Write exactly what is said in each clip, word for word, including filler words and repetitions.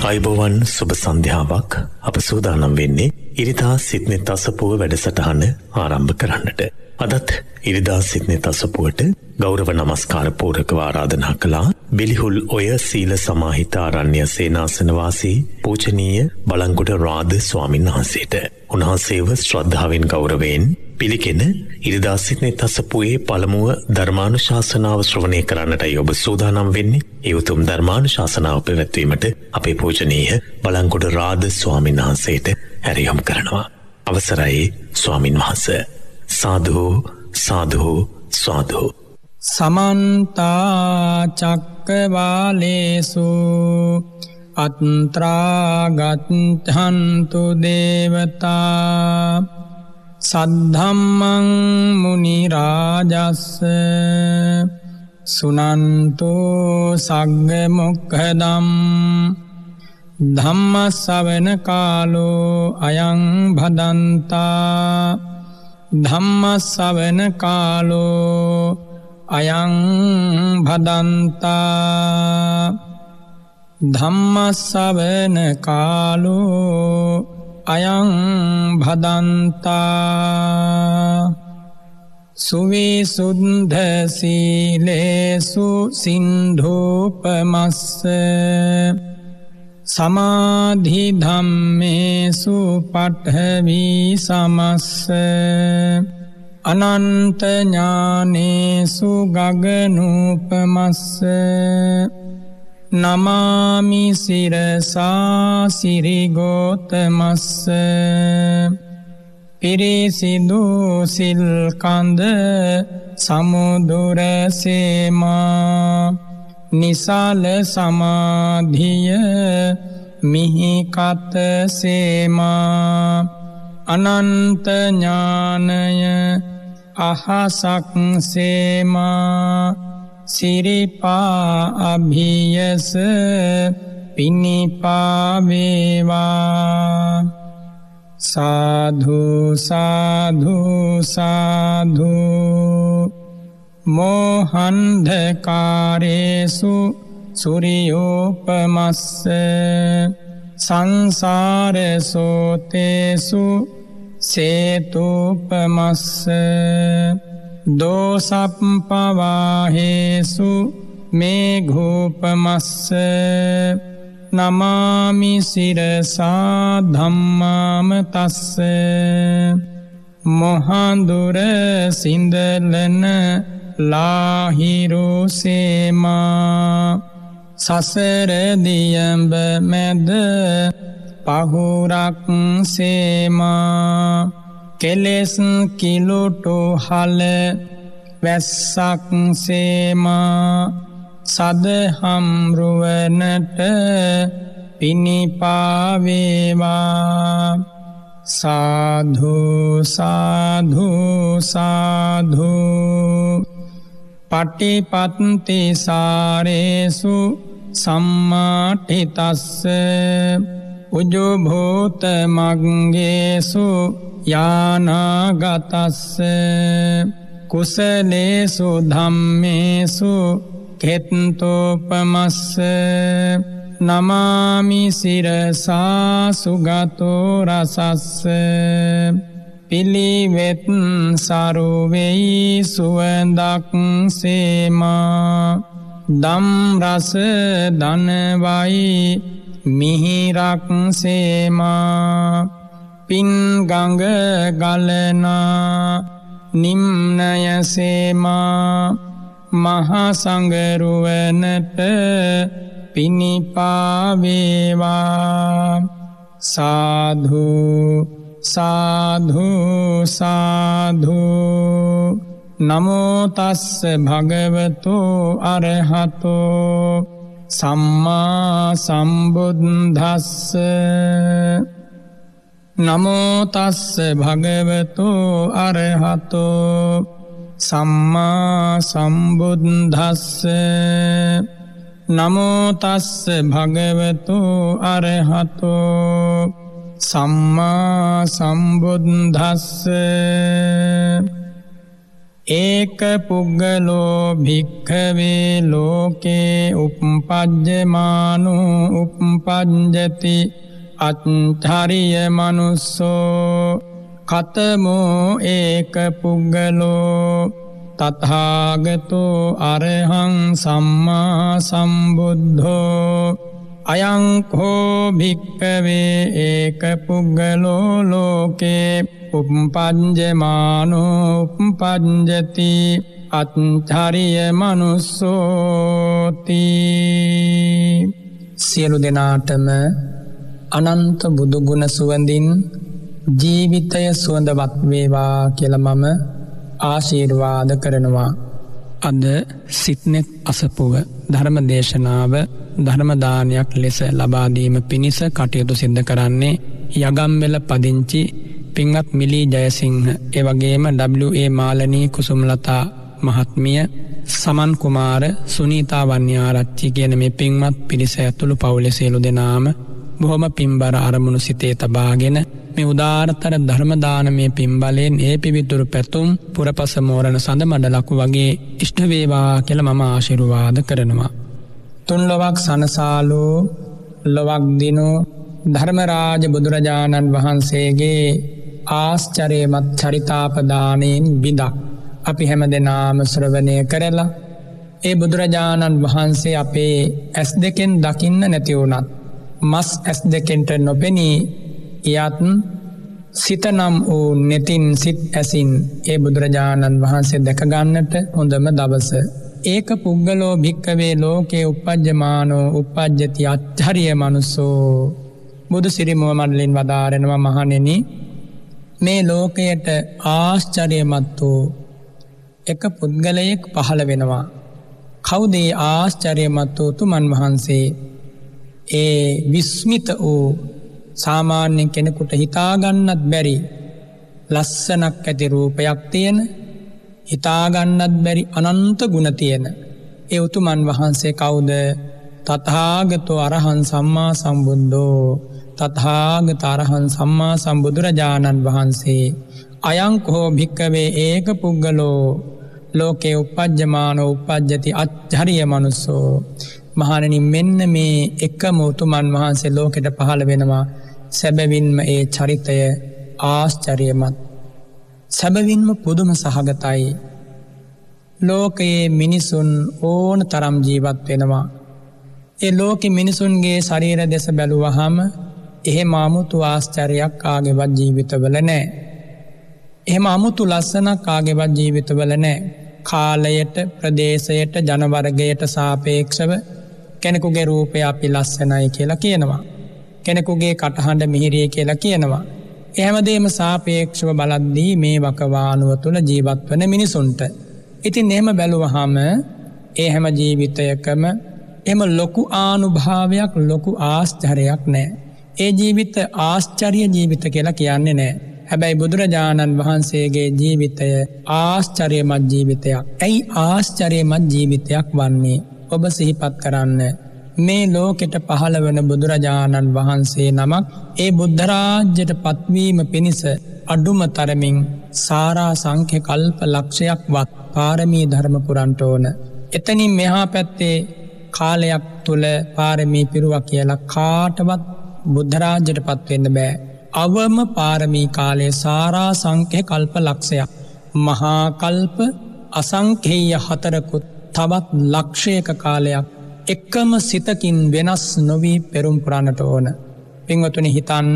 අයිබෝවන් සුබ සන්ධ්‍යාවක් අප සූදානම් වෙන්නේ ඉරිදා සිත්නෙ තසපුව වැඩසටහන ආරම්භ කරන්නට. අදත් ඉරිදා සිත්නෙ තසපුවට ගෞරව නමස්කාර පූරකව ආරාධනා කළා බිලිහුල් ඔය සීල සමාහිත ආරණ්‍ය සේනාසනවාසී පූජනීය බලංගොඩ රාද ස්වාමීන් වහන්සේට. උන්වහන්සේව ශ්‍රද්ධාවෙන් ගෞරවයෙන් පිළිගෙන ඉරිදා සිත්නෙ තසපුවේ පළමුව ධර්මානුශාසනාව ශ්‍රවණය කරන්නටයි ඔබ සූදානම් වෙන්නේ. ඒ උතුම් ධර්මානුශාසනාව පැවැත්වීමට අපේ පූජනීය බලංගොඩ රාද ස්වාමීන් වහන්සේට ඇරයුම් කරනවා. අවසරයි ස්වාමීන් වහන්සේ. සාදු සාදු සාදු. සමන්තා චක්කවාලේසු අත්‍රා ගච්ඡන්තු දේවතා සද්ධම්මං මුනි රාජස්ස සුනන්තු සග්ග මොක්ඛදම් ධම්ම ශ්‍රවණ කාලෝ අයං භදන්තා ධම්ම ශ්‍රවණ කාලෝ අයං භදන්තා ධම්ම ශ්‍රවණ කාලෝ අයං භදන්තා සුවිසුද්ධ සීලේසු සින්ධූපමස්ස සමාධි ධම්මේසු පඨවි සමස්ස අනන්ත ඥානේසු ගගනූපමස්ස නමාමි සිරසා සිරිගෝතමස්ස පිරිසිදු සිල්කන්ද සමුදුර සේමා නිසාල සමාධිය මිහිකත සේමා අනන්ත ඥානය අහසක් සේමා සිරිපා අභියස පිනිපා වේවා. සාධු සාධු සාධු. මෝහන්ධකාරේසු සුරියෝපමස්ස සංසාරසෝතේසු සේතුපමස්ස දෝසප්පවාහේසු මේඝූපමස්ස නමාමි සිරසා ධම්මාම තස්ස මොහන්දුර සින්දලන ලාහිරු සේමා සසර දියඹ මැද පහුරක් සේමා කෙලෙස් කිලුටු හල වැස්සක් සේමා සදහම් රුවනට පිනිපා වේවා. සාධු සාධු සාධු. පටිපත්ති සාරේසු සම්මාඨිතස්ස උජුභූත මග්ගේසු යානාගතස්ස කුසලේසු ධම්මේසු කෙත්තෝපමස්ස නමාමි සිරසා සුගතෝ රසස්ස පිළිවෙත් සරුවෙයි සුවඳක් සේමා දම් රස දනවයි මිහිරක් සේමා පින් ගඟ ගලනා නිම්නය සේමා මහා සංගරුවනට පිනිපා වේවා. සාධු සාධු සාධු. නමෝ තස්ස භගවතු අරහතෝ සම්මා සම්බුද්දස්ස. නමෝ තස්ස භගවතු අරහතෝ සම්මා සම්බුද්දස්ස. නමෝ තස්ස භගවතු අරහතෝ සම්මා සම්බුද්දස්ස. ඒක පුග්ගලෝ භික්ඛවේ ලෝකේ උප්පජ්ජමානෝ උප්පජ්ජති අත්ථරිය මනුස්සෝ කතමෝ ඒක පුග්ගලෝ තථාගතෝ අරහං සම්මා සම්බුද්ධෝ අයං කෝ භික්ඛවේ ඒක පුග්ගලෝ ලෝකේ උප්පජ්ජමානෝ උප්පජ්ජති අත්ථරිය මනුස්සෝති. සියලු දෙනාටම අනන්ත බුදු ගුණ සුවඳින් ජීවිතය සුවඳවත් වේවා කියලා මම ආශිර්වාද කරනවා. අද සිත්නෙත් අසපුව ධර්ම දේශනාව ධර්ම දානයක් ලෙස ලබා දීම පිණිස කටයුතු සිද්ධ කරන්නේ යගම්වෙල පදිංචි පින්වත් මිලී ජයසිංහ, ඒ වගේම ඩබ්ලිව් ඒ මාලනී කුසුමලතා මහත්මිය, සමන් කුමාර, සුනීතා වන්‍යාරච්චි කියන මේ පින්වත් පිරිස ඇතුළු පවුලේ සියලු දෙනාම බොහොම පින්බර අරමුණු සිතේ තබාගෙන මේ උදාාරතර ධර්ම දානමය පින්බලයෙන් ඒ පිවිතුරු පැතුම් පුරපස මෝරණ සඳ මඩලකු වගේ ඉෂ්ට වේවා කියලා මම ආශිර්වාද කරනවා. තුන් ලොවක් සනසාලෝ ලොවක් දිනෝ ධර්මරාජ බුදුරජාණන් වහන්සේගේ ආශ්චර්යමත් චරිතාපදානයෙන් බිඳක් අපි හැම දෙනාම ශ්‍රවණය කරලා ඒ බුදුරජාණන් වහන්සේ අපේ ඇස් දෙකෙන් දකින්න නැති වුණත් මස් ඇස් දෙකෙන්ට නොපෙනී යත් සිතනම් වූ නෙතින් සිත් ඇසින් ඒ බුදුරජාණන් වහන්සේ දැකගන්නට හොඳම දවස. ඒක පුග්ගලෝ භික්ඛවේ ලෝකේ උප්පජ්ජමානෝ උප්පජ්ජති අච්චරිය මනුස්සෝ. බුදු සිරි මුවමඩලින් වදාරනවා, මහණෙනි මේ ලෝකයට ආශ්චර්යමත් වූ එක පුද්ගලයෙක් පහළ වෙනවා. කවුද ඒ ආශ්චර්යමත් වූ තුමන් වහන්සේ? ඒ විස්මිත වූ සාමාන්‍ය කෙනෙකුට හිතාගන්නත් බැරි ලස්සනක් ඇති රූපයක් තියෙන, හිතාගන්නත් බැරි අනන්ත ගුණ තියෙන ඒ උතුමන් වහන්සේ කවුද? තථාගතෝ අරහං සම්මා සම්බුද්ධෝ. තථාගත අරහං සම්මා සම්බුදුරජාණන් වහන්සේ. අයං කෝ භික්ඛවේ ඒක පුග්ගලෝ ලෝකේ උප්පජ්ජමානෝ උප්පජ්ජති අච්චරිය මනුස්සෝ. මහණෙනි මෙන්න මේ එකම උතුමන් වහන්සේ ලෝකෙට පහළ වෙනවා. සැබවින්ම ඒ චරිතය ආශ්චර්යමත්, සැබවින්ම පුදුම සහගතයි. ලෝකයේ මිනිසුන් ඕන තරම් ජීවත් වෙනවා. ඒ ලෝකෙ මිනිසුන්ගේ ශරීර දෙස බැලුවහම එහෙම අමුතු ආශ්චර්යයක් කාගේවත් ජීවිතවල නැහැ. එහෙම අමුතු ලස්සනක් කාගේවත් ජීවිතවල නැහැ. කාලයට, ප්‍රදේශයට, ජනවර්ගයට සාපේක්ෂව කෙනෙකුගේ රූපය අපි ලස්සනයි කියලා කියනවා. කෙනෙකුගේ කටහඬ මිහිරිය කියලා කියනවා. එහෙමදේම සාපේක්ෂව බලද්දී මේ වකවානුව තුළ ජීවත් වන මිනිසුන්ට ඉතින් එහෙම බැලුවහම ඒ හැම ජීවිතයකම එහෙම ලොකු ආනුභාවයක්, ලොකු ආශ්චර්යයක් නැහැ. ඒ ජීවිත ආශ්චර්ය ජීවිත කියලා කියන්නේ නැහැ. හැබැයි බුදුරජාණන් වහන්සේගේ ජීවිතය ආශ්චර්යමත් ජීවිතයක්. ඇයි ආශ්චර්යමත් ජීවිතයක් වන්නේ? ඔබ සිහිපත් කරන්න. මේ ලෝකෙට පහළ වන බුදුරජාණන් වහන්සේ නමක් ඒ බුද්ධ රාජ්‍යයට පත්වීම පිණිස අඩුම තරමින් සාරා සංඛ්‍ය කල්ප ලක්ෂයක්වත් පාරමී ධර්ම පුරන්ට ඕන. එතනින් මෙහා පැත්තේ කාලයක් තුල පාරමී පිරුවා කියලා කාටවත් බුද්ධ රාජ්‍යයට පත්වෙන්න බෑ. අවම පාරමී කාලයේ සාරා සංඛ්‍ය කල්ප ලක්ෂයක්, මහා කල්ප අසංඛේය හතරකුත් තවත් ලක්ෂයක කාලයක් එකම සිතකින් වෙනස් නොවී පෙරම් පුරන්නට ඕන. පින්වතුනි හිතන්න,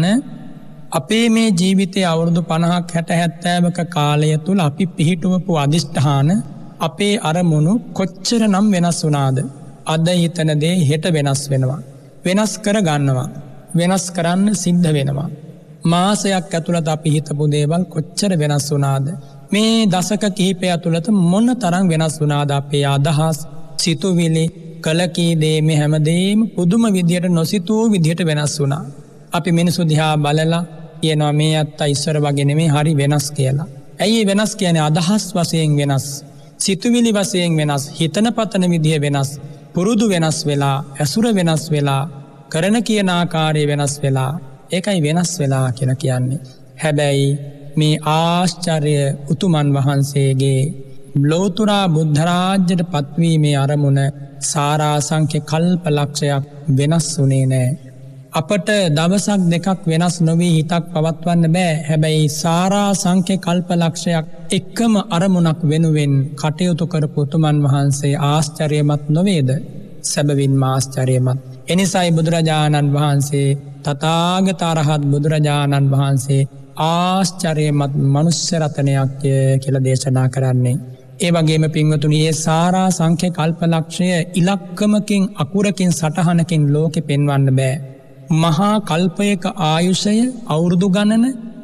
අපේ මේ ජීවිතයේ අවුරුදු පනහක් හැට හැත්තෑවක කාලය තුල අපි පිහිටුවපු අදිෂ්ඨාන, අපේ අරමුණු කොච්චර නම් වෙනස් වුණාද? අද හිතන දේ හෙට වෙනස් වෙනවා. වෙනස් කර ගන්නවා. වෙනස් කරන්න සිද්ධ වෙනවා. මාසයක් ඇතුළත අපි හිතපු දේවල් කොච්චර වෙනස් වුණාද? මේ දශක කිහිපය ඇතුළත මොන තරම් වෙනස් වුණාද? අපේ අදහස්, සිතුවිලි, කලකී දේ මේ හැමදේම පුදුම විදියට, නොසිතූ විදියට වෙනස් වුණා. අපි මිනිසු දිහා බලලා කියනවා මේ අත්තා ඉස්සර වගේ නෙමෙයි, හරි වෙනස් කියලා. ඇයි වෙනස් කියන්නේ? අදහස් වශයෙන් වෙනස්, සිතුවිලි වශයෙන් වෙනස්, හිතන පතන විදිය වෙනස්, පුරුදු වෙනස් වෙලා, ඇසුර වෙනස් වෙලා, කරන කියන ආකාරය වෙනස් වෙලා. ඒකයි වෙනස් වෙලා කියලා කියන්නේ. හැබැයි මේ ආශ්චර්ය උතුමන් වහන්සේගේ ලෝතුරා බුද්ධරාජ්‍යයට පත්වීමේ අරමුණ සාරාසංඛ්‍ය කල්ප ලක්ෂයක් වෙනස් වුණේ නෑ. අපට දවසක් දෙකක් වෙනස් නොවී හිතක් පවත්වන්න බෑ. හැබැයි සාරාසංඛ්‍ය කල්ප ලක්ෂයක් එක්කම අරමුණක් වෙනුවෙන් කටයුතු කරපු උතුමන් වහන්සේ ආශ්චර්යමත් නොවේද? සැබවින්ම ආශ්චර්යමත්. එනිසායි බුදුරජාණන් වහන්සේ තථාගත අරහත් බුදුරජාණන් වහන්සේ ආශ්චර්යමත් මනුෂ්‍ය රතනයක් කියලා දේශනා කරන්නේ. ඒ වගේම පින්වතුනි, ඒ සාරාසංඛ්‍ය කල්පලක්ෂය ඉලක්කමකින් අකුරකින් සටහනකින් ලෝකෙ පෙන්වන්න බෑ. මහා කල්පයක ආයුෂය අවුරුදු ගණන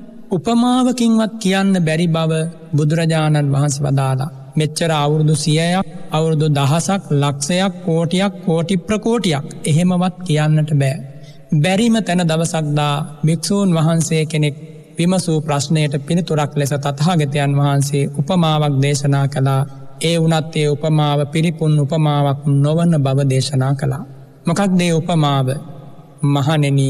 උපමාවකින්වත් කියන්න බැරි බව බුදුරජාණන් වහන්සේ වදාලා. මෙච්චර අවුරුදු සියයක්, අවුරුදු දහසක්, ලක්ෂයක්, කෝටියක්, කෝටි ප්‍රකෝටියක් එහෙමවත් කියන්නට බෑ. බැරිම තැන දවසක්දා භික්ෂූන් වහන්සේ කෙනෙක් විමසූ ප්‍රශ්නයට පිළිතුරක් ලෙස තථාගතයන් වහන්සේ උපමාවක් දේශනා කළා. ඒ වුණත් ඒ උපමාව පිරිපුන් උපමාවක් නොවන බව දේශනා කළා. මොකක්ද ඒ උපමාව? මහණෙනි,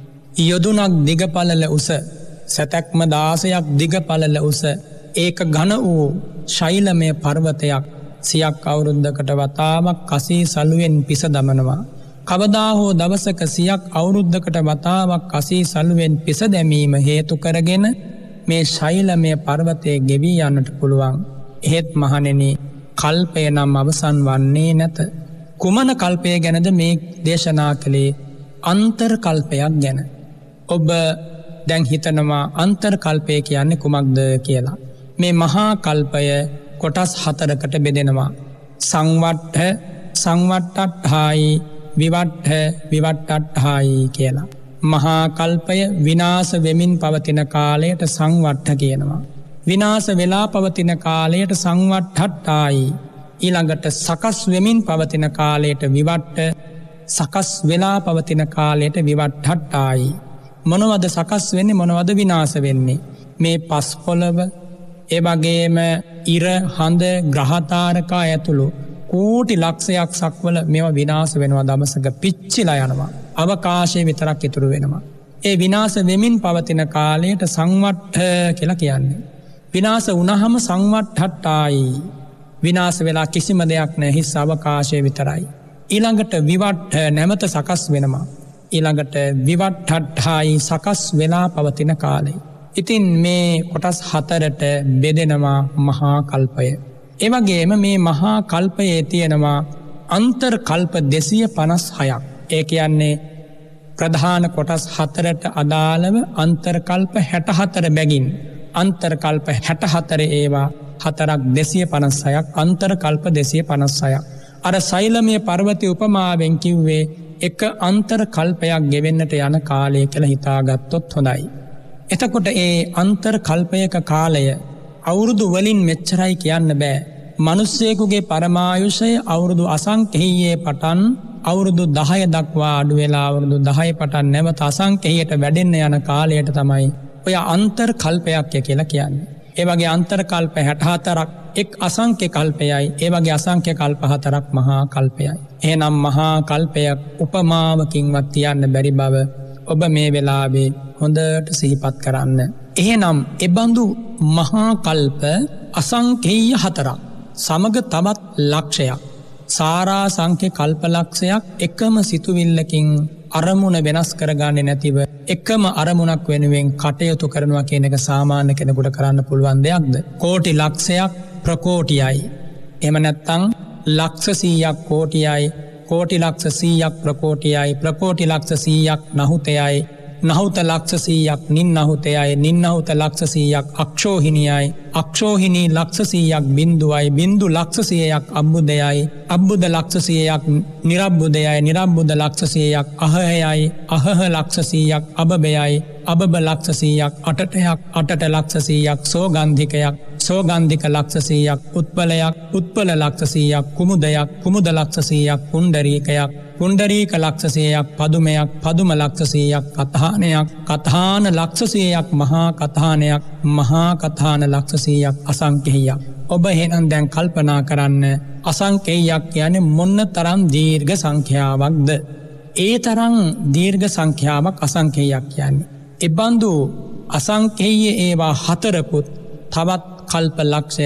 යොදුනක් දිගපළල උස, සතැක්ම දාසයක් දිගපළල උස, ඒක ඝන වූ ශෛලමය පර්වතයක් සියක් අවුරුද්දකට වතාවක් කසී සලුවෙන් පිස දමනවා. කවදා හෝ දවසක සියක් අවුරුද්දකට වතාවක් කසී සලුවෙන් පිස දැමීම හේතු කරගෙන මේ ශෛලමය පර්වතය ගෙවී යන්නට පුළුවන්. එහෙත් මහණෙනි, කල්පය නම් අවසන් වන්නේ නැත. කුමන කල්පය ගැනද මේ දේශනා කළේ? අන්තර් කල්පයක් ගැන. ඔබ දැන් හිතනවා අන්තර් කල්පය කියන්නේ කුමක්ද කියලා. මේ මහා කල්පය කොටස් හතරකට බෙදෙනවා. සංවට්ඨ, සංවට්ටට්ඨායි, විවට්ඨ, විවට්ටට්ඨායි කියලා. මහා කල්පය විනාශ වෙමින් පවතින කාලයට සංවට්ඨ කියනවා. විනාශ වෙලා පවතින කාලයට සංවට්ඨට්ඨායි. ඊළඟට සකස් වෙමින් පවතින කාලයට විවට්ඨ, සකස් වෙලා පවතින කාලයට විවට්ඨට්ඨායි. මොනවද සකස් වෙන්නේ, මොනවද විනාශ වෙන්නේ? මේ පස් පොළව, ඒ වගේම ඉර, හඳ, ග්‍රහතාරකා ඇතුළු කෝටි ලක්ෂයක් සක්වල මේවා විනාශ වෙනවා. දවසක පිච්චිලා යනවා. අවකාශය විතරක් ඉතුරු වෙනවා. ඒ විනාශ වෙමින් පවතින කාලයට සංවට්ඨ කියලා කියන්නේ. විනාශ වුණාම සංවට්ඨට්ඨායි. විනාශ වෙලා කිසිම දෙයක් නැහැ, හිස් අවකාශය විතරයි. ඊළඟට විවට්ඨ, නැමත සකස් වෙනවා. ඊළඟට විවට්ඨට්ඨායි, සකස් වෙලා පවතින කාලය. ඉතින් මේ කොටස් හතරට බෙදෙනවා මහා කල්පය. එවගේම මේ මහා කල්පයේ තියෙනවා අන්තර් කල්ප දෙසිය පනස් හයක්. ඒ කියන්නේ ප්‍රධාන කොටස් හතරට අදාළව අන්තර් කල්ප හැට හතර බැගින් අන්තර් කල්ප හැට හතර ඒවා හතරක් දෙසිය පනස් හයක්, අන්තර් කල්ප දෙසිය පනස් හයක්. අර සෛලමය පර්වතය උපමාවෙන් කිව්වේ එක අන්තර් කල්පයක් ගෙවෙන්නට යන කාලය කියලා හිතාගත්තොත් හොඳයි. එතකොට ඒ අන්තර් කල්පයක කාලය අවුරුදු වලින් මෙච්චරයි කියන්න බෑ. මනුස්සයෙකුගේ පරමායුෂය අවුරුදු අසංඛ්‍යයේ පටන් අවුරුදු දහය දක්වා අඩු වෙලා අවුරුදු දහය පටන් නැවත අසංඛ්‍යයට වැඩෙන්න යන කාලයට තමයි ඔය අන්තර් කල්පයක් කියලා කියන්නේ. ඒ වගේ අන්තර් කල්ප හැට හතරක් එක් අසංඛ්‍ය කල්පයයි. ඒ වගේ අසංඛ්‍ය කල්ප හතරක් මහා කල්පයයි. එහෙනම් මහා කල්පයක් උපමාවකින්වත් තියන්න බැරි බව ඔබ මේ වෙලාවේ හොඳට සිහිපත් කරන්න. එහෙනම් එබඳු මහා කල්ප අසංඛේය හතරක් සමග තවත් ලක්ෂයක්, සාරා සංඛ්‍ය කල්ප ලක්ෂයක් එකම සිතුවිල්ලකින් අරමුණ වෙනස් කරගන්නේ නැතිව එකම අරමුණක් වෙනුවෙන් කටයුතු කරනවා කියන එක සාමාන්‍ය කෙනෙකුට කරන්න පුළුවන් දෙයක්ද? කෝටි ලක්ෂයක් ප්‍රකෝටියයි. එහෙම නැත්නම් ලක්ෂ සීයක් කෝටියයි, කෝටි ලක්ෂ සීයක් ප්‍රකෝටියයි, ප්‍රකෝටි ලක්ෂ සීයක් නහුතයයි, නහුත ලක්ෂ සීයක් නින්නහුතයයි, නින්නහුත ලක්ෂ සීයක් අක්ෂෝහිනියයි, අක්ෂෝහිනී ලක්ෂ සීයක් බින්දුවයි, බින්දු ලක්ෂ සීයක් අබ්බුදයයි, අබ්බුද ලක්ෂ සීයක් නිරබ්බුදයයි, නිරබ්බුද ලක්ෂ සීයක් අහහයයි, අහහ ලක්ෂ සීයක් අබබයයි, අබබ ලක්ෂ සීයක් අටටයක්, අටට ලක්ෂ සීයක් සෝගන්ධිකයක්, සෝගන්ධික ලක්ෂ සීයක් උත්පලයක්, උත්පල ලක්ෂ සීයක් කුමුදයක්, කුමුද ලක්ෂ සීයක් පුණ්ඩරීකයක්, පුණ්ඩරීක ලක්ෂ සීයක් පදුමයක්, පදුම ලක්ෂ සීයක් කතානයක්, කතාන ලක්ෂ සීයක් මහා කතානයක්, මහා කතාන ලක්ෂ සීයක් අසංඛේයයක්. ඔබ එහෙනම් දැන් කල්පනා කරන්න, අසංඛේයයක් කියන්නේ මොන තරම් දීර්ඝ සංඛ්‍යාවක්ද? ඒ තරම් දීර්ඝ සංඛ්‍යාවක් අසංඛේයයක් කියන්නේ. එබඳු අසංඛේය ඒවා හතරකුත් තවත් කල්ප ලක්ෂයක්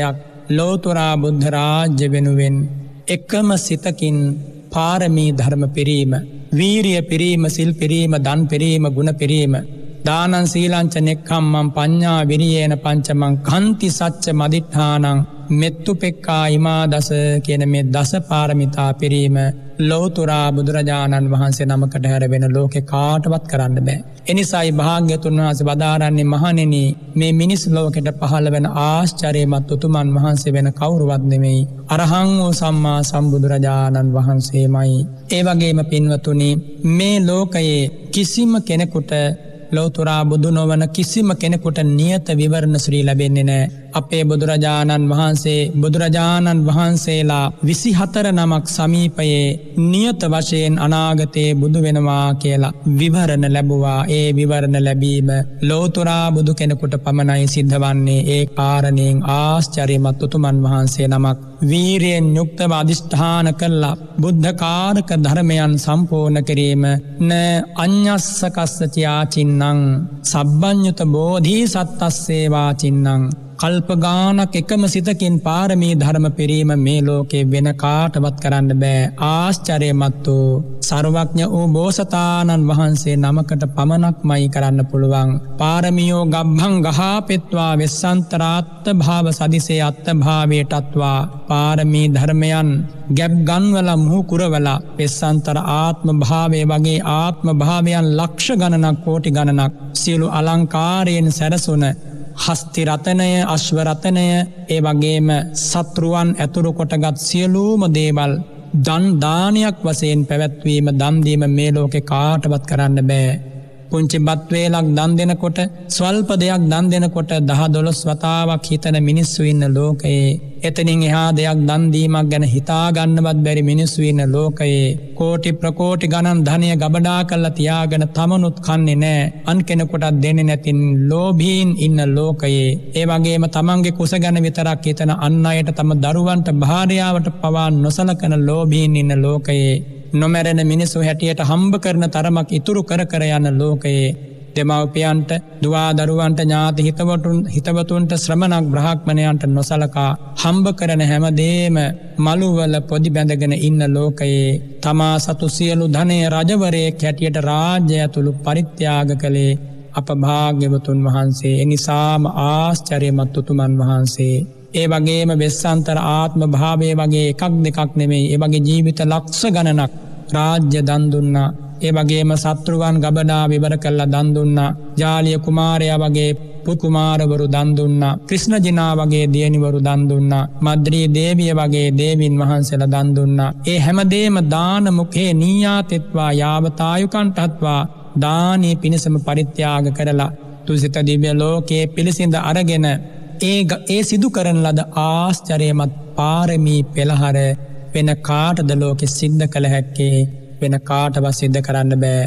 ලෝතුරා බුද්ධ රාජ්‍ය වෙනුවෙන් එකම සිතකින් පාරමී ධර්ම පිරීම, වීරිය පිරීම, සිල් පිරීම, දන් පිරීම, ගුණ පිරීම, දානං සීලංච නෙක්ඛම්මං පඤ්ඤා විරියේන පංචමං කන්ති සච්ච මදිඨානං මෙත්තුපෙක්ඛා ඉමා දස කියන මේ දස පාරමිතා පිරීම ලෞතුරා බුදුරජාණන් වහන්සේ නමකට හැර වෙන ලෝකේ කාටවත් කරන්න බෑ. එනිසායි භාග්‍යතුන් වහන්සේ වදාරන්නේ මහණෙනි මේ මිනිස් ලෝකෙට පහළ වෙන ආශ්චර්යමත් උතුමන් වහන්සේ වෙන කවුරුවත් නෙමෙයි අරහං වූ සම්මා සම්බුදුරජාණන් වහන්සේමයි. ඒ වගේම පින්වතුනි මේ ලෝකයේ කිසිම කෙනෙකුට ලෞතුරා බුදු නොවන කිසිම කෙනෙකුට නියත විවරණ ශ්‍රී ලැබෙන්නේ නෑ. අපේ බුදුරජාණන් වහන්සේ බුදුරජාණන් වහන්සේලා විසිහතර නමක් සමීපයේ නියත වශයෙන් අනාගතයේ බුදු වෙනවා කියලා විවරණ ලැබුවා. ඒ විවරණ ලැබීම ලෞතුරා බුදු කෙනෙකුට පමණයි සිද්ධ වන්නේ. ඒ කාරණයෙන් ආශ්චර්යමත් උතුමන් වහන්සේ නමක් වීරියෙන් යුක්තව අධිෂ්ඨාන කළා බුද්ධ කාරක ධර්මයන් සම්පූර්ණ කිරීම න අඤ්ඤස්ස කස්සච යාචින්නං සබ්බඤ්ඤුත බෝධි සත්තස්සේවා චින්නං කල්ප ගානක් එකම සිතකින් පාරමී ධර්ම පිරීම මේ ලෝකේ වෙන කාටවත් කරන්න බෑ. ආශ්චර්යමත් වූ සර්වඥ වූ බෝසතාණන් වහන්සේ නමකට පමණක්මයි කරන්න පුළුවන්. පාරමියෝ ගබ්බං ගහාපෙත්වා වෙස්සන්තරාත්ත භාව සදිසේ අත්ත භාවයටත්වා පාරමී ධර්මයන් ගැබ් ගන්වලා මුහු කරවලා වෙස්සන්තර ආත්ම භාවය වගේ ආත්ම භාවයන් ලක්ෂ ගණනක් කෝටි ගණනක් සියලු අලංකාරයෙන් සැරසුන හස්ති රතනය, අශ්ව රතනය, ඒ වගේම සත්රුවන් ඇතුළු කොටගත් සියලුම දේවල් දන් දානයක් වශයෙන් පැවැත්වීම, දන් දීම මේ ලෝකේ කාටවත් කරන්න බෑ. පුංචි බත් වේලක් දන් දෙනකොට, ස්වල්ප දෙයක් දන් දෙනකොට දහ දොළොස් වතාවක් හිතන මිනිස්සු ඉන්න ලෝකයේ, එතනින් එහා දෙයක් දන් දීමක් ගැන හිතා ගන්නවත් බැරි මිනිස්සු ඉන්න ලෝකයේ, කෝටි ප්‍රකෝටි ගණන් ධනය ගබඩා කරලා තියාගෙන තමනුත් කන්නේ නැහැ, අන් කෙනෙකුටත් දෙන්නේ නැති ලෝභීන් ඉන්න ලෝකයේ, ඒ වගේම තමන්ගේ කුස ගැන විතරක් හිතන අන් අයට තම දරුවන්ට භාර්යාවට පවා නොසලකන ලෝභීන් ඉන්න ලෝකයේ, නොමැරෙන මිනිස්සු හැටියට හම්බ කරන තරමක් ඉතුරු කර කර යන ලෝකයේ, දෙමව්පියන්ට, දුවා දරුවන්ට, ඥාති හිතවතුන් හිතවතුන්ට, ශ්‍රමණක් බ්‍රාහ්මණයන්ට නොසලකා හම්බ කරන හැමදේම මළුවල පොඩි බැඳගෙන ඉන්න ලෝකයේ, තමා සතු සියලු ධනය රජවරයෙක් හැටියට රාජ්‍ය ඇතුළු පරිත්‍යාග කළේ අප භාග්‍යවතුන් වහන්සේ. එනිසාම ආශ්චර්යමත් උතුමන් වහන්සේ. ඒ වගේම වෙස්සන්තර ආත්ම භාවය වගේ එකක් දෙකක් නෙමෙයි, ඒ වගේ ජීවිත ලක්ෂ ගණනක් රාජ්‍ය දන් දුන්නා. ඒ වගේම සත්‍රුවන් ගබඩා විවර කළා දන් දුන්නා. ජාලිය කුමාරයා වගේ පුත් කුමාරවරු දන් දුන්නා. ක්‍රිෂ්ණ ජිනා වගේ දියණිවරු දන් දුන්නා. මද්රී දේවිය වගේ දේවින් වහන්සේලා දන් දුන්නා. ඒ හැමදේම දාන මුඛේ නීයාතෙත්වා යාවතායුකන්ටත්වා දානී පිණසම පරිත්‍යාග කරලා තුසිත දිව්‍ය ලෝකයේ පිළිසිඳ අරගෙන ඒ ඒ සිදු කරන ලද ආශ්චර්යමත් පාරමී පෙළහර වෙන කාටද ලෝකෙ සිද්ධ කළ හැක්කේ? වෙන කාටවත් සිද්ධ කරන්න බෑ.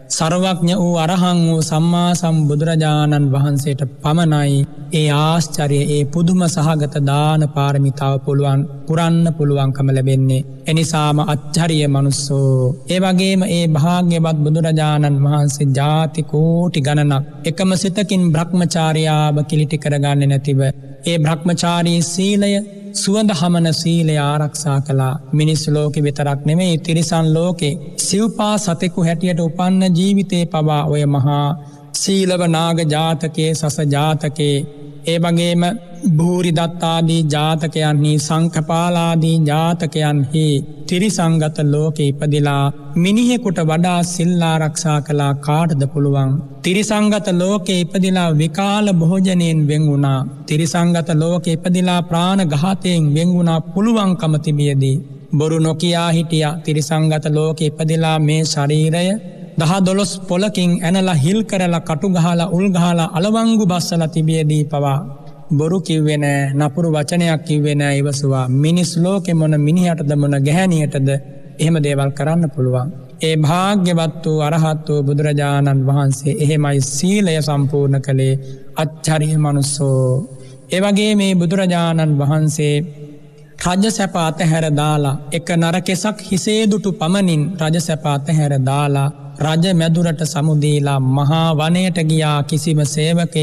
සර්වඥ වූ අරහං වූ සම්මා සම්බුදුරජාණන් වහන්සේට පමණයි ඒ ආශ්චර්ය, ඒ පුදුම සහගත දාන පාරමිතාව පුළුවන් පුරන්න පුළුවන්කම ලැබෙන්නේ. එනිසාම අච්චරිය මනුස්සෝ. ඒ වගේම ඒ භාග්‍යවත් බුදුරජාණන් වහන්සේ ජාති කෝටි ගණනක් එකම සිතකින් බ්‍රහ්මචාරියාව කිලිටි කරගන්නේ නැතිව ඒ බ්‍රහ්මචාරී සීලය, සුවඳ හමන සීලය ආරක්ෂා කළා. මිනිස් ලෝකෙ විතරක් නෙමෙයි, තිරිසන් ලෝකේ සිව්පා සතෙකු හැටියට උපන්න ජීවිතේ පවා ඔය මහා සීලව නාග ජාතකයේ, සස ජාතකයේ, ඒ වගේම භූරි දත්තාදී ජාතකයන්හි, සංඛපාලාදී ජාතකයන්හි තිරිසංගත ලෝකෙ ඉපදිලා මිනිහෙකුට වඩා සිල් ආරක්ෂා කළා. කාටද පුළුවන්? තිරිසංගත ලෝකෙ ඉපදිලා විකාල භෝජනයෙන් වෙන් වුණා. තිරිසංගත ලෝකෙ ඉපදිලා ප්‍රාණඝාතයෙන් වෙන් වුණා. පුළුවන්කම තිබියදී බොරු නොකියා හිටියා. තිරිසංගත ලෝකෙ ඉපදිලා මේ ශරීරය දහ දොළොස් පොලකින් ඇනලා හිල් කරලා කටු ගහලා උල් ගහලා අලවංගු බස්සලා තිබියදී පවා බොරු කිව්වේ නෑ, නපුරු වචනයක් කිව්වේ නෑ. ඉවසුවා. මිනිස් ලෝකෙ මොන මිනිහටද මොන ගැහැණියටද එහෙම දේවල් කරන්න පුළුවන්? ඒ භාග්‍යවත් වූ අරහත් වූ බුදුරජාණන් වහන්සේ එහෙමයි සීලය සම්පූර්ණ කළේ. අච්චරිය මනුස්සෝ. ඒ වගේ මේ බුදුරජාණන් වහන්සේ රජ සැප අතහැර දාලා, එක නරකෙසක් හිසේ දුටු පමණින් රජ සැප අතහැර දාලා රජ මැදුරට සමුදීලා මහා වනයට ගියා. කිසිම සේවකයෙක්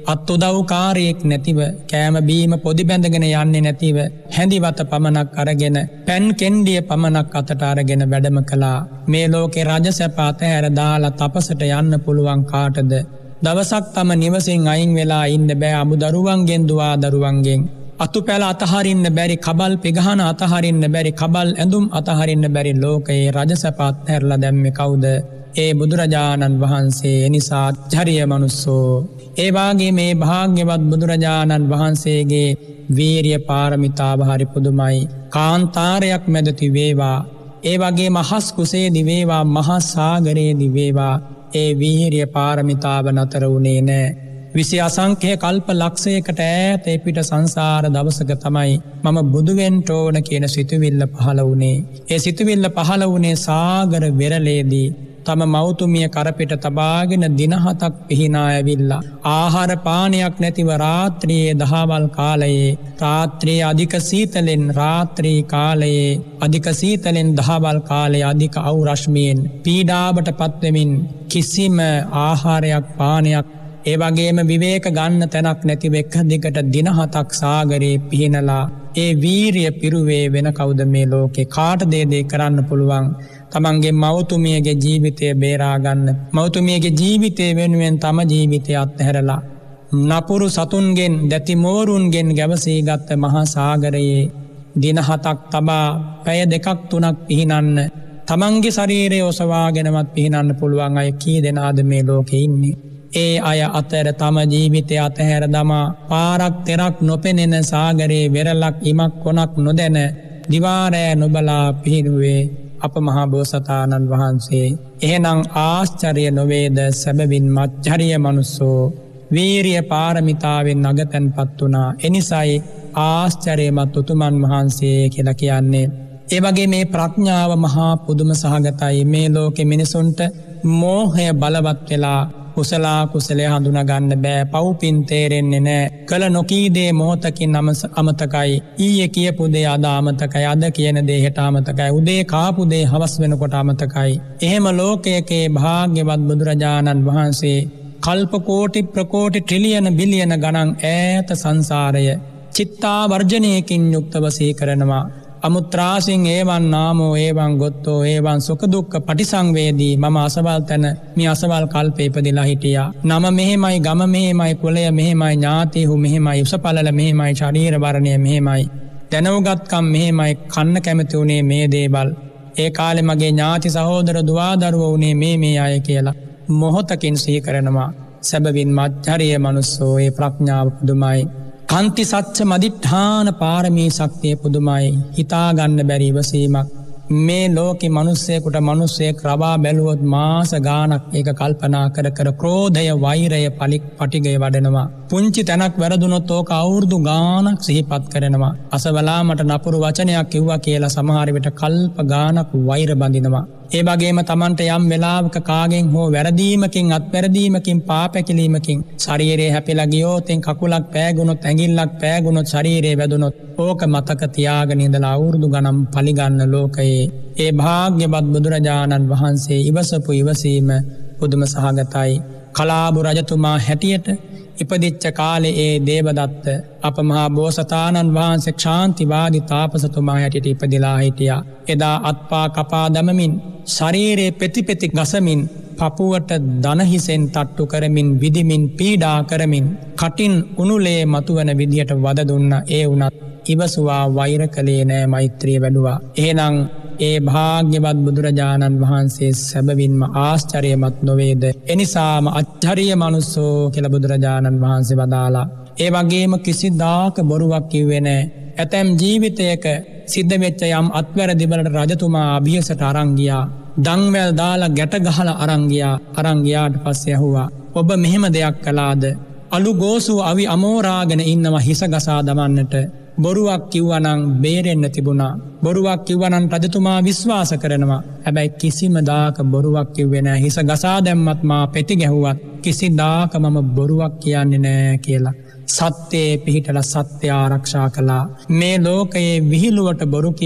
අත්උදව්කාරයෙක් නැතිව කෑම බීම පොදි බැඳගෙන යන්නේ නැතිව හැඳිවත පමණක් අරගෙන පැන් කෙන්ඩිය පමණක් අතට අරගෙන වැඩම කළා. මේ ලෝකේ රජ සැප අතහැර දාලා තපසට යන්න පුළුවන් කාටද? දවසක් තම නිවසින් අයින් වෙලා ඉන්න බෑ අමුදරුවන්ගෙන් දුවා දරුවන්ගෙන්. අතුපැල අතහරින්න බැරි කබල් පිගහන අතහරින්න බැරි කබල් ඇඳුම් අතහරින්න බැරි ලෝකයේ රජ සැප අත්හැරලා දැම්මේ කවුද? ඒ බුදුරජාණන් වහන්සේ. එනිසා අච්චරිය මනුස්සෝ. ඒ වාගේ මේ භාග්‍යවත් බුදුරජාණන් වහන්සේගේ වීරිය පාරමිතාව හරි පුදුමයි. කාන්තාරයක් මැද තිබේවා. ඒ වගේ මහස් කුසේදි වේවා මහා සාගරයේදි වේවා ඒ වීරිය පාරමිතාව නතර වුණේ නෑ. විසි අසංඛ්‍ය කල්ප ලක්ෂයකට ඈත පිට සංසාර දවසක තමයි මම බුදු වෙන්න ඕන කියන සිතුවිල්ල පහළ වුණේ. ඒ සිතුවිල්ල පහළ වුණේ සාගර වෙරළේදී තම මෞතුමිය කරපිට තබාගෙන දින හතක් පිහිනා ඇවිල්ලා ආහාර පානයක් නැතිව රාත්‍රියේ දහවල් කාලයේ රාත්‍රියේ අධික සීතලෙන් රාත්‍රී කාලයේ අධික සීතලෙන් දහවල් කාලයේ අධික අවු රශ්මියෙන් පීඩාවට පත්වෙමින් කිසිම ආහාරයක් පානයක් ඒ වගේම විවේක ගන්න තැනක් නැතිව එක දිගට දින හතක් සාගරේ පිහිනලා ඒ වීරිය පිරුවේ වෙන කවුද මේ ලෝකේ? කාටද දේ කරන්න පුළුවන්? තමන්ගේ මවතුමියගේ ජීවිතය බේරාගන්න. මවතුමියගේ ජීවිතය වෙනුවෙන් තම ජීවිතය අත්හැරලා නපුරු සතුන්ගෙන් දැතිමෝරුන්ගෙන් ගැවසී ගත්ත මහා සාගරයේ දින හතක් තබා පැය දෙකක් තුනක් පිහිනන්න තමන්ගේ ශරීරය ඔසවාගෙනවත් පිහිනන්න පුළුවන් අය කී දෙනාද මේ ලෝකේ ඉන්නේ? ඒ අය අතර තම ජීවිතය අතහැර දමා පාරක් තෙරක් නොපෙනෙන සාගරයේ වෙරළක් ඉමක් කොනක් නොදැන දිවාරෑ නොබලා පිහිනුවේ අප මහා බෝසතාණන් වහන්සේ. එහෙනම් ආශ්චර්ය නොවේද සැබවින් මච්චරිය මනුස්සෝ වීරිය පාරමිතාවෙන් අගතැන්පත් වුණා. එනිසයි ආශ්චර්යමත් උතුමන් වහන්සේ කියලා කියන්නේ. ඒ වගේ මේ ප්‍රඥාව මහා පුදුම සහගතයි. මේ ලෝකෙ මිනිසුන්ට මෝහය බලවත් වෙලා කුසලා කුසලයේ හඳුනා ගන්න බෑ. පව්පින් තේරෙන්නේ නෑ. කල නොකී දේ මොහොතකින් අමතකයි. ඊයේ කියපු දේ අද අමතකයි. අද කියන දේ හෙට අමතකයි. උදේ කාපු දේ හවස් වෙනකොට අමතකයි. එහෙම ලෝකයේ භාග්‍යවත් බුදුරජාණන් වහන්සේ කල්ප කෝටි ප්‍රකෝටි ට්‍රිලියන බිලියන ගණන් ඈත සංසාරය චිත්තා වර්ජනයකින් යුක්තව සීකරනවා. අමුත්‍රාසින් ඒවන් නාමෝ ඒවන් ගොත්තෝ ඒවන් සුඛදුක්ඛ පටිසංවේදී මම අසවල් තැන මේ අසවල් කල්පේ ඉපදිලා හිටියා. නම මෙහෙමයි, ගම මෙහෙමයි, කුලය මෙහෙමයි, ඥාතිහු මෙහෙමයි, උසපලල මෙහෙමයි, ශරීර වර්ණය මෙහෙමයි, දැනුගත්කම් මෙහෙමයි, කන්න කැමති උනේ මේ දේවල්, ඒ කාලේ මගේ ඥාති සහෝදර දුවා දරුවෝ උනේ මේ මේ අය කියලා මොහොතකින් සිහි කරනවා. සැබවින් මච්චරිය මනුස්සෝ ඒ ප්‍රඥාව පුදුමයි. කන්ති සච්ච මදිට්ඨාන පාරමී ශක්තිය පුදුමයි. හිතාගන්න බැරි ඉවසීමක්. මේ ලෝකෙ මිනිස්සෙකුට මිනිස්සෙක් රවා බැලුවොත් මාස ගාණක් ඒක කල්පනා කර කර ක්‍රෝධය, වෛරය, පලික් පටිගය වඩනවා. පුංචි තැනක් වැරදුනොත් ඕක අවුරුදු ගාණක් සිහිපත් කරනවා. අසවලා මට නපුරු වචනයක් කිව්වා කියලා සමහර විට කල්ප ගාණක් වෛර බඳිනවා. ඒ වගේම Tamanට යම් වෙලාවක කාගෙන් හෝ වැරදීමකින් අත්වැරදීමකින් පාපැකිලීමකින් ශරීරය හැපිලා ගියොත්, කකුලක් පෑගුණොත්, ඇඟිල්ලක් පෑගුණොත්, ශරීරය වැදුනොත් ඕක මතක තියාගෙන ඉඳලා අවුරුදු ගණන් පලිගන්න ලෝකයේ ඒ භාග්‍යවත් බුදුරජාණන් වහන්සේ ඉවසපු ඉවසීම පුදුම සහගතයි. කලාබු රජතුමා හැටියට ඉපදිච්ච කාලේ ඒ දේවදත්ත අප මහා බෝසතාණන් වහන්සේ ක්ෂාන්තිවාදී තාපසතුමා හැටියට ඉපදිලා හිටියා. එදා අත්පා කපා දමමින්, ශරීරයේ පෙති පෙති ගසමින්, පපුවට දනහිසෙන් තට්ටු කරමින්, විදිමින්, පීඩා කරමින්, කටින් උණුලේ මතුවන විදියට වද දුන්න. ඒ වුණත් ඉවසුවා, වෛර කළේ නෑ, මෛත්‍රිය වැඩුවා. එහෙනම් ඒ භාග්‍යවත් බුදුරජාණන් වහන්සේ සැබවින්ම ආශ්චර්යමත් නොවේද? එනිසාම අච්චරිය මනුස්සෝ කියලා බුදුරජාණන් වහන්සේ වදාලා. ඒ වගේම කිසිදාක බොරුවක් කිව්වේ නෑ. ඇතැම් ජීවිතයක සිද්ධ වෙච්ච යම් අත්වැරදි වලට රජතුමා අභියසට අරන් ගියා. දන්වැල් දාලා ගැට ගහලා අරන් ගියා. අරන් ගියාට පස්සේ ඇහුවා, ඔබ මෙහෙම දෙයක් කළාද? අලු ගෝසු අවි අමෝරාගෙන ඉන්නවා හිස ගසා දමන්නට. බොරුවක් කිව්වනම් බේරෙන්න තිබුණා. බොරුවක් කිව්වනම් රජතුමා විශ්වාස කරනවා. හැබැයි කිසිම දාක බොරුවක් කිව්වේ නෑ. හිස ගසා දැම්මත්, මා පෙති ගැහුවත් කිසිදාක මම බොරුවක් කියන්නේ නෑ කියලා සත්‍යයේ පිහිටලා සත්‍ය ආරක්ෂා කළා. මේ ලෝකයේ විහිළුවට බොරු කියන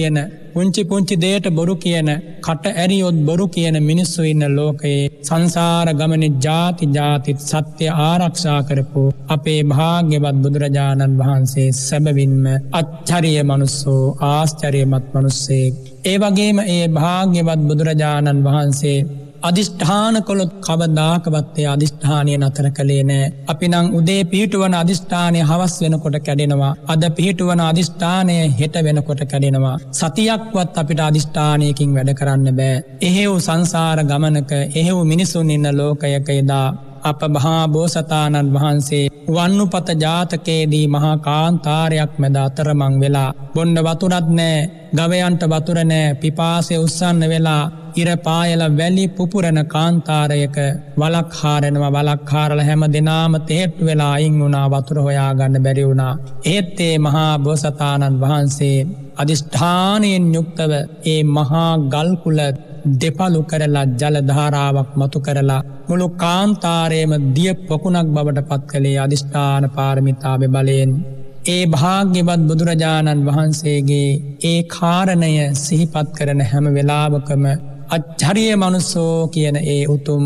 පුංචි පුංචි දේට බොරු කියන කට ඇරියොත් බොරු කියන මිනිස්සු ඉන්න ලෝකයේ සංසාර ගමන ජාති ජාතිත් සත්‍ය ආරක්ෂා කරපු අපේ භාග්‍යවත් බුදුරජාණන් වහන්සේ සැබවින්ම අච්චරිය මනුස්සෝ ආශ්චර්යමත් මනුස්සේ. ඒ වගේම ඒ භාග්‍යවත් බුදුරජාණන් වහන්සේ අධිෂ්ඨාන කොළොත් කවදාකවත්තේ අධිෂ්ඨානය නතර කළේ නෑ. අපි නං උදේ පිහිටුවන අධිෂ්ඨානය හවස් වෙනකොට කැඩෙනවා. අද පිහිටුවන අධිෂ්ඨානය හෙට වෙනකොට කැඩෙනවා. සතියක්වත් අපිට අධිෂ්ඨානයකින් වැඩ කරන්න බෑ. එහෙව් සංසාර ගමනක එහෙව් මිනිසුන් ඉන්න ලෝකයක එදා අප මහා බෝසතාණන් වහන්සේ වන්නුපත ජාතකයේදී මහා කාන්තාරයක් මැද අතරමං වෙලා බොන්න වතුරත් නෑ, ගවයන්ට වතුර නෑ, පිපාසය උස්සන්න වෙලා ඉර පායල වැලි පුපුරණ කාන්තාරයක වලක් හාරෙනවා. වලක් හාරලා හැම දෙනාම තෙහෙට්ටු වෙලා අයින් වුණා. වතුර හොයාගන්න බැරි වුණා. එහෙත් ඒ මහා බෝසතාණන් වහන්සේ අධිෂ්ඨානයෙන් යුක්තව ඒ මහා ගල්කුල දෙපලු කරලා ජල ධාරාවක් මතු කරලා මුළු කාන්තාරයේම දිය පොකුණක් බවට පත් කළේ අධිෂ්ඨාන පාරමිතාවේ බලයෙන්. ඒ භාග්‍යවත් බුදුරජාණන් වහන්සේගේ ඒ කාරණය සිහිපත් කරන හැම වෙලාවකම අච්චරිය මනුස්සෝ කියන ඒ උතුම්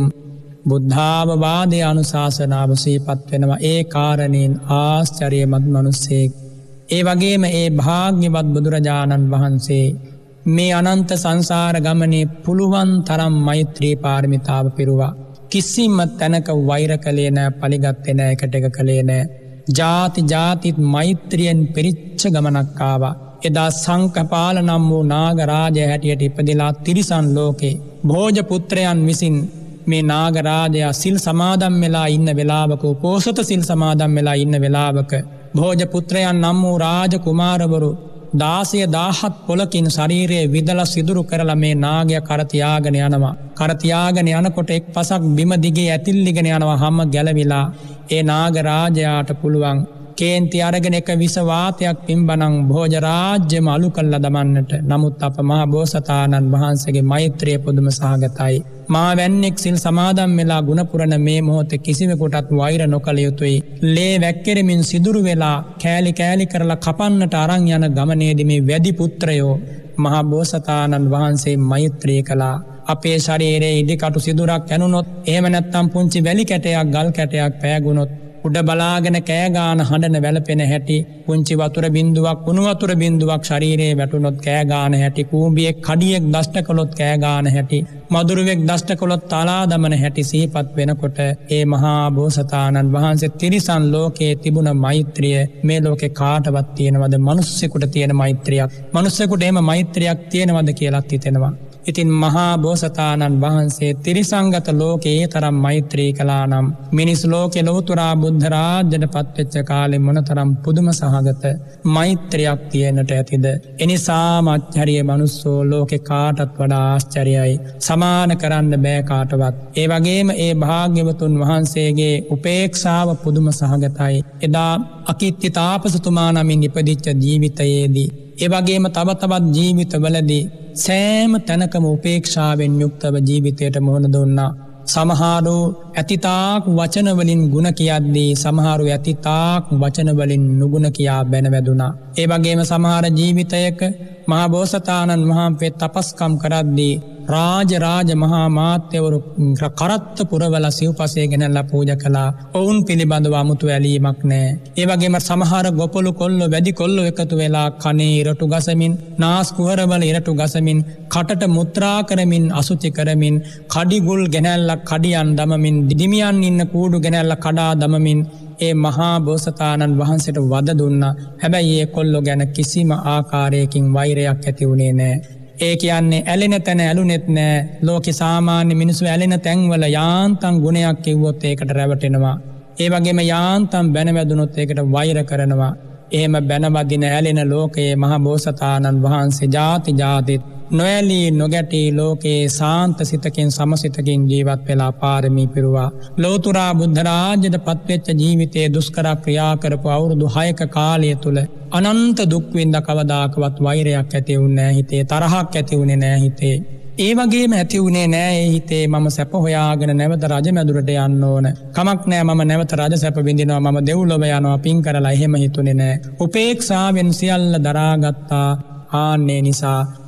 බුද්ධාවවාදය අනුශාසනාව සිහිපත් වෙනවා. ඒ කාරණයෙන් ආශ්චර්යමත් මනුස්සෙක්. ඒ වගේම ඒ භාග්‍යවත් බුදුරජාණන් වහන්සේ මේ අනන්ත සංසාර ගමනේ පුළුවන් තරම් මෛත්‍රී පාරමිතාව පිරුවා. කිසිම තැනක වෛර කළේ නෑ, පලිගත්තේ නෑ, එකට එක කළේ නෑ. ජාති ජාතිත් මෛත්‍රියෙන් පිරිච්ච ගමනක් ආවා. එදා සංකපාල නම් වූ නාගරාජය හැටියට ඉපදිලා තිරිසන් ලෝකේ භෝජ පුත්‍රයන් විසින් මේ නාගරාජයා සිල් සමාදම් වෙලා ඉන්න වෙලාවක, උපෝසත සිල් සමාදම් වෙලා ඉන්න වෙලාවක භෝජ පුත්‍රයන් නම් වූ රාජ කුමාරවරු දාසය දාහත් පොලකින් ශරීරයේ විදල සිදුරු කරලා මේ නාගය කරතියාගෙන යනවා. කරතියාගෙන යනකොට එක් පසක් බිම දිගේ ඇතිල්ලිගෙන යනවා. හැම ගැලවිලා ඒ නාගරාජයාට පුළුවන් කේන්ති අරගෙන එක විසවාතයක් පිම්බනං භෝජ රාජ්‍යම අලු කල්ලා දමන්නට. නමුත් අප මහා බෝසතාණන් වහන්සේගේ මෛත්‍රිය පුදුම සහගතයි. මා වැන්නෙක් සිල් සමාදම් වෙලා ගුණපුරණ මේ මොහොතේ කිසිවෙකුටත් වෛර නොකළ යුතුයි. ලේ වැක්කෙරමින් සිදුරු වෙලා කෑලි කෑලි කරලා කපන්නට අරන් යන ගමනේදී මේ වැඩි පුත්‍රයෝ මහා බෝසතාණන් වහන්සේ මෛත්‍රී කළා. අපේ ශරීරයේ ඉදිකටු සිදුරක් ඇනුනොත්, එහෙම නැත්නම් පුංචි වැලි කැටයක් ගල් කැටයක් පෑගුණොත් උඩ බලාගෙන කෑගාන හඬන වැළපෙන හැටි, පුංචි වතුර බින්දුවක් කුණු වතුර බින්දුවක් ශරීරයේ වැටුනොත් කෑගාන හැටි, කූඹියෙක් කඩියෙක් දෂ්ට කළොත් කෑගාන හැටි, මදුරුවෙක් දෂ්ට කළොත් තලා දමන හැටි සිහිපත් වෙනකොට ඒ මහා බෝසතාණන් වහන්සේ තිරිසන් ලෝකයේ තිබුණ මෛත්‍රිය මේ ලෝකේ කාටවත් තියෙනවද? මිනිස්සෙකුට තියෙන මෛත්‍රියක්, මිනිස්සෙකුට එහෙම මෛත්‍රියක් තියෙනවද කියලාත් හිතෙනවා. ඉතින් මහා බෝසතාණන් වහන්සේ තිරිසංගත ලෝකයේ තරම් මෛත්‍රී කළා නම් මිනිස් ලෝකේ ලෝතුරා බුද්ධ රාජ්‍යයට පත්වෙච්ච කාලේ මොනතරම් පුදුම සහගත මෛත්‍රියක් තියෙන්නට ඇතිද? එනිසාම අච්චරිය මනුස්සෝ ලෝකේ කාටත් වඩා ආශ්චර්යයි, සමාන කරන්න බෑ කාටවත්. ඒ වගේම ඒ භාග්‍යවතුන් වහන්සේගේ උපේක්ෂාව පුදුම සහගතයි. එදා අකිත්ති තාපසතුමා නමින් ඉපදිච්ච ජීවිතයේදී, ඒ වගේම තව තවත් ජීවිතවලදී සෑම තැනකම උපේක්ෂාවෙන් යුක්තව ජීවිතයට මුහුණ දුන්නා. සමහරු ඇතිතාක් වචනවලින් ගුණ කියද්දී, සමහරු ඇතිතාක් වචනවලින් නුගුණ කියා බැනවැදුනා. ඒ වගේම සමහර ජීවිතයක මහා බෝසතාණන් වහන්සේ තපස්කම් කරද්දී රාජ රාජ මහා මාත්‍යවරු කරත්ත පුරවල සිව්පසය ගෙනල්ලා පූජා කළා. ඔවුන් පිළිබඳව 아무තු ඇලීමක් නැහැ. ඒ වගේම සමහර ගොපළු කොල්ලෝ වැඩි කොල්ලෝ එකතු වෙලා කනේ ඉරටු ගසමින්, නාස් කුහරවල ඉරටු ගසමින්, කටට මුත්‍රා කරමින්, අසුචි කරමින්, කඩිගුල් ගෙනල්ලා කඩියන් දමමින්, දිමියන් ඉන්න කූඩු ගෙනල්ලා කඩා දමමින් ඒ මහා බෝසතාණන් වහන්සේට වද දුන්නා. හැබැයි ඒ කොල්ලෝ ගැන කිසිම ආකාරයකින් වෛරයක් ඇති වුණේ නැහැ. ඒ කියන්නේ ඇලෙන තැන ඇලුනෙත් නෑ. ලෝකේ සාමාන්‍ය මිනිස්සු ඇලෙන තැන්වල යාන්තම් ගුණයක් කිව්වොත් ඒකට රැවටෙනවා. ඒ වගේම යාන්තම් බැනවැදුනොත් ඒකට වෛර කරනවා. එහෙම බැනවදින ඇලෙන ලෝකයේ මහා බෝසතාණන් වහන්සේ ජාති ජාතිත් නොඇලී නොගැටී ලෝකයේ සාන්ත සිතකින් සමසිතකින් ජීවත් වෙලා පාරමී පිරුවා. ලෝතුරා බුද්ධ රාජ්‍යයට පත්වෙච්ච ජීවිතයේ දුෂ්කර ක්‍රියා කරපු අවුරුදු හයක කාලය තුල අනන්ත දුක් විඳ කවදාකවත් වෛරයක් ඇති වුණේ නැහැ හිතේ, තරහක් ඇති වුණේ නැහැ හිතේ. ඒ වගේම ඇති වුණේ නෑ ඒ හිතේ මම සැප හොයාගෙන නැවත රජ මැදුරට යන්න ඕන. කමක් නෑ මම නැවත රජ සැප විඳිනවා, මම දෙව්ලොව යනවා පින් කරලා, එහෙම හිතුනේ නෑ. උපේක්ෂාවෙන් සියල්ල දරාගත්තා. ආන්නේ නිසා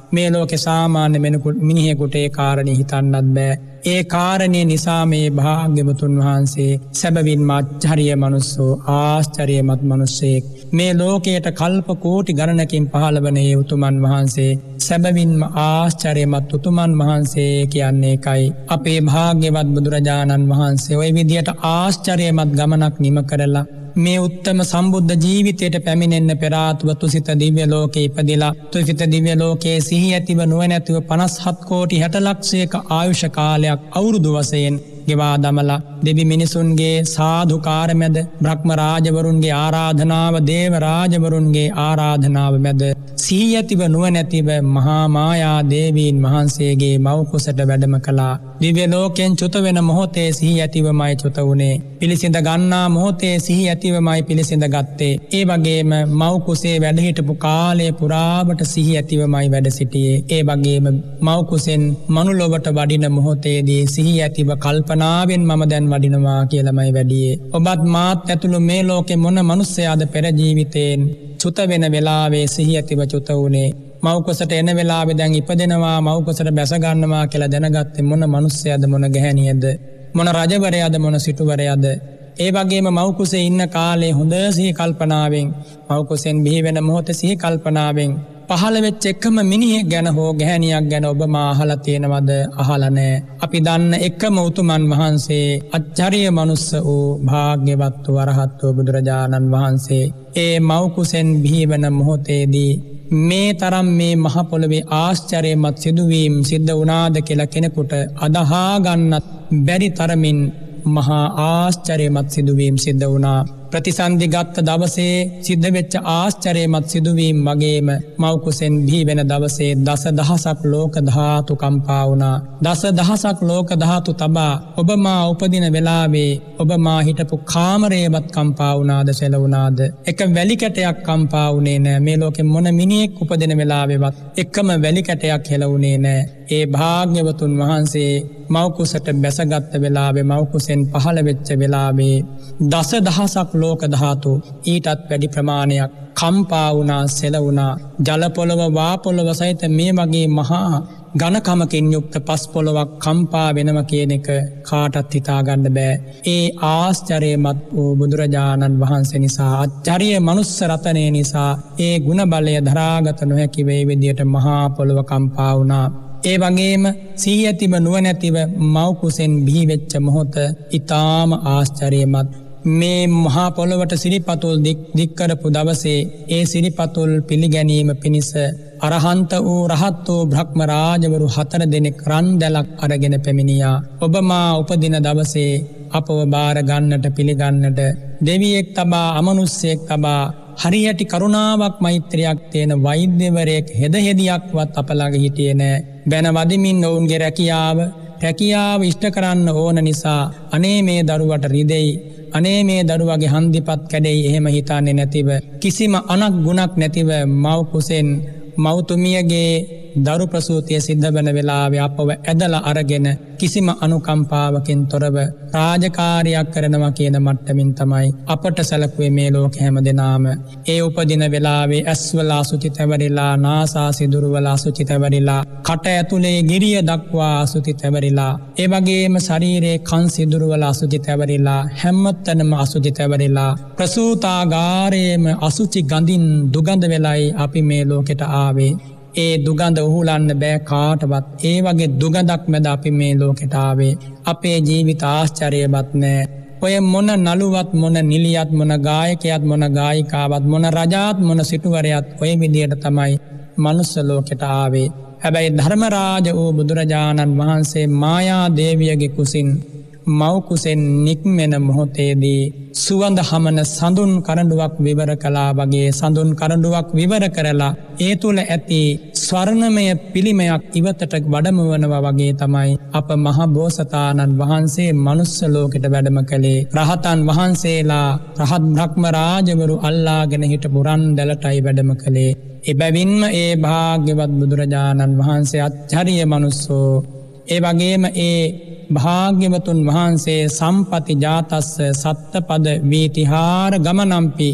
මේ ලෝකේ සාමාන්‍ය මිනිහෙකුට ඒ කාරණේ හිතන්නත් බෑ. ඒ කාරණේ නිසා මේ භාග්‍යවතුන් වහන්සේ සැබවින්ම අච්චරිය මනුස්සෝ ආශ්චර්යමත් මිනිසෙක්. මේ ලෝකයට කල්ප කෝටි ගණනකින් පහළ වන ඒ උතුමන් වහන්සේ සැබවින්ම ආශ්චර්යමත් උතුමන් වහන්සේ කියන්නේ එකයි. අපේ භාග්‍යවත් බුදුරජාණන් වහන්සේ ওই විදියට ආශ්චර්යමත් ගමනක් නිම කරලා මේ උත්තම සම්බුද්ධ ජීවිතයට පැමිණෙන්න පෙර ආතුව තුසිත දිව්‍ය ලෝකේ ඉපදිලා තුසිත දිව්‍ය ලෝකයේ සිහි ඇතිව නුවණැතිව පනස් හත් කෝටි හැට ලක්ෂයක ආයුෂ කාලයක් අවුරුදු වශයෙන් ගෙවා දමලා දෙවි මිනිසුන්ගේ සාධුකාර මැද බ්‍රහ්ම රාජවරුන්ගේ ආරාධනාව දේව රාජවරුන්ගේ ආරාධනාව මැද සිහි ඇතිව නුවණැතිව මහා මායා දේවීන් වහන්සේගේ මව් කුසට වැඩම කළා. දිව්‍ය ලෝකෙන් චුත වෙන මොහොතේ සිහි ඇතිවමයි චුත වුණේ. පිළිසිඳ ගන්නා මොහොතේ සිහි ඇතිවමයි පිළිසිඳ ගත්තේ. ඒ වගේම මව් කුසේ වැඩ හිටපු කාලය පුරාවට සිහි ඇතිවමයි වැඩ සිටියේ. ඒ වගේම මව් කුසෙන් මනුලොවට වඩින මොහොතේදී සිහි ඇතිව කල්පනාවෙන් මම දැන් වඩිනවා කියලාමයි වැඩියේ. ඔබත් මාත් ඇතුළු මේ ලෝකේ මොන මිනිස්සයාද පෙර ජීවිතේන් චුත වෙන වෙලාවේ සිහි ඇතිව චුත වුණේ. මව් කුසට එන වෙලාවේ දැන් ඉපදෙනවා මව් කුසට බැස ගන්නවා කියලා දැනගත්තේ මොන මිනිස්සයාද මොන ගැහණියද මොන රජවරයාද මොන සිටුවරයාද. ඒ වගේම මව් කුසේ ඉන්න කාලේ හොඳ සිහි කල්පනාවෙන් මව් කුසෙන් බිහි වෙන මොහොත සිහි කල්පනාවෙන් පහළ වෙච්ච එකම මිනිහෙක් ගැන හෝ ගැහණියක් ගැන ඔබ මා අහලා තියෙනවද? අහලා නැහැ. අපි දන්න එකම උතුමන් වහන්සේ අච්චරිය මනුස්ස වූ භාග්‍යවත් වූ අරහත් වූ බුදුරජාණන් වහන්සේ ඒ මව් කුසෙන් බිහි වෙන මොහොතේදී මේ තරම් මේ මහ පොළවේ ආශ්චර්යමත් සිදුවීම් සිද්ධ වුණාද කියලා කෙනෙකුට අදහා ගන්නත් බැරි තරමින් මහා ආශ්චර්යමත් සිදුවීම් සිද්ධ වුණා. ප්‍රතිසන්දි ගත්ත දවසේ සිද්ධ වෙච්ච ආශ්චර්යමත් සිදුවීම් වගේම මව් කුසෙන් බිහි වෙන දවසේ දස දහසක් ලෝක ධාතු කම්පා වුණා. දස දහසක් ලෝක ධාතු තබා ඔබ මා උපදින වෙලාවේ ඔබ මා හිටපු කාමරේවත් කම්පා වුණාද සැලුණාද? එක වැලි කැටයක් කම්පා වුණේ නැහැ. මේ ලෝකෙ මොන මිනිහෙක් උපදින වෙලාවෙවත් එකම වැලි කැටයක් හෙලුණේ නැහැ. ඒ භාග්‍යවතුන් වහන්සේ මව් කුසට බැසගත් වෙලාවේ මව් කුසෙන් පහළ වෙච්ච වෙලාවේ දස දහසක් ලෝක ධාතු ඊටත් වැඩි ප්‍රමාණයක් කම්පා වුණා සෙලවුණා. ජල පොළව වා පොළව සහිත මේ වගේ මහා ඝනකමකින් යුක්ත පස් පොළවක් කම්පා වෙනව කියන එක කාටත් හිතා ගන්න බෑ. ඒ ආශ්චර්යමත් වූ බුදුරජාණන් වහන්සේ නිසා අච්චරිය මනුස්ස රතනය නිසා ඒ ගුණ බලය දරාගත නොහැකි වේ විදියට මහා පොළව කම්පා වුණා. ඒ වගේම සිහි ඇතිව නුවණැතිව මව් කුසෙන් බිහි වෙච්ච මොහොත ඊටාම ආශ්චර්යමත්. මේ මහා පොළොවට සිරිපතුල් දික් දික් කරපු දවසේ ඒ සිරිපතුල් පිළිගැනීම පිණිස අරහන්ත වූ රහත් වූ බ්‍රහ්ම රාජවරු හතර දෙනෙක් රන් දැලක් අරගෙන පැමිණියා. ඔබ මා උපදින දවසේ අපව බාර ගන්නට පිළිගන්නට දෙවියෙක් තබා අමනුෂ්‍යයෙක් තබා හරියටි කරුණාවක් මෛත්‍රියක් තියෙන වෛද්‍යවරයෙක් හෙදහෙදියක්වත් අප ළඟ හිටියේ නෑ. බැන වදිමින් ඔවුන්ගේ රැකියාව රැකියාව ඉෂ්ට කරන්න ඕන නිසා අනේ මේ දරුවට රිදෙයි, අනේ මේ දරුවගේ හන්දිපත් කැඩෙයි එහෙම හිතන්නේ නැතිව කිසිම අනක් ගුණක් නැතිව මව් කුසෙන් මව්තුමියගේ දරු ප්‍රසූතිය සිද්ධ වෙන වෙලාවේ අපව ඇදලා අරගෙන කිසිම අනුකම්පාවකින් තොරව රාජකාරියක් කරනවා කියන මට්ටමින් තමයි අපට සැලකුවේ මේ ලෝක හැම දෙනාම. ඒ උපදින වෙලාවේ ඇස්වල අසුචි තැවරිලා, නාසා සිදුරුවල අසුචි තැවරිලා, කට ඇතුලේ ගිරිය දක්වා අසුචි තැවරිලා, ඒ වගේම ශරීරයේ කන් සිදුරුවල අසුචි තැවරිලා, හැමතැනම අසුචි තැවරිලා, ප්‍රසූතාගාරයේම අසුචි ගඳින් දුගඳ වෙලයි අපි මේ ලෝකෙට ආවේ. ඒ දුගඳ උහුලන්න බෑ කාටවත්. ඒ වගේ දුගඳක් මැද අපි මේ ලෝකෙට ආවේ. අපේ ජීවිත ආශ්චර්යවත් නෑ. ඔය මොන නළුවත් මොන නිලියත් මොන ගායකයත් මොන ගායිකාවත් මොන රජාත් මොන සිටුවරයත් ඔය විදියට තමයි මනුස්ස ලෝකෙට ආවේ. හැබැයි ධර්මරාජ වූ බුදුරජාණන් වහන්සේ මායා දේවියගේ කුසින් මව් කුසෙන් නික්මෙන මොහොතේදී සුවඳ හමන සඳුන් කරඬුවක් විවර කළා වගේ සඳුන් කරඬුවක් විවර කරලා ඒ තුල ඇති ස්වර්ණමය පිළිමයක් ඉවතට වඩමවනවා වගේ තමයි අප මහ බෝසතාණන් වහන්සේ මනුස්ස ලෝකෙට වැඩම කළේ. රහතන් වහන්සේලා රහත් බ්‍රහ්ම රාජවරු අල්ලාගෙන හිටපු රන් දැලටයි වැඩම කළේ. එබැවින්ම ඒ භාග්‍යවත් බුදුරජාණන් වහන්සේ අච්චරිය මනුස්සෝ. ඒ වගේම ඒ භාග්‍යවතුන් වහන්සේ සම්පති ජාතස්ස සත්තපද වීතිහාර ගමනම්පි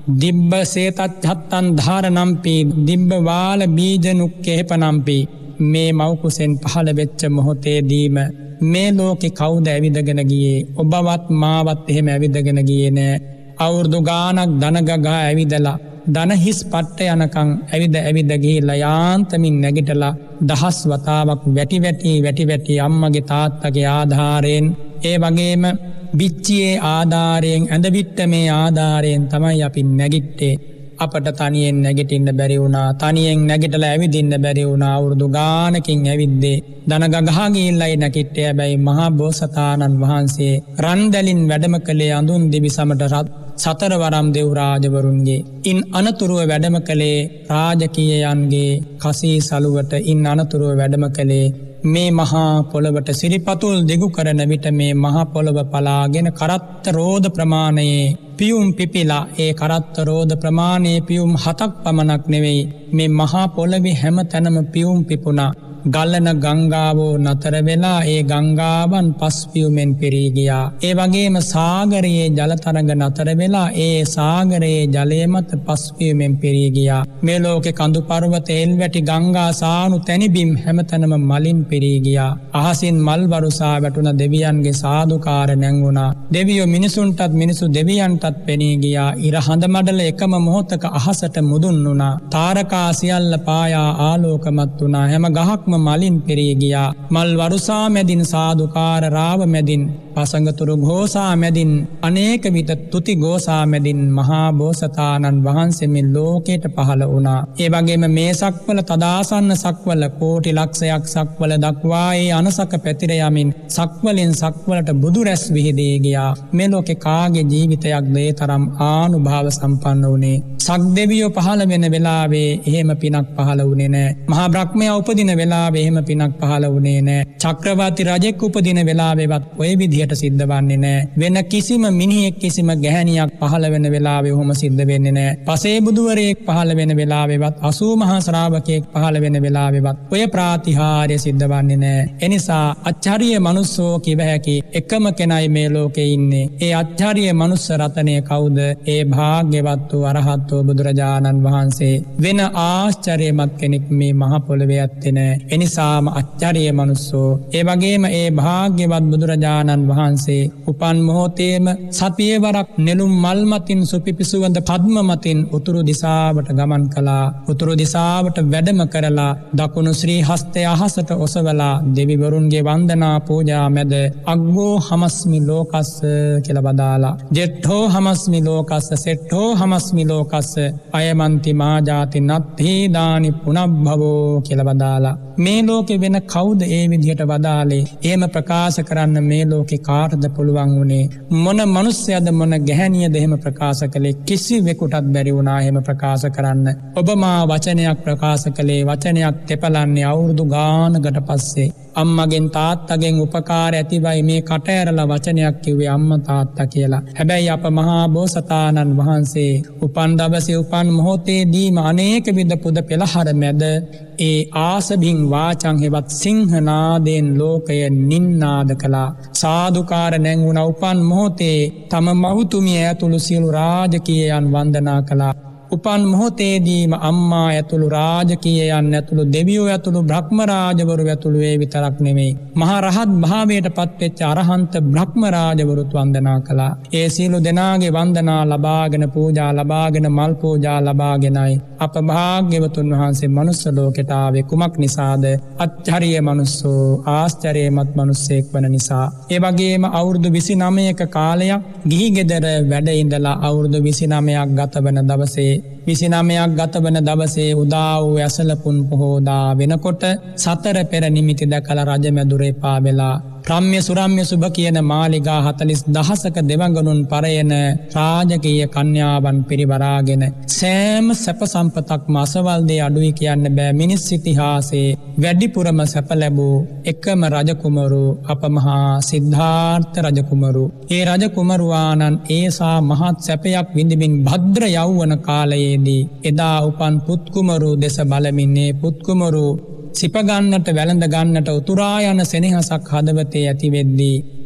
දිබ්බ සේතච්ඡත්තන් ධාරනම්පි දිබ්බ වාල බීජනුක්කේපනම්පි මේ මව්කුසෙන් පහළ වෙච්ච මොහොතේදීම මේ ලෝකෙ කවුද ඇවිදගෙන ගියේ ඔබවත් මාවත් එහෙම ඇවිදගෙන ගියේ නෑ අවුරුදු ගානක් දනගගා ඇවිදලා දනහිස් පට්ට යනකං ඇවිද ඇවිද ගිහිල්ලා යාන්තමින් නැගිටලා දහස් වතාවක් වැටි වැටි වැටි වැටි අම්මගේ තාත්තගේ ආධාරයෙන් ඒ වගේම බිච්චියේ ආධාරයෙන් ඇඳවිට්ට මේ ආධාරයෙන් තමයි අපි නැගිට්ටේ අපට තනියෙන් නැගිටින්න බැරි වුණා තනියෙන් නැගිටලා ඇවිදින්න බැරි වුණා අවුරුදු ගානකින් ඇවිද්දේ දනගගහා ගිහිල්ලයි නැගිට්ටේ හැබැයි මහා බෝසතාණන් වහන්සේ රන්දැලින් වැඩම කළේ අඳුන් දිවි සමට රත් සතර වරම් දෙව් රාජවරුන්ගේ ඉන් අනතුරුව වැඩම කළේ රාජකීයයන්ගේ කසී සලුවට ඉන් අනතුරුව වැඩම කළේ මේ මහා පොළොවට සිරිපතුල් දිගු කරන විට මේ මහා පොළොව පලාගෙන කරත්ත රෝධ ප්‍රමාණයේ පියුම් පිපිලා ඒ කරත්ත රෝධ ප්‍රමාණයේ පියුම් හතක් පමණක් නෙවෙයි මේ මහා පොළොවේ හැම තැනම පියුම් පිපුණා ගලන ගංගාවෝ නතර වෙලා ඒ ගංගාවන් පස්පියුමෙන් පිරී ගියා. ඒ වගේම සාගරයේ ජලතරඟ නතර වෙලා ඒ සාගරයේ ජලය මත පස්පියුමෙන් පිරී ගියා. මේ ලෝකේ කඳු පර්වත එල්වැටි ගංගා සානු තැනිබිම් හැමතැනම මලින් පිරී ගියා. අහසින් මල් වරුසා වැටුණ දෙවියන්ගේ සාදුකාර නැංගුණා. දෙවියෝ මිනිසුන්ටත් මිනිසු දෙවියන්ටත් පෙනී ගියා. ඉර හඳ මඩල එකම මොහොතක අහසට මුදුන් වුණා. තාරකා සියල්ල පායා ආලෝකමත් වුණා. හැම ගහක් මලින් පිරී ගියා. මල් වරුසා මැදින් සාදුකාර රාව මැදින් පසඟතුරු ගෝසා මැදින් අනේක විට තුති ගෝසා මැදින් මහා බෝසතාණන් වහන්සේ මේ ලෝකයට පහළ වුණා. ඒ වගේම මේ සක්වල තදාසන්න සක්වල කෝටි ලක්ෂයක් සක්වල දක්වා ඒ අනසක පැතිර යමින් සක්වලින් සක්වලට බුදු රැස් විහිදී ගියා. මේ ලෝකේ කාගේ ජීවිතයක් දේ තරම් ආනුභාව සම්පන්න වුණේ. සක් දෙවියෝ පහළ වෙන වෙලාවේ එහෙම පිනක් පහළ වුණේ නැහැ. මහා බ්‍රහ්මයා උපදින වෙලාවේ එහෙම පිනක් පහළ වුණේ නැහැ. චක්‍රවර්ති රජෙක් උපදින වෙලාවේවත් ඔය විදිහට සිද්ධ වන්නේ නැහැ. වෙන කිසිම මිනිහෙක් කිසිම ගැහණියක් පහළ වෙන වෙලාවේ ඔහොම සිද්ධ වෙන්නේ නැහැ. පසේ බුදුවරයෙක් පහළ වෙන වෙලාවේවත් අසූ මහා ශ්‍රාවකයෙක් පහළ වෙන වෙලාවේවත් ඔය ප්‍රාතිහාර්ය සිද්ධ වන්නේ නැහැ. එනිසා අච්චරිය මනුස්සෝ කිව හැකි එකම කෙනයි මේ ලෝකේ ඉන්නේ. ඒ අච්චරිය මනුස්ස රතනය කවුද? ඒ භාග්‍යවත් වූ අරහත් වූ බුදුරජාණන් වහන්සේ. වෙන ආශ්චර්යමත් කෙනෙක් මේ මහ පොළවේ ඇත්තේ නැහැ. එනිසාම අච්චරිය මනුස්සෝ. ඒ වගේම ඒ භාග්‍යවත් බුදුරජාණන් වහන්සේ උපන් මොහොතේම සතියවරක් නෙළුම් මල් මතින් සුපිපිසුවඳ පද්ම මතින් උතුරු දිසාවට ගමන් කළා. උතුරු දිසාවට වැඩම කරලා දකුණු ශ්‍රී හස්තය අහසට ඔසවලා දෙවිවරුන්ගේ වන්දනා පූජා මැද අග්ගෝ හමස්මි ලෝකස්ස කියලා වදාලා. ජෙට්ඨෝ හමස්මි ලෝකස්ස සෙට්ඨෝ හමස්මි ලෝකස්ස අයමන්ති මාජාති නත්ථී දානි පුනබ්භවෝ කියලා වදාලා. මේ ලෝකෙ වෙන කවුද ඒ විදිහට වදාලේ? එහෙම ප්‍රකාශ කරන්න මේ ලෝකේ කාටද පුළුවන් වුණේ? මොන මිනිස්යද මොන ගැහණියද එහෙම ප්‍රකාශ කළේ? කිසිවෙකුටත් බැරි වුණා එහෙම ප්‍රකාශ කරන්න. ඔබ මා වචනයක් ප්‍රකාශ කළේ වචනයක් තෙපලන්නේ අවුරුදු ගානකට පස්සේ. අම්මගෙන් තාත්තගෙන් උපකාර ඇතිවයි මේ කට ඇරලා වචනයක් කිව්වේ අම්මා තාත්තා කියලා. හැබැයි අප මහා බෝසතාණන් වහන්සේ උපන් දවසේ උපන් මොහොතේදීම අනේක විද පුද පෙළහර මැද ඒ ආසභින් වාචං හෙවත් සිංහනාදයෙන් ලෝකය නින්නාද කළා. සාදුකාර නැංගුණ උපන් මොහොතේ තම මව්තුමිය ඇතුළු සියලු රාජකීයයන් වන්දනා කළා. උපන් මොහොතේදීම අම්මා ඇතුළු රාජකීයයන් ඇතුළු දෙවියෝ ඇතුළු බ්‍රහ්ම රාජවරු ඇතුළු ඒ විතරක් නෙමෙයි. මහා රහත් භාවයට පත්වෙච්ච අරහන්ත බ්‍රහ්ම රාජවරුත් වන්දනා කළා. ඒ සියලු දෙනාගේ වන්දනා ලබාගෙන පූජා ලබාගෙන මල් පූජා ලබාගෙනයි අප භාග්‍යවතුන් වහන්සේ මනුස්ස ලෝකෙට ආවේ. කුමක් නිසාද? අච්චරිය මනුස්සෝ ආශ්චර්යමත් මනුස්සයෙක් වන නිසා. ඒ වගේම අවුරුදු විසිනමයක කාලයක් ගිහි ගෙදර වැඩ ඉඳලා අවුරුදු විසිනමයක් ගත වන දවසේ විසිනමයක් ගත වන දවසේ උදා වූ ඇසලපුන් පොහෝදා වෙනකොට සතර පෙර නිමිති දැකලා රජ මැදුරේ පාවෙලා රම්‍ය සුරම්‍ය සුභ කියන මාලිගා හතලිස් දහසක දෙවඟනුන් පරයන රාජකීය කන්‍යාවන් පිරිවරාගෙන සෑම සැප සම්පතක්ම අසවල් දේ අඩුයි කියන්න බෑ. මිනිස් ඉතිහාසයේ වැඩිපුරම සැප ලැබූ එකම රජකුමරු අප මහා සිද්ධාර්ථ රජකුමරු. ඒ රජකුමරුවාණන් ඒසා මහත් සැපයක් විඳිමින් භද්‍ර යෞවන කාලයේදී එදා උපන් පුත්කුමරු දෙස බලමින්නේ පුත්කුමරු සිපගන්නට වැළඳ ගන්නට උතුරා යන සෙනෙහසක් හදවතේ ඇතිවෙද්දී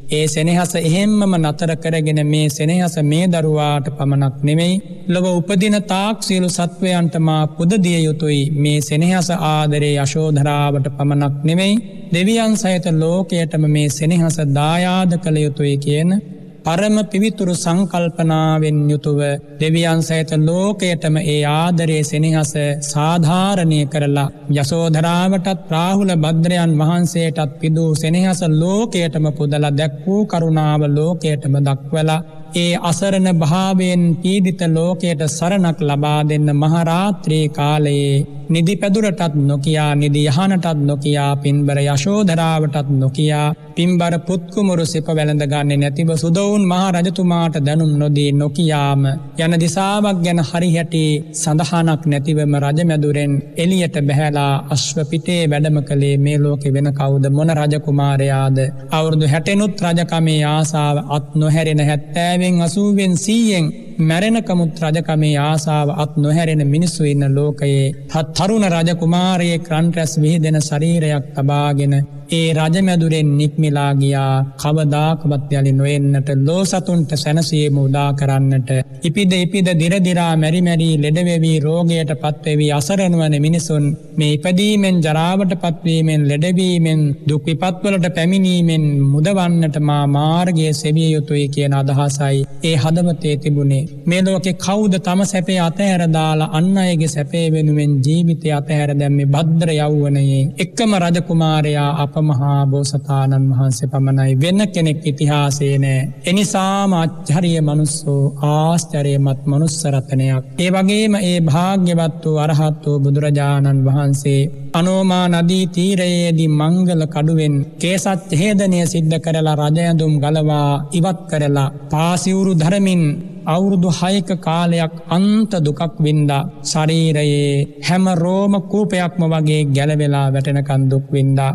ඒ සෙනෙහස එහෙම්මම නතර කරගෙන මේ සෙනෙහස මේ දරුවාට පමණක් නෙමෙයි ලොව උපදින තාක් සියලු සත්වයන්ට මා පුද දිය යුතුයි මේ සෙනෙහස ආදරේ යශෝධරාවට පමණක් නෙමෙයි දෙවියන් සහිත ලෝකයටම මේ සෙනෙහස දායාද කළ යුතුයි කියන පරම පිවිතුරු සංකල්පනාවෙන් යුතුව දෙවියන් සහිත ලෝකයටම ඒ ආදරේ සෙනෙහස සාධාරණය කරලා යසෝධරාවටත් රාහුල භද්‍රයන් වහන්සේටත් පිදූ සෙනෙහස ලෝකයටම පුදලා දැක් වූ කරුණාව ලෝකයටම දක්වලා ඒ අසරණ භාවයෙන් පීඩිත ලෝකයට සරණක් ලබා දෙන්න මහරාත්‍රී කාලයේ නිදි පැදුරටත් නොකියා නිදි යහනටත් නොකියා පින්බර යශෝධරාවටත් නොකියා පින්බර පුත්කුමරු සිප වැළඳ ගන්නේ නැතිව සුදවුන් මහ රජතුමාට දැනුම් නොදී නොකියාම යන දිසාවක් ගැන හරිහැටි සඳහනක් නැතිවම රජමැදුරෙන් එළියට බැහැලා අශ්ව පිටේ වැඩම කළේ මේ ලෝකෙ වෙන කවුද මොන රජකුමාරයාද අවුරුදු හැටෙනුත් රජකමේ ආසාව අත් නොහැරෙන හැත්තෑවෙන් අසූවෙන් සීයෙන් මැරෙනකමුත් රජකමේ ආසාව අත් නොහැරෙන මිනිස්සු ඉන්න ලෝකයේ තරුණ රජකුමාරයෙක් රන් රැස් විහිදෙන ශරීරයක් තබාගෙන ඒ රජමැදුරෙන් නික්මිලා ගියා කවදාකවත් යලි නොෙන්නට ලෝ සතුන්ට සැනසීම උදා කරන්නට ඉපිද ඉපිද දිරදිරා මැරි මැරි ලෙඩ වෙවි රෝගයට පත්වෙවි අසරණ වන මිනිසුන් මේ ඉපදීමෙන් ජරාවට පත්වීමෙන් ලෙඩවීමෙන් දුක් විපත්වලට පැමිණීමෙන් මුදවන්නට මා මාර්ගයේ සෙවිය යුතුයි කියන අදහසයි ඒ හදවතේ තිබුණේ මේ ලෝකේ කවුද තම සැපේ අතහැර දාලා අන් අයගේ සැපේ වෙනුවෙන් ජීවිතය අතහැර දැම්මේ භද්‍ර යෞවනයේ එකම රජකුමාරයා අප මහා බෝසතාණන් වහන්සේ පමණයි වෙන කෙනෙක් ඉතිහාසයේ නෑ එනිසාම ආශ්චර්ය මනුස්සෝ ආශ්චර්යමත් මනුස්ස රත්නයක් ඒ වගේම ඒ භාග්‍යවත් වූ අරහත් වූ බුදුරජාණන් වහන්සේ අනෝමා නදී තීරයේදී මංගල කඩුවෙන් කේසත් ඡේදනය සිද්ධ කරලා රජ ඇඳුම් ගලවා ඉවත් කරලා පාසිවුරු ධරමින් අවුරුදු හයක කාලයක් අන්ත දුකක් වින්දා ශරීරයේ හැම රෝම කූපයක්ම වගේ ගැලවෙලා වැටෙනකන් දුක් වින්දා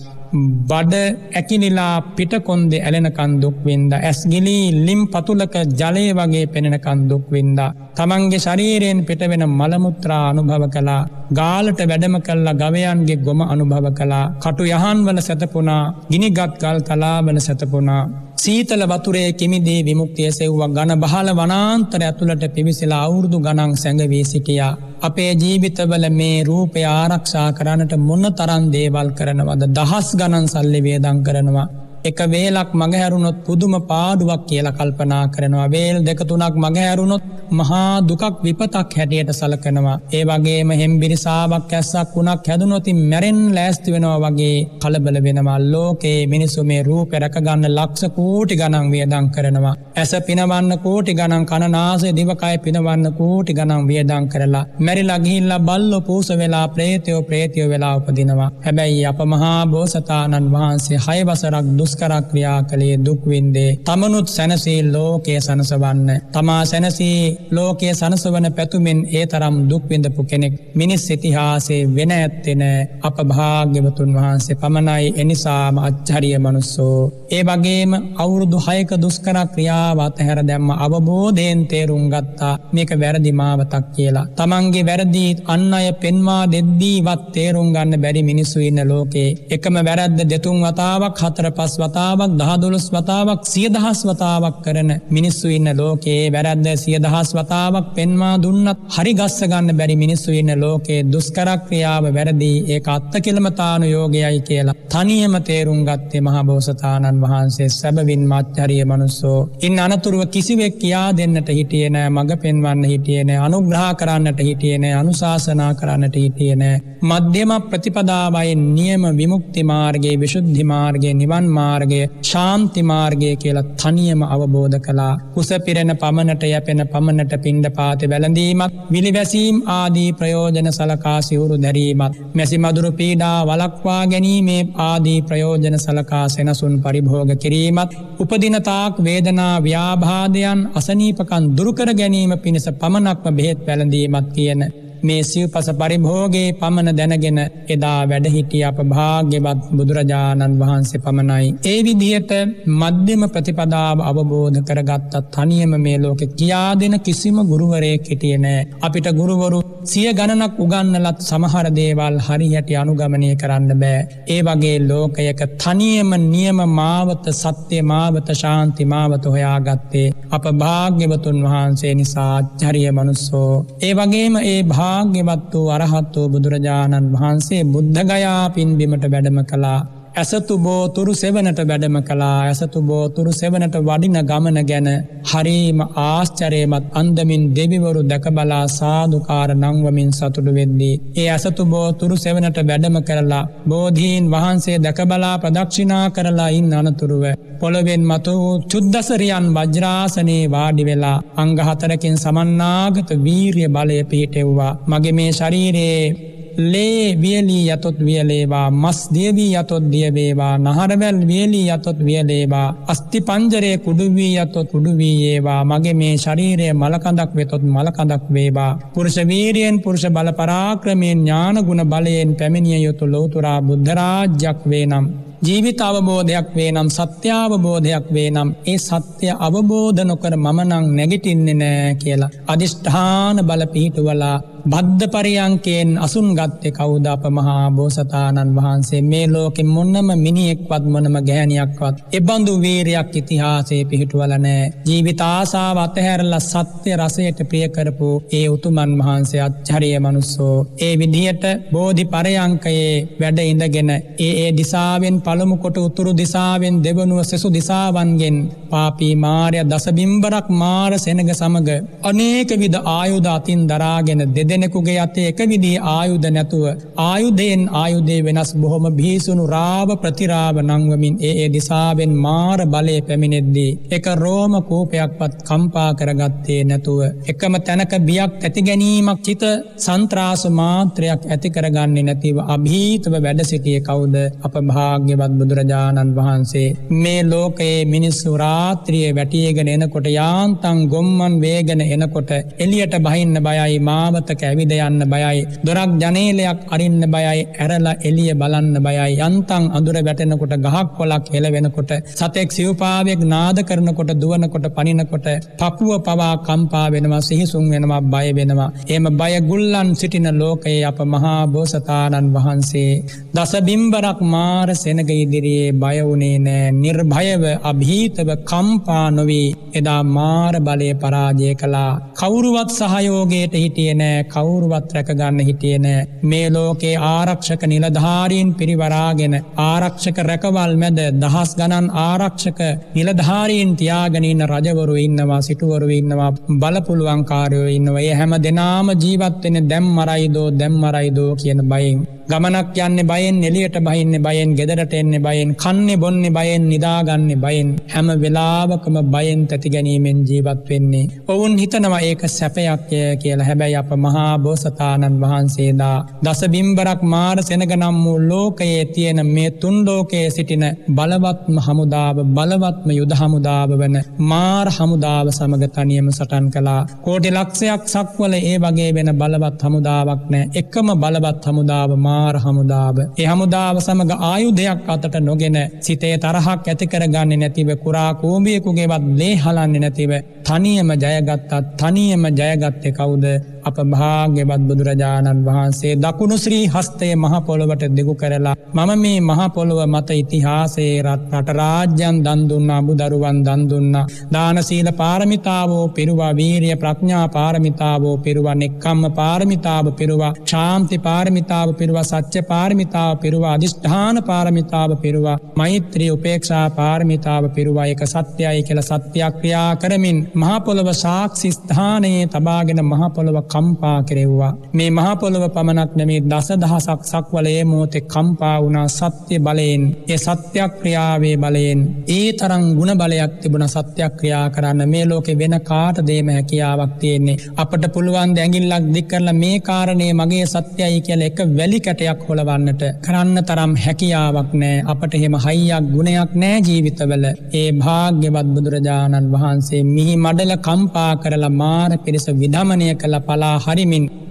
බඩ ඇකිලිලා පිටකොන්දේ ඇලෙනකන් දුක් වින්දා ඇස් ගිලී ලිම් පතුලක ජලය වගේ පෙනෙනකන් දුක් වින්දා තමන්ගේ ශරීරයෙන් පිටවෙන මල මුත්‍රා අනුභව කළා ගාලට වැඩම කළා ගවයන්ගේ ගොම අනුභව කළා කටු යහන් වල සැතපුණා ගිනිගත් ගල් තලාවල සැතපුණා සීතල වතුරේ කිමිදී විමුක්තිය සෙව්වා ඝන බහල වනාන්තර ඇතුළට පිවිසලා අවුරුදු ගණන් සැඟවී සිටියා අපේ ජීවිතවල මේ රූපය ආරක්ෂා කරන්නට මොන තරම් දේවල් කරනවද දහස් ගණන් සල්ලි වේදම් කරනවා එක වේලක් මගහැරුණොත් පුදුම පාඩුවක් කියලා කල්පනා කරනවා වේල් දෙක තුනක් මගහැරුණොත් මහා දුකක් විපතක් හැටියට සලකනවා ඒ වගේම හෙම්බිරිසාවක් ඇස්සක් වුණක් හැදුනොත් මැරෙන්න ලෑස්ති වෙනවා වගේ කලබල වෙනවා ලෝකේ මිනිස්සු මේ රූපය රැක ගන්න ලක්ෂ කෝටි ගණන් වියදම් කරනවා ඇස පිනවන්න කෝටි ගණන් කන නාසය දිවකය පිනවන්න කෝටි ගණන් වියදම් කරලා මැරිලා ගිහිල්ලා බල්ලෝ පූස වෙලා ප්‍රේතයෝ ප්‍රේතියෝ වෙලා උපදිනවා හැබැයි අප මහා බෝසතාණන් වහන්සේ හය වසරක් දුෂ්කර ක්‍රියා කළේ දුක් විඳේ තමනුත් සැනසී ලෝකයේ සනසවන්න තමා සැනසී ලෝකයේ සනසවන පැතුමින් ඒ තරම් දුක් විඳපු කෙනෙක් මිනිස් ඉතිහාසයේ වෙන ඇත්තෙන අප භාග්‍යවතුන් වහන්සේ පමණයි එනිසාම අච්චරිය මනුස්සෝ ඒ වගේම අවුරුදු හයක දුෂ්කර ක්‍රියාව අතහැර දැම්ම අවබෝධයෙන් තේරුම් ගත්තා මේක වැරදි මාවතක් කියලා තමන්ගේ වැරදි අන් අය පෙන්වා දෙද්දීවත් තේරුම් ගන්න බැරි මිනිස්සු ඉන්න ලෝකේ එකම වැරද්ද දෙතුන් වතාවක් හතර පස් වතාවක් දහ දොළොස් වතාවක් සිය දහස් වතාවක් කරන මිනිස්සු ඉන්න ලෝකේ වැරද්ද සිය දහස් වතාවක් පෙන්වා දුන්නත් හරි ගස්ස ගන්න බැරි මිනිස්සු ඉන්න ලෝකේ දුෂ්කර ක්‍රියාව වැරදි ඒක අත්තකිලමතාණු යෝගයයි කියලා තනියම තේරුම් ගත්තේ මහ බෝසතාණන් වහන්සේ සැබවින් මාත්‍චරිය මනුස්සෝ ඉන් අනතුරුව කිසිවෙක් කියා දෙන්නට හිටියේ නෑ මඟ පෙන්වන්න හිටියේ නෑ අනුග්‍රහ කරන්නට හිටියේ නෑ අනුශාසනා කරන්නට හිටියේ නෑ මධ්‍යම ප්‍රතිපදාවයි නියම විමුක්ති මාර්ගයේ විසුද්ධි මාර්ගයේ නිවන් මාර්ගය ශාන්ති මාර්ගය කියලා තනියම අවබෝධ කළා කුස පිරෙන පමණට යැපෙන පමණට පිණ්ඩපාත වැළඳීමත් විලිවැසීම් ආදී ප්‍රයෝජන සලකා සිවුරු දැරීමත් මැසි මදුරු පීඩා වළක්වා ගැනීමේ ආදී ප්‍රයෝජන සලකා සෙනසුන් පරිභෝග කිරීමත් උපදින තාක් වේදනා ව්‍යාබාධයන් අසනීපකම් දුරු කර ගැනීම පිණිස පමණක්ම බෙහෙත් වැළඳීමත් කියන මේ සිව්පස පරිභෝගේ පමණ දැනගෙන එදා වැඩ හිටිය අප භාග්‍යවත් බුදුරජාණන් වහන්සේ පමණයි. ඒ විදිහට මධ්‍යම ප්‍රතිපදාව අවබෝධ කරගත්තත් තනියම මේ ලෝකෙ කියා දෙන කිසිම ගුරුවරයෙක් හිටියේ නෑ. අපිට ගුරුවරු සිය ගණනක් උගන්නලත් සමහර දේවල් හරියට අනුගමනය කරන්න බෑ. ඒ වගේ ලෝකයක තනියම නියම මාවත සත්‍ය මාවත ශාන්ති මාවත හොයාගත්තේ අප භාග්‍යවතුන් වහන්සේ නිසා ආශ්චර්ය මනුස්සෝ. ඒ වගේම ඒ භාග්‍යවත් වූ අරහත් වූ බුදුරජාණන් වහන්සේ බුද්ධගයා පින්බිමට වැඩම කළා. ඇසතු බෝතුරු සෙවනට වැඩම කළා. ඇසතු බෝතුරු සෙවනට වඩින ගමන ගැන හරීම ආශ්චර්යමත් අන්දමින් දෙවිවරු දැකබලා සාදුකාර නංවමින් සතුටු වෙද්දී ඒ ඇසතු බෝතුරු සෙවනට වැඩම කරලා බෝධීන් වහන්සේ දැකබලා ප්‍රදක්ෂිනා කරලා ඉන්න අනතුරුව පොළොවෙන් මතු වූ චුද්දසරියන් වජ්‍රාසනයේ වාඩි වෙලා අංග හතරකින් සමන්නාගත වීරිය බලය පිහිටෙව්වා. මගේ මේ ශරීරයේ ලේ වියලී යතොත් වියලේවා, මස් දියවී යතොත් දියවේවා, නහරවැල් වියලී යතොත් වියලේවා, අස්ති පංජරය කුඩු වී යතොත් කුඩු වී ඒවා. මගේ මේ ශරීරය මලකඳක් වෙතොත් මලකඳක් වේවා. පුරුෂ වීරියෙන් පුරුෂ බල පරාක්‍රමයෙන් ඥාන ගුණ බලයෙන් පැමිණිය යුතු ලෞතුරා බුද්ධ රාජ්‍යයක් වේ නම්, ජීවිත අවබෝධයක් වේ නම්, සත්‍ය අවබෝධයක් වේ නම් ඒ සත්‍ය අවබෝධ නොකර මම නම් නැගිටින්නේ නෑ කියලා අදිෂ්ඨාන බල පිහිටුවලා බද්ධ පරියංකයෙන් අසුන් ගත්තේ කවුද? අප මහා බෝසතාණන් වහන්සේ. මේ ලෝකෙ මොන්නම මිනිහෙක්වත් මොනම ගැහණියක්වත් එබඳු වීරයක් ඉතිහාසයේ පිහිටුවල නෑ. ජීවිත ආසාව අතහැරලා සත්‍ය රසයට ප්‍රිය කරපු ඒ උතුමන් වහන්සේ ආශ්චර්ය මනුස්සෝ. ඒ විදිහට බෝධි පරියංකයේ වැඩ ඉඳගෙන ඒ ඒ දිසාවෙන් පළමු කොට උතුරු දිසාවෙන් දෙවනුව සෙසු දිසාවන්ගෙන් පාපී මාරය දසබිම්බරක් මාර සෙනග සමග අනේක විද ආයුධ අතින් දරාගෙන දෙදෙනෙකුගේ අතේ එක විදිහේ ආයුධ නැතුව ආයුධයෙන් ආයුධේ වෙනස් බොහොම බිහිසුණු රාව ප්‍රතිරාව නංවමින් ඒ ඒ දිසාවෙන් මාර බලය පැමිණෙද්දී එක රෝම කූපයක්වත් කම්පා කරගත්තේ නැතුව එකම තැනක බියක් ඇති ගැනීමක් චිත සන්ත්‍රාස මාත්‍රයක් ඇති කරගන්නේ නැතිව අභීතව වැඩ සිටියේ කවුද? අප භාග්‍යවත් බුදුරජාණන් වහන්සේ. මේ ලෝකයේ මිනිස්සු රාත්‍රියේ වැටියගෙන එනකොට යාන්තම් ගොම්මන් වේගෙන එනකොට එළියට බහින්න බයයි, මාවතක ඇවිද යන්න බයයි, දොරක් ජනේලයක් අරින්න බයයි, ඇරලා එළිය බලන්න බයයි. යන්තම් අඳුර වැටෙනකොට ගහක් කොළක් හෙලවෙනකොට සතෙක් සිව්පාවයක් නාද කරනකොට දුවනකොට පනිනකොට පපුව පවා කම්පා වෙනවා, සිහිසුන් වෙනවා, බය වෙනවා. එහෙම බය ගුල්ලන් සිටින ලෝකයේ අප මහා බෝසතාණන් වහන්සේ දස බිම්බරක් මාර සෙනග ඉදිරියේ බය වුණේ නෑ. නිර්භයව අභීතව කම්පා නොවී එදා මාර බලය පරාජය කළා. කවුරුවත් සහයෝගයට හිටියේ නෑ, කවුරුවත් රැකගන්න හිටියේ නෑ. මේ ලෝකේ ආරක්ෂක නිලධාරීන් පිරිවරාගෙන ආරක්ෂක රැකවල් මැද දහස් ගණන් ආරක්ෂක නිලධාරීන් තියාගෙන ඉන්න රජවරු ඉන්නවා, සිටුවරු ඉන්නවා, බලපුලුවන්කාරයෝ ඉන්නවා. ඒ හැම දෙනාම ජීවත් වෙන්නේ දැන් මරයිදෝ දැන් මරයිදෝ කියන බයෙන්. ගමනක් යන්නේ බයෙන්, එළියට බහින්නේ බයෙන්, ගෙදරට එන්නේ බයෙන්, කන්නේ බොන්නේ බයෙන්, නිදාගන්නේ බයෙන්, හැම වෙලාවකම බයෙන් තැති ගැනීමෙන් ජීවත් වෙන්නේ. ඔවුන් හිතනවා ඒක සැපයක් කියලා. හැබැයි අප මහා බෝසතාණන් වහන්සේලා දස බිම්බරක් මාර සෙනග නම් වූ ලෝකයේ තියෙන මේ තුන් ලෝකයේ සිටින බලවත්ම හමුදාව, බලවත්ම යුද හමුදාව වන මාර හමුදාව සමග තනියම සටන් කළා. කෝටි ලක්ෂයක් සක්වල ඒ වගේ වෙන බලවත් හමුදාවක් නෑ. එකම බලවත් හමුදාව මාර හමුදාව. ඒ හමුදාව සමග ආයුධයක් අතට නොගෙන සිතේ තරහක් ඇති කරගන්නේ නැතිව, කුරා කෝඹියෙකුගේවත් ලේ හලන්නේ නැතිව තනියම ජයගත්තා. තනියම ජයගත්තේ කවුද? අප භාග්‍යවත් බුදුරජාණන් වහන්සේ. දකුණු ශ්‍රී හස්තයේ මහ පොළොවට දිගු කරලා මම මේ මහ පොළොව මත ඉතිහාසයේ රට රාජ්‍යයන් දන් දුන්නා, අමුදරුවන් දන් දුන්නා, දාන සීල පාරමිතාවෝ පිරුවා, වීරිය ප්‍රඥා පාරමිතාවෝ පිරුවා, නෙක්ඛම්ම පාරමිතාව පිරුවා, ශාන්ති පාරමිතාව පිරුවා, සත්‍ය පාරමිතාව පිරුවා, අදිෂ්ඨාන පාරමිතාව පිරුවා, මෛත්‍රී උපේක්ෂා පාරමිතාව පිරුවා. ඒක සත්‍යයි කියලා සත්‍යක්‍රියා කරමින් මහ පොළොව සාක්ෂි ස්ථානයේ තබාගෙන මහ පොළොව කම්පා කෙරෙව්වා. මේ මහ පොළොව පමණක් නෙමේ දසදහසක් සක්වලේ මොහොතේ කම්පා වුණා සත්‍ය බලයෙන්, ඒ සත්‍යක්‍රියාවේ බලයෙන්. ඒ තරම් ගුණ බලයක් තිබුණ සත්‍යක්‍රියා කරන්න මේ ලෝකේ වෙන කාටදේම හැකියාවක් තියෙන්නේ. අපට පුළුවන් ද ඇඟිල්ලක් දික් කරලා මේ කාරණේ මගේ සත්‍යයි කියලා එක වැලි කැටයක් හොලවන්නට කරන්න තරම් හැකියාවක් නෑ. අපට එහෙම හයියක් ගුණයක් නෑ ජීවිතවල. ඒ භාග්‍යවත් බුදුරජාණන් වහන්සේ මිහි මඩල කම්පා කරලා මාර පිරිස විදමනය කළ පලා හරිමින්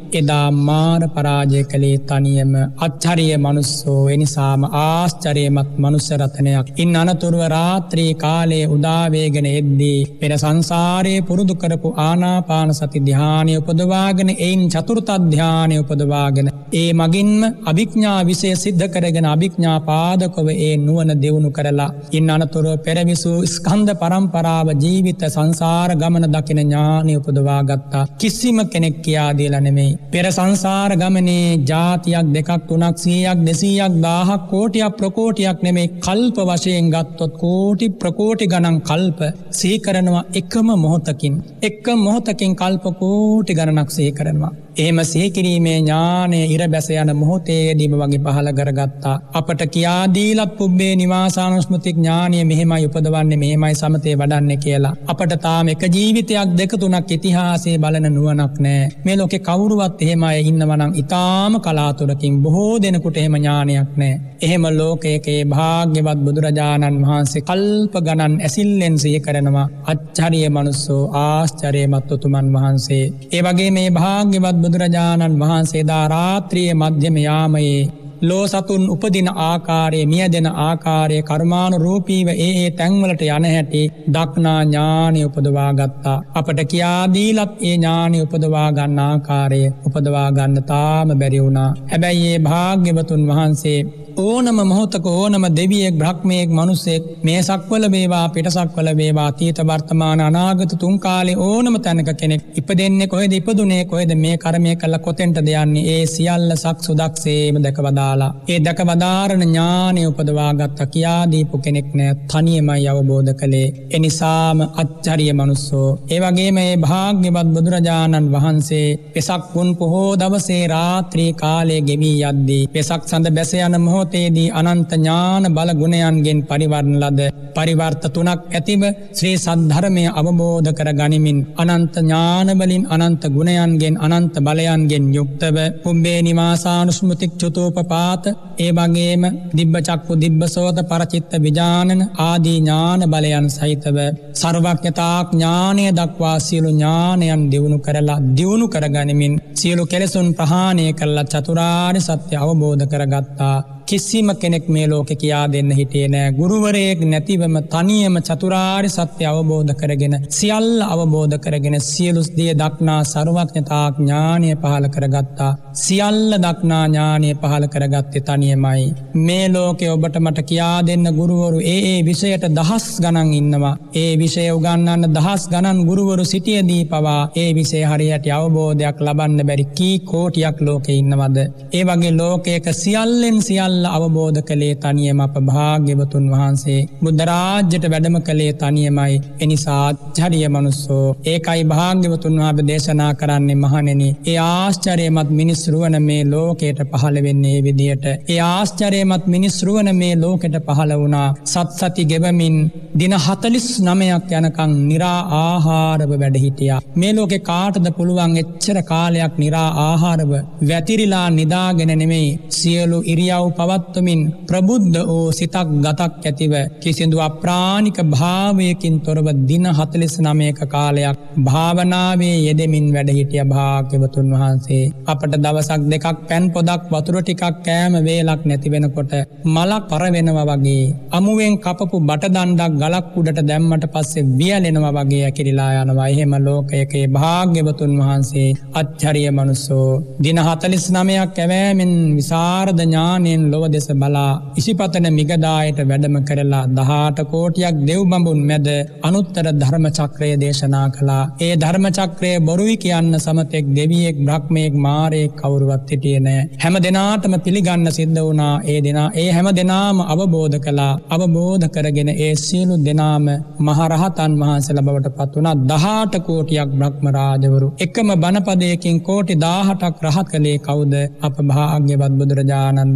එදා මාර පරාජය කළේ තනියම අච්චරිය මනුස්සෝ එනිසාම ආශ්චරයමත් මනුස්ස රතනයක්. ඉන් අනතුරුව රාත්‍රී කාලයේ උදාවේගෙන එද්දී පෙර සංසාරයේ පුරුදු කරපු ආනාපාන සති ධ්‍යානය උපදවාගෙන එයින් චතුර්ථ ධ්‍යානය උපදවාගෙන ඒ මගින්ම අභිඥා විෂය සිද්ධ කරගෙන අභිඥා පාදකව ඒ නුවණ දියුණු කරලා ඉන් අනතුරුව පෙරවිසූ ස්කන්ධ පරම්පරාව ජීවිත සංසාර ගමන දකින ඥානය උපදවා ගත්තා. කිසිම කෙනෙක් කියා දීලා නෙමෙයි. පෙර සංසාර ගමනේ ජාතියක් දෙකක් තුනක් සීයක් දෙසීයක් දාහක් කෝටියක් ප්‍රකෝටියක් නෙමෙයි කල්ප වශයෙන් ගත්තොත් කෝටි ප්‍රකෝටි ගණන් කල්ප සිහි කරනවා එකම මොහොතකින්. එක මොහොතකින් කල්ප කෝටි ගණනක් සිහි කරනවා. එහෙම සිහි කිරීමේ ඥානය ඉර බැස යන මොහොතේදීම වගේ පහළ කරගත්තා. අපට කියා දීලත් පුබ්බේ නිවාසානුස්මෘති ඥානය මෙහෙමයි උපදවන්නේ මෙහෙමයි සමතේ වඩන්නේ කියලා. අපට තාම එක ජීවිතයක් දෙක තුනක් ඉතිහාසයේ බලන නුවණක් නැහැ. මේ ලෝකේ කවුරුවත් එහෙම අය ඉන්නවා නම් ඊටාම කලාතුරකින් බොහෝ දෙනෙකුට එහෙම ඥානයක් නැහැ. එහෙම ලෝකයේ භාග්‍යවත් බුදුරජාණන් වහන්සේ කල්ප ගණන් ඇසිල්ලෙන් සිහි කරනවා අච්චරිය මනුස්සෝ ආශ්චර්යමත් උතුමන් වහන්සේ. ඒ වගේ මේ භාග්‍යවත් බුදුරජාණන් වහන්සේ දා රාත්‍රියේ මධ්‍යම යාමයේ ලෝ සතුන් උපදින ආකාරයේ මියදෙන ආකාරයේ කර්මානුරූපීව ඒ ඒ තැන්වලට යන හැටි දක්නා ඥානය උපදවා ගත්තා. අපට කියා දීලත් ඒ ඥානය උපදවා ගන්න ආකාරය උපදවා ගන්න තාම බැරි වුණා. හැබැයි මේ භාග්‍යවතුන් වහන්සේ ඕනම මොහොතක ඕනම දෙවියෙක් බ්‍රහ්මයෙක් මනුස්සයෙක් මේ සක්වල වේවා පිටසක්වල වේවා අතීත වර්තමාන අනාගත තුන් කාලේ ඕනම තැනක කෙනෙක් ඉපදෙන්නේ කොහෙද ඉපදුනේ කොහෙද මේ කර්මය කළා කොතෙන්ටද යන්නේ ඒ සියල්ල සක්සුදක්සේම දැකවදාලා ඒ දැකවදාරණ ඥානෙ උපදවා ගත්ත කියා දීපු කෙනෙක් නෑ තනියමයි අවබෝධ කළේ. එනිසාම අච්චරිය මනුස්සෝ ඒ වගේම මේ භාග්‍යවත් බුදුරජාණන් වහන්සේ වෙසක් පුන් පොහෝ දවසේ රාත්‍රී කාලයේ ගෙවී යද්දී වෙසක් සඳ බැස යන මොහොතේදී අනන්ත ඥාන බල ගුණයන්ගෙන් පරිවර්ණ ලද පරිවර්ත තුනක් ඇතිව ශ්‍රී සද්ධර්මය අවබෝධ කර ගනිමින් අනන්ත ඥාන වලින් අනන්ත ගුණයන්ගෙන් අනන්ත බලයන්ගෙන් යුක්තව පුම්බේ නිවාසානුස්මෘතික් චතුපපාත ඒ වගේම දිබ්බ චක්කු දිබ්බ සෝත පරචිත්ත විඥානන ආදී ඥාන බලයන් සහිතව සර්වඥතා ඥානය දක්වා සියලු ඥානයන් දියුණු කරලා දියුණු කර ගනිමින් සියලු කෙලෙසුන් ප්‍රහාණය කරලා චතුරාර්ය සත්‍ය අවබෝධ කරගත්තා. කිසිම කෙනෙක් මේ ලෝකේ කියා දෙන්න හිටියේ නෑ. ගුරුවරයෙක් නැතිවම තනියම චතුරාර්ය සත්‍ය අවබෝධ කරගෙන සියල්ල අවබෝධ කරගෙන සියලු දේ දක්නා සර්වඥතා ඥානය පහළ කරගත්තා. සියල්ල දක්නා ඥානය පහළ කරගත්තේ තනියමයි. මේ ලෝකේ ඔබට මට කියා දෙන්න ගුරුවරු ඒ ඒ විෂයට දහස් ගණන් ඉන්නවා. ඒ විෂය උගන්වන්න දහස් ගණන් ගුරුවරු සිටියේදී පවා ඒ විෂය හරියට අවබෝධයක් ලබන්න බැරි කී කෝටියක් ලෝකේ ඉන්නවද? ඒ වගේ ලෝකයක සියල්ලෙන් සියල්ල අවබෝධ කළේ තනියම අප භාග්‍යවතුන් වහන්සේ බුද්ධ රාජ්‍යයට වැඩම කළේ තනියමයි. එනිසා ආශ්චර්ය මනුස්සෝ ඒකයි භාග්‍යවතුන් වහන්සේ දේශනා කරන්නේ මහණෙනි ඒ ආශ්චර්යමත් මිනිස් රුවන මේ ලෝකයට පහළ වෙන්නේ මේ විදියට. ඒ ආශ්චර්යමත් මිනිස් රුවන මේ ලෝකයට පහළ වුණා සත් සති ගෙවමින් දින හතළිස් නවයක් යනකම් නිරා ආහාරව වැඩ හිටියා. මේ ලෝකේ කාටද පුළුවන් එච්චර කාලයක් නිරා ආහාරව වැතිරිලා නිදාගෙන නෙමෙයි සියලු ඉරියව් පවත්වමින් ප්‍රබුද්ධ වූ සිතක් ගතක් ඇතිව කිසිදු අප්‍රාණික භාවයකින් තොරව දින හතළිස් නවයක කාලයක් භාවනාවේ යෙදෙමින් වැඩ හිටිය භාග්‍යවතුන් වහන්සේ. අපට දවසක් දෙකක් පැන් පොදක් වතුර ටිකක් කෑම වේලක් නැති වෙනකොට මලක් පර වෙනවා වගේ අමුවෙන් කපපු බට දණ්ඩක් ගලක් උඩට දැම්මට පස්සේ වියලෙනවා වගේ ඇකිලිලා යනවා. එහෙම ලෝකයකේ භාග්‍යවතුන් වහන්සේ අච්චරිය මනුස්සෝ දින හතළිස් නවයක් ඇවෑමෙන් විසරද ඥානෙන් ලොව දෙස බලා ඉසිපතන මිගදායට වැඩම කරලා දහඅට කෝටියක් දෙව් බඹුන් මැද අනුත්තර ධර්ම චක්‍රය දේශනා කළා. ඒ ධර්ම චක්‍රය බොරුයි කියන්න සමතෙක් දෙවියෙක් බ්‍රහ්මයෙක් මාරයෙක් කවුරුවත් හිටියේ නෑ. හැම දිනාටම පිළිගන්න සිද්ධ වුණා. ඒ දිනා ඒ හැම දිනාම අවබෝධ කළා. අවබෝධ කරගෙන ඒ සියලු දිනාම මහරහතන් වහන්සේලා බවට පත් වුණා. දහඅට කෝටියක් බ්‍රහ්ම රාජවරු එකම බණපදයකින් කෝටි දහඅටක් රහත් කළේ කවුද? අප භාග්‍යවත් බුදුරජාණන් වහන්සේ.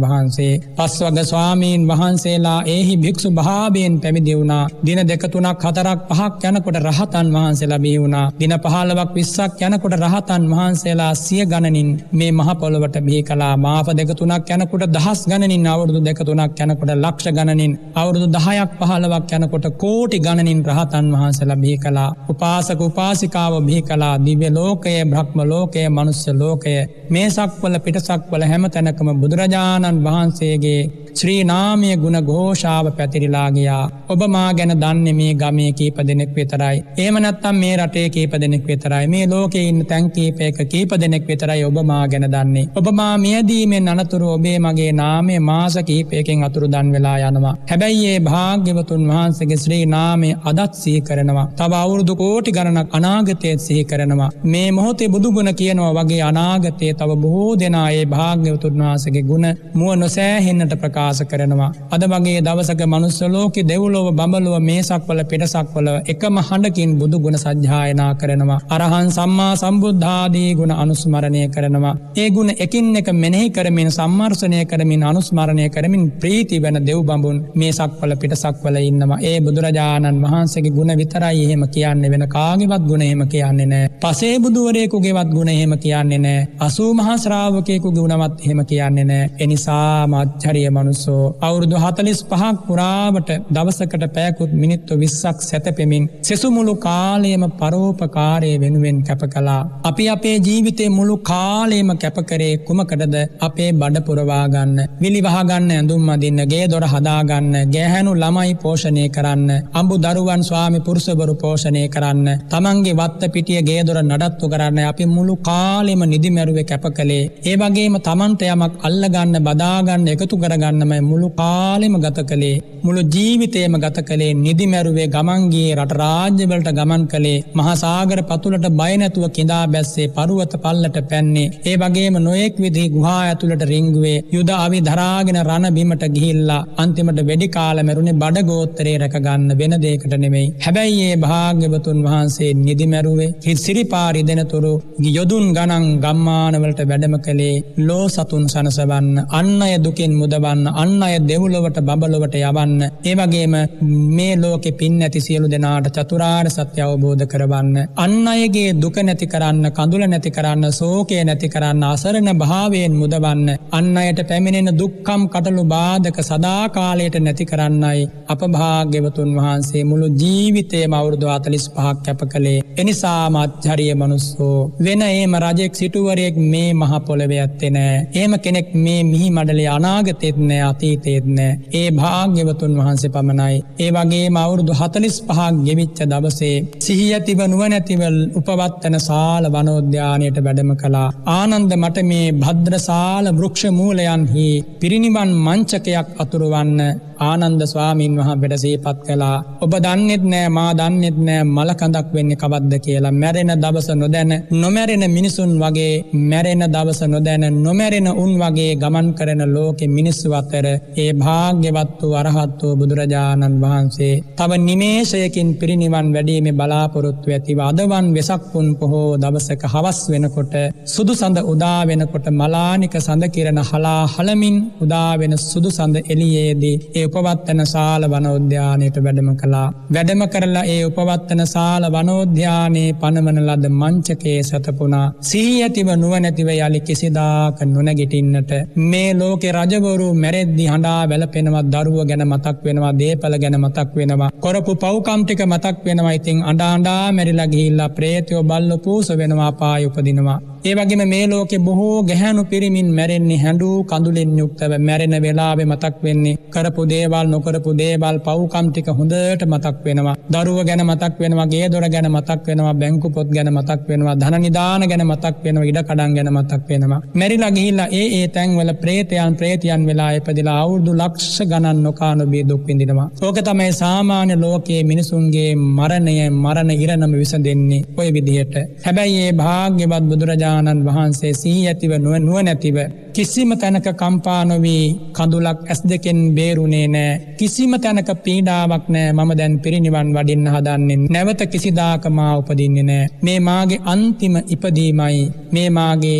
වහන්සේ. පස්වග ස්වාමීන් වහන්සේලා ඒහි භික්ෂු භාවයෙන් පැවිදි වුණා. දින දෙක තුනක් හතරක් පහක් යනකොට රහතන් වහන්සේලා බිහි වුණා. දින පහළොවක් විස්සක් යනකොට රහතන් වහන්සේලා සිය ගණනින් මේ මහ පොළොවට බිහි කළා. මාස දෙක තුනක් යනකොට දහස් ගණනින්, අවුරුදු දෙක තුනක් යනකොට ලක්ෂ ගණනින්, අවුරුදු දහයක් පහළොවක් යනකොට කෝටි ගණනින් රහතන් වහන්සේලා බිහි කළා. උපාසක උපාසිකාව බිහි කළා. දිව්‍ය ලෝකයේ, බ්‍රහ්ම ලෝකයේ, මනුස්ස ලෝකයේ, මේ සක්වල පිටසක්වල හැම තැනකම බුදුරජාණන් වහන්සේගේ ශ්‍රී නාමය ගුණ ഘോഷාව පැතිරිලා ගියා. ඔබ මා ගැන දන්නේ මේ ගමේ කීප දෙනෙක් විතරයි. එහෙම නැත්නම් මේ රටේ කීප දෙනෙක් විතරයි. මේ ලෝකේ ඉන්න තැන් කීපයක කීප දෙනෙක් විතරයි ඔබ මා ගැන දන්නේ. ඔබ මා මියදීමෙන් අනතුරු ඔබේ මගේ නාමය මාස කීපයකින් අතුරුදන් වෙලා යනවා. හැබැයි මේ භාග්‍යවතුන් වහන්සේගේ ශ්‍රී නාමය අදත් සිහි කරනවා. තව අවුරුදු කෝටි ගණනක් අනාගතයේ සිහි කරනවා. මේ මොහොතේ බුදු ගුණ කියනවා වගේ අනාගතයේ තව බොහෝ දෙනා මේ භාග්‍යවතුන් වහන්සේගේ ගුණ මුව නොසෑහෙන්නට ප්‍රකාශ කරනවා. අද වගේ දවසක මනුස්ස ලෝකේ, දෙව්ලොව, බඹලොව, මේසක්වල, පිටසක්වල එකම හඬකින් බුදු ගුණ සජ්ජායනා කරනවා. අරහන් සම්මා සම්බුද්ධාදී ගුණ අනුස්මරණය කරනවා. ඒ ගුණ එකින් එක මෙනෙහි කරමින්, සම්මර්ෂණය කරමින්, අනුස්මරණය කරමින් ප්‍රීති වෙන දෙව් බඹුන් මේ සක්වල පිටසක්වල ඉන්නවා. ඒ බුදුරජාණන් වහන්සේගේ ගුණ විතරයි එහෙම කියන්නේ. වෙන කාගේවත් ගුණ එහෙම කියන්නේ නැහැ. පසේ බුදුවරයෙකුගේවත් ගුණ එහෙම කියන්නේ නැහැ. අසූ මහා ශ්‍රාවකයෙකුගේ ගුණවත් එහෙම කියන්නේ නැහැ. ඒ නිසා මාච්චරිය මනුස්සෝ අවුරුදු හතළිස් පහක් පුරාවට දවසකට පැයකුත් මිනිත්තු විස්සක් සැතපෙමින් සෙසු මුළු කාලයම පරෝපකාරයේ වෙනුවෙන් කැප කළා. අපි අපේ ජීවිතේ මුළු කාලයම කැප කරේ කුමකටද? අපේ බඩ පුරවා ගන්න, විලි වහ ගන්න, ඇඳුම් අඳින්න, ගේ දොර හදා ගන්න, ගැහැණු ළමයි පෝෂණය කරන්න, අඹු දරුවන් ස්වාමි පුරුෂවරු පෝෂණය කරන්න, තමන්ගේ වත්ත පිටිය ගේ දොර නඩත්තු කරන්න අපි මුළු කාලෙම නිදි මැරුවේ කැප කළේ. ඒ වගේම තමන්ට යමක් අල්ලගන්න, බදාගන්න, එකතු කරගන්නමයි මුළු කාලෙම ගත කළේ. මුළු ජීවිතේම ගත කළේ නිදි මැරුවේ, ගමන් ගියේ, රට රාජ්‍ය වලට ගමන් කළේ, මහා සාගර පතුලට බය නැතුව කිඳා බැස්සේ, පර්වත පල්ලට පැන්නේ. ඒ වගේම නොඑක් විදිහේ ගුහා ඇතුළට රිංගුවේ, යුද අවි දරාගෙන රණ බිමට ගිහිල්ලා අන්තිමට වෙඩි කාල මැරුණේ බඩ ගෝත්‍රේ රැක ගන්න, වෙන දෙයකට නෙමෙයි. හැබැයි මේ භාග්‍යවතුන් වහන්සේ නිදි මැරුවේ හිත් සිරිපාරි දෙනතුරු යොදුන් ගණන් ගම්මාන වලට වැඩම කළේ ලෝ සතුන් සනසවන්න, අන් අය දුකින් මුදවන්න, අන් අය දෙව්ලොවට, බඹලොවට යවන්න. ඒ වගේම මේ ලෝකෙ පින් නැති සියලු දෙනාට චතුරාර්ය සත්‍ය අවබෝධ කරවන්න, අන් අයගේ දුක නැති කරන්න, කඳුල නැති කරන්න, ශෝකය නැති කරන්න, අසරණ භාවයෙන් මුදවන්න, අන් අයට පැමිණෙන දුක්ඛම් කටළු බාධක සදා කාලයට නැති කරන්නයි අප භාග්‍යවතුන් වහන්සේ මුළු ජීවිතේම අවුරුදු හතළිස් පහක් කැප කළේ. එනිසා මාච්චරිය මනුස්සෝ වෙන එහෙම රජෙක්, සිටුවරයෙක් මේ මහ පොළවේ ඇත්තේ නෑ. එහෙම කෙනෙක් මේ මිහි මඩලේ අනාගතෙත් නෑ, අතීතෙත් නෑ. ඒ භාග්‍යවතුන් වහන්සේ පමණයි. ඒ වගේම අවුරුදු හතළිස් පහක් ගෙවිච්ච දවසේ සිහිය ඇතිව නුවණැතිව උපවත්තන සාල වනෝද්‍යානයට වැඩම කළා. ආනන්ද මට මේ භද්‍රසාල වෘක්ෂ මූලයන්හි පිරිනිවන් මංචකයක් අතුරුවන්න ආනන්ද ස්වාමීන් වහන්සේට සිහිපත් කළා. ඔබ දන්නෙත් නෑ, මා දන්නෙත් නෑ මල කඳක් වෙන්නේ කවද්ද කියලා. මැරෙන දවස නොදැන නොමැරෙන මිනිසුන් වගේ, මැරෙන දවස නොදැන නොමැරෙන උන් වගේ ගමන් කරන ලෝකෙ මිනිස්සු අතර ඒ භාග්‍යවත් වූ අරහත් වූ බුදුරජාණන් වහන්සේ තව නිමේෂයකින් පිරිනිවන් වැඩීමේ බලාපොරොත්තු ඇතිව අදවන් වෙසක් පුන් පොහෝ දවසක හවස් වෙනකොට, සුදු සඳ උදා වෙනකොට, මලානික සඳ කිරණ හලා හලමින් උදා වෙන සුදු සඳ එළියේදී ඒ උපවත්තන සාල වනෝද්‍යානයට වැඩම කළා. වැඩම කරලා ඒ උපවත්තන සාල වනෝද්‍යානයේ පනවන ලද මංචකයේ සතපුණා. සිහිය ඇතිව නුවණැතිව යලි කිසිදාක නොනැගිටින්නට. මේ ලෝකේ රජවරු මැරෙද්දී හඬා වැළපෙනවා, දරුව ගැන මතක් වෙනවා, දේපල ගැන මතක් වෙනවා, කරපු පව්කම් ටික මතක් වෙනවා. ඉතින් අඬා අඬා මැරිලා ගිහිල්ලා ප්‍රේතයෝ බල්ලෝ පූස වෙනවා, අපාය උපදිනවා. ඒ වගේම මේ ලෝකේ බොහෝ ගැහැණු පිරිමින් මැරෙන්නේ හැඬු කඳුලෙන් යුක්තව. මැරෙන වෙලාවේ මතක් වෙන්නේ කරපු දේවල්, නොකරපු දේවල්, පව්කම් ටික හොඳට මතක් වෙනවා. දරුව ගැන මතක් වෙනවා, ගේ දොර ගැන මතක් වෙනවා, බැංකු පොත් ගැන මතක් වෙනවා, ධන නිදාන ගැන මතක් වෙනවා, ඉඩ කඩම් ගැන මතක් වෙනවා. මැරිලා ගිහිල්ලා ඒ ඒ තැන්වල ප්‍රේතයන් ප්‍රේතියන් වෙලා ඉපදිලා අවුරුදු ලක්ෂ ගණන් නොකා නොබී දුක් විඳිනවා. ඕක තමයි සාමාන්‍ය ලෝකයේ මිනිසුන්ගේ මරණය, මරණ ඉරණම විසඳෙන්නේ ඔය විදිහට. හැබැයි මේ භාග්‍යවත් බුදුරජාණන් වහන්සේ සිහිය ඇතිව නුවණැතිව කිසිම තැනක කම්පා නොවි කඳුලක් ඇස් දෙකෙන් බේරුනේ නෑ. කිසිම තැනක පීඩාවක් නෑ. මම දැන් පිරිනිවන් වඩින්න හදන්නේ, නැවත කිසිදාක මා උපදින්නේ නෑ. මේ මාගේ අන්තිම ඉපදීමයි, මේ මාගේ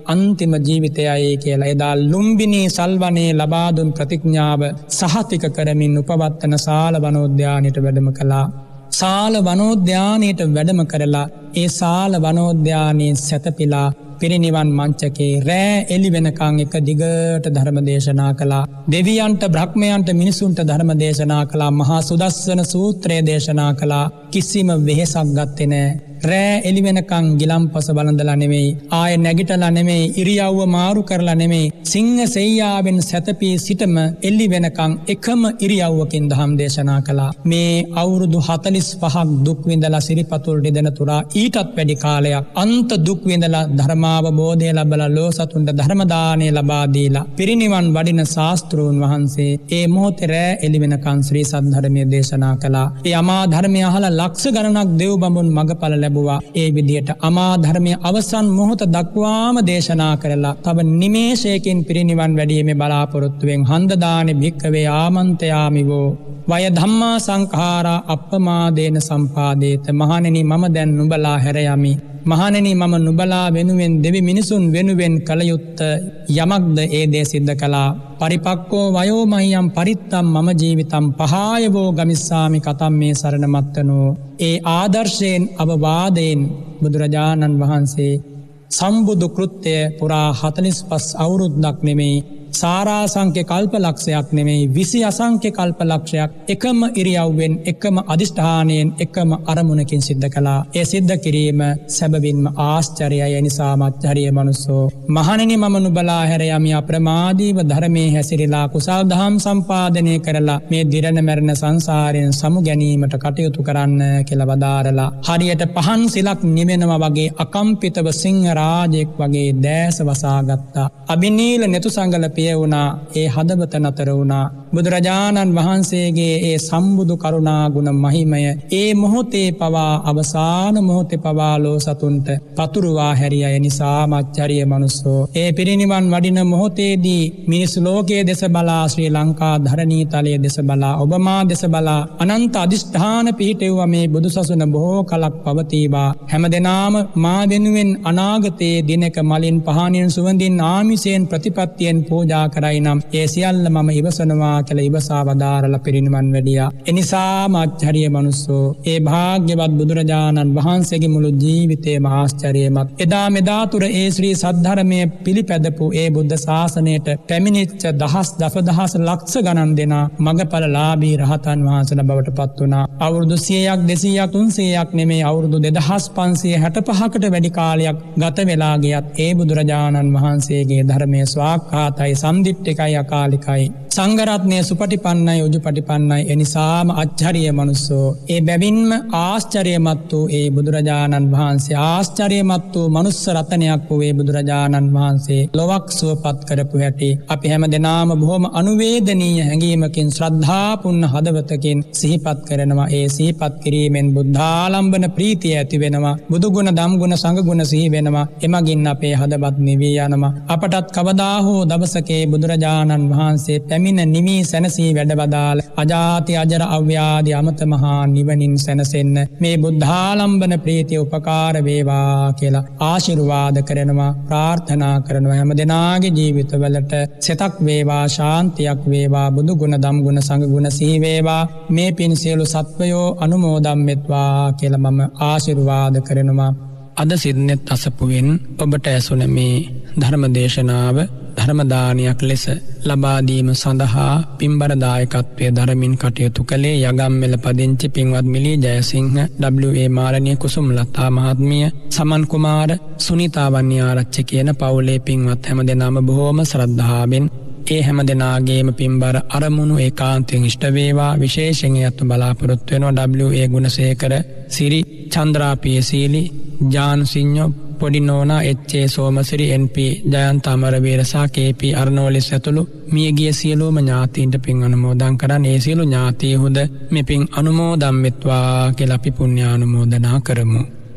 අන්තිම ජීවිතයයි කියලා එදා ලුම්බිනී සල්වනේ ලබා දුන් ප්‍රතිඥාව සහතික කරමින් උපවත්තන සාල වනෝද්‍යානයට වැඩම කළා. සාල වනෝද්‍යානයට වැඩම කරලා ඒ සාල වනෝද්‍යානයේ සැතපීලා පිරිනිවන් මංචකේ රෑ එළි වෙනකන් එක දිගට ධර්ම දේශනා කළා. දෙවියන්ට බ්‍රහ්මයන්ට මිනිසුන්ට ධර්ම දේශනා කළා. මහා සුදස්සන සූත්‍රය දේශනා කළා. කිසිම වෙහෙසක් ගත්තේ නෑ. රෑ එළි වෙනකන් ගිලම්පස බලඳලා නෙමෙයි, ආයෙ නැගිටලා නෙමෙයි, ඉරියව්ව මාරු කරලා නෙමෙයි, සිංහ සෙයියාවෙන් සැතපී සිටම එළි වෙනකන් එකම ඉරියව්වකින් ධම් දේශනා කළා. මේ අවුරුදු හතළිස් පහක් දුක් විඳලා සිරිපතුල් රිදෙන තුරා ඊටත් වැඩි කාලයක් අන්ත දුක් විඳලා ධර්මාවබෝධය ලැබලා ලෝසතුන්ට ධර්ම දානය ලබා දීලා පිරිනිවන් වඩින ශාස්ත්‍රූන් වහන්සේ ඒ මොහොතේ රෑ එළි වෙනකන් ශ්‍රී සද්ධර්මයේ දේශනා කළා. ඒ අමා ධර්මය අහලා ලක්ෂ ගණනක් දෙව් බඹුන් මගපල ලැබුවා. ඒ විදියට අමා ධර්මයේ අවසන් මොහොත දක්වාම දේශනා කරලා තව නිමේෂයකින් පිරිනිවන් වැඩීමේ බලාපොරොත්තුවෙන් හන්දදානේ භික්ඛවේ ආමන්ත්‍යාමිවෝ වය ධම්මා සංඛාරා අප්පමාදේන සම්පාදේත. මහණෙනි මම දැන් නුඹලා හැර යමි. මහණෙනි මම නුඹලා වෙනුවෙන් දෙවි මිනිසුන් වෙනුවෙන් කළ යුත්ත යමක්ද ඒ දේ සිද්ධ කළා. පරිපක්කෝ වයෝ මහියම් පරිත්තම් මම ජීවිතම් පහායවෝ ගමිස්සාමි කතම් මේ සරණ මත්තනෝ. ඒ ආදර්ශයෙන් අවවාදයෙන් බුදුරජාණන් වහන්සේ සම්බුදු කෘත්‍යය පුරා හතළිස් පස් අවුරුද්දක් නෙමෙයි, සාරාසංඛ්‍ය කල්ප ලක්ෂයක් නෙමෙයි, විසි අසංඛ්‍ය කල්ප ලක්ෂයක් එකම ඉරියව්වෙන් එකම අදිෂ්ඨානයෙන් එකම අරමුණකින් සිද්ධ කළා. ඒ සිද්ධ කිරීම සැබවින්ම ආශ්චර්යයි. නිසා මච්චරිය මනුස්සෝ මහණෙනි මම නුඹලා හැර යමි. අප්‍රමාදීව ධර්මයේ හැසිරලා කුසල් දහම් සම්පාදනය කරලා මේ දිරණ මැරෙන සංසාරයෙන් සමු ගැනීමට කටයුතු කරන්න කියලා වදාරලා හරියට පහන් සිලක් නිවෙනවා වගේ අකම්පිතව සිංහ රාජෙක් වගේ දැස වසාගත්තා. අබිනීල නෙතු සංගල වුණා. ඒ හදවත නතර වුණා. බුදුරජාණන් වහන්සේගේ ඒ සම්බුදු කරුණා ගුණ මහිමය ඒ මොහොතේ පවා අවසාන මොහොතේ පවා ලෝසතුන්ට පතුරුවා හැරිය. නිසා මච්චරිය මනුස්සෝ ඒ පිරිනිවන් වඩින මොහොතේදී මිනිස් ලෝකයේ දෙස බලා, ශ්‍රී ලංකා ධරණී තලයේ දෙස බලා, ඔබ මා දෙස බලා අනන්ත අදිෂ්ඨාන පිහිටෙව්වා මේ බුදුසසුන බොහෝ කලක් පවතිවා. හැමදෙනාම මා වෙනුවෙන් අනාගතයේ දිනක මලින් පහනින් සුවඳින් ආමිසයෙන් ප්‍රතිපත්තියෙන් පූජා කරයි නම් ඒ සියල්ල මම ඉවසනවා කියලා ඉවසා වදාරලා පිරිනිවන් වැඩියා. එනිසා මච්චරිය මනුස්සෝ ඒ භාග්‍යවත් බුදුරජාණන් වහන්සේගේ මුළු ජීවිතේම ආශ්චර්යමත්. එදා මෙදා තුර ඒ ශ්‍රී සද්ධර්මයේ පිළිපැදපු ඒ බුද්ධ ශාසනයට පැමිණිච්ච දහස් දසදහස් ලක්ෂ ගණන් දෙනා මගපලලාභී රහතන් වහන්සේලා බවට පත් වුණා. අවුරුදු සියයක් දෙසීයක් තුන්සීයක් නෙමෙයි, අවුරුදු දෙදහස් පන්සිය හැට පහකට වැඩි කාලයක් ගත වෙලා ගියත් ඒ බුදුරජාණන් වහන්සේගේ ධර්මයේ ස්වාක්ඛාතයි, සම්දිට්ඨිකයි, අකාලිකයි. සංඝරත්නය සුපටිපන්නයි, උජුපටිපන්නයි. එනිසාම අච්චරිය මනුස්සෝ ඒ බැවින්ම ආශ්චර්යමත් වූ ඒ බුදුරජාණන් වහන්සේ, ආශ්චර්යමත් වූ මනුස්ස රත්නයක් වූ ඒ බුදුරජාණන් වහන්සේ ලොවක් සුවපත් කරපු හැටි අපි හැම දෙනාම බොහොම අනුවේදනීය හැඟීමකින් ශ්‍රද්ධාපූර්ණ හදවතකින් සිහිපත් කරනවා. ඒ සිහිපත් කිරීමෙන් බුද්ධාලම්බන ප්‍රීතිය ඇති වෙනවා. බුදු ගුණ, ධම් ගුණ, සංඝ ගුණ සිහි වෙනවා. එමගින් අපේ හදවත් නිවී යනවා. අපටත් කවදා හෝ දවසකේ බුදුරජාණන් වහන්සේ පැමිණ නිමී සැනසී වැඩවදාල අජාති අජර අව්‍යාදි අමත මහා නිවනින් සැනසෙන්න මේ බුද්ධාලම්බන ප්‍රීතිය උපකාර වේවා කියලා ආශිර්වාද කරනවා, ප්‍රාර්ථනා කරනවා. හැම දෙනාගේ ජීවිතවලට සෙතක් වේවා, ශාන්තියක් වේවා, බුදු ගුණ, ධම් ගුණ, සංඝ ගුණ සිහි වේවා. මේ පින් සියලු සත්වයෝ අනුමෝදන් වෙත්වා කියලා මම ආශිර්වාද කරනවා. අද සිද්නෙත් අසපුවෙන් ඔබට ඇසුන මේ ධර්ම දේශනාව ධර්ම දානයක් ලෙස ලබා දීම සඳහා පින්බර දායකත්වයේ දරමින් කටයුතු කළේ යගම්මෙල පදිංචි පින්වත් මිලී ජයසිංහ, ඩබ්ලිව්.ඒ. මාරණීය කුසුමලතා මහත්මිය, සමන් කුමාර, සුනිතා වන්නිආරච්චි කියන පවුලේ පින්වත් හැම දෙනාම බොහෝම ශ්‍රද්ධාවෙන් ඒ හැම දෙනාගේම පින්බර අරමුණු ඒකාන්තයෙන් ඉෂ්ට වේවා. විශේෂයෙන් යතු බලාපොරොත්තු වෙනවා ඩබ්ලිව්.ඒ. ගුණසේකර, සිරි, චන්ද්‍රා පියසීලි, ජාන් සිඤ්ඤෝ, පොඩි නෝනා, එච්.ඒ. සෝමසිරි, එන්.පී. ජයන්ත අමරවීර සහ කේ.පී. අර්නෝලිස් ඇතුළු මියගිය සියලුම ඥාතීන්ට පින් අනුමෝදන් කරන් ඒ සියලු ඥාතීහුද මේ පින් අනුමෝදන් වෙත්වා කියලා අපි පුණ්‍යානුමෝදනා කරමු.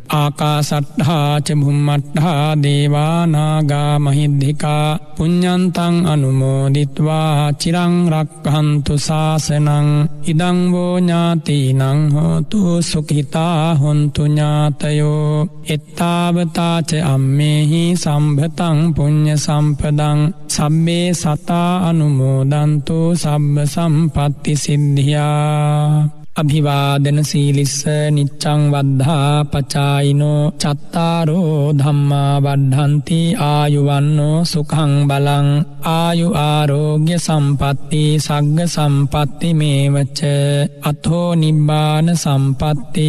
ආකාසට්ඨා ච භුම්මට්ඨා දේවා නාග මහිද්దికා පුඤ්ඤන්තං අනුමෝදිත්වා චිරං රක්ඛන්තු ශාසනං ඉදං වූ ඥාතිනං හෝතු සුඛිතා හොන්තු ඥාතයෝ එත්තාවතා ච අම්මේහි සම්භතං පුඤ්ඤ සම්පදං සම්මේ සතා අනුමෝදන්තු සබ්බ සම්පත්ති සිද්ධියා අභිවාදන සීලිස්ස නිච්ඡං වද්ධා පචායිනෝ චත්තාරෝ ධම්මා වද්ධන්ති ආයුවන්නෝ සුඛං බලං ආයු ආරෝග්‍ය සම්පatti සග්ග සම්පatti මේවච අතෝ නිබ්බාන සම්පatti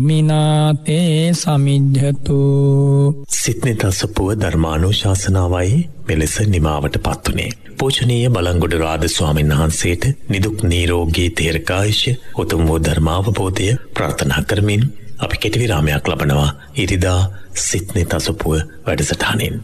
ඉමිනාතේ සමිජ්ජතු. සිත්නිතසපුව ධර්මානුශාසනාවයි මෙලෙස නිමාවට පත්වනේ. පූජනීය බලංගොඩ රාද ස්වාමීන් වහන්සේට නිදුක් නිරෝගී දීර්ඝායුෂ උතුම් වූ ධර්මාවබෝධය ප්‍රාර්ථනා කරමින් අපි කෙටි විරාමයක් ලබනවා ඉරිදා සිත්නිතසපුව වැඩසටහනින්.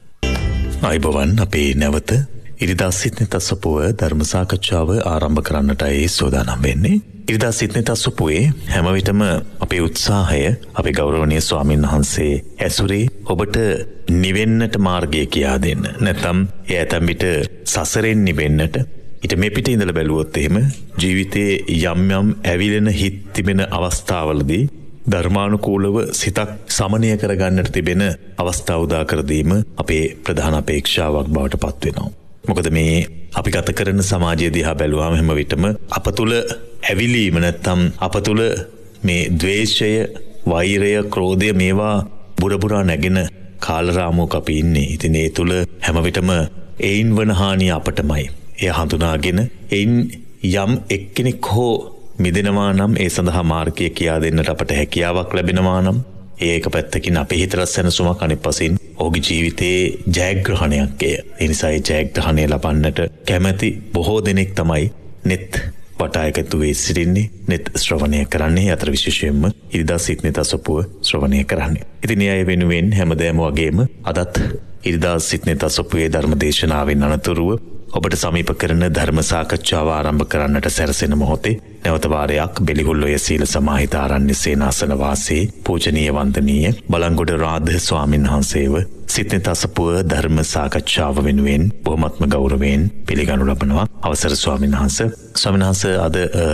ආයුබෝවන් අපේ නැවත ඉරිදා සිත්නිතසපුව ධර්ම සාකච්ඡාව ආරම්භ කරන්නටයි සූදානම් වෙන්නේ. ඉරිදා සිත්නිතසපුවේ හැම විටම අපේ උත්සාහය අපේ ගෞරවනීය ස්වාමීන් වහන්සේ ඇසුරේ ඔබට නිවෙන්නට මාර්ගය කියා දෙන්න. නැත්නම් ඒ ඇතැම් විට සසරෙන් නිවෙන්නට ඊට මේ පිට ඉඳලා බැලුවොත් එහෙම ජීවිතයේ යම් යම් ඇවිලෙන හිත් තිබෙන අවස්ථාවලදී ධර්මානුකූලව සිතක් සමනය කරගන්නට තිබෙන අවස්ථා උදා කර දීම අපේ ප්‍රධාන අපේක්ෂාවක් බවට පත් වෙනවා. මොකද මේ අපි ගත කරන සමාජය දිහා බැලුවාම හැම විටම අප තුළ ඇවිලීම නැත්තම් අප තුළ මේ ද්වේෂය, වෛරය, ක්‍රෝධය මේවා බුරබුරා නැගෙන කාලරාමුවක අපි ඉන්නේ. ඉතින් ඒ තුළ හැම විටම ඒයින් වන හානිය අපටමයි. එය හඳුනාගෙන එයින් යම් එක්කෙනෙක් හෝ මිදෙනවා නම් ඒ සඳහා මාර්ගය කියා දෙන්නට අපට හැකියාවක් ලැබෙනවා නම් ඒක පැත්තකින් අපේ හිතට සැනසුමක්, අනිත් පසින් ඔහුගේ ජීවිතයේ ජයග්‍රහණයක් එය. ඒ නිසා ඒ ජයග්‍රහණය ලබන්නට කැමැති බොහෝ දෙනෙක් තමයි නෙත් වටායකතු වේ සිටින්නේ, නෙත් ශ්‍රවණය කරන්නේ, අතර විශේෂයෙන්ම ඉරිදා සිත්නිතසපුව ශ්‍රවණය කරන්නේ. ඉතින් ඒ අය වෙනුවෙන් හැමදේම වගේම අදත් ඉරිදා සිත්නිතසපුවේ ධර්ම දේශනාවෙන් අනතුරුව ඔබට සමීප කරන ධර්ම සාකච්ඡාව ආරම්භ කරන්නට සැරසෙන මොහොතේ නැවත වාරයක් බෙලිගොල්ලොය සීල සමාහිත ආරණ්‍ය සේනාසන වාසී පූජනීය වන්දනීය බලංගොඩ රාධ ස්වාමීන් වහන්සේව සිත්නිතසපුව ධර්ම සාකච්ඡාව වෙනුවෙන් බොහොමත්ම ගෞරවයෙන් පිළිගනු ලබනවා. අවසර ස්වාමීන් වහන්සේ. ස්වාමීන් වහන්සේ අද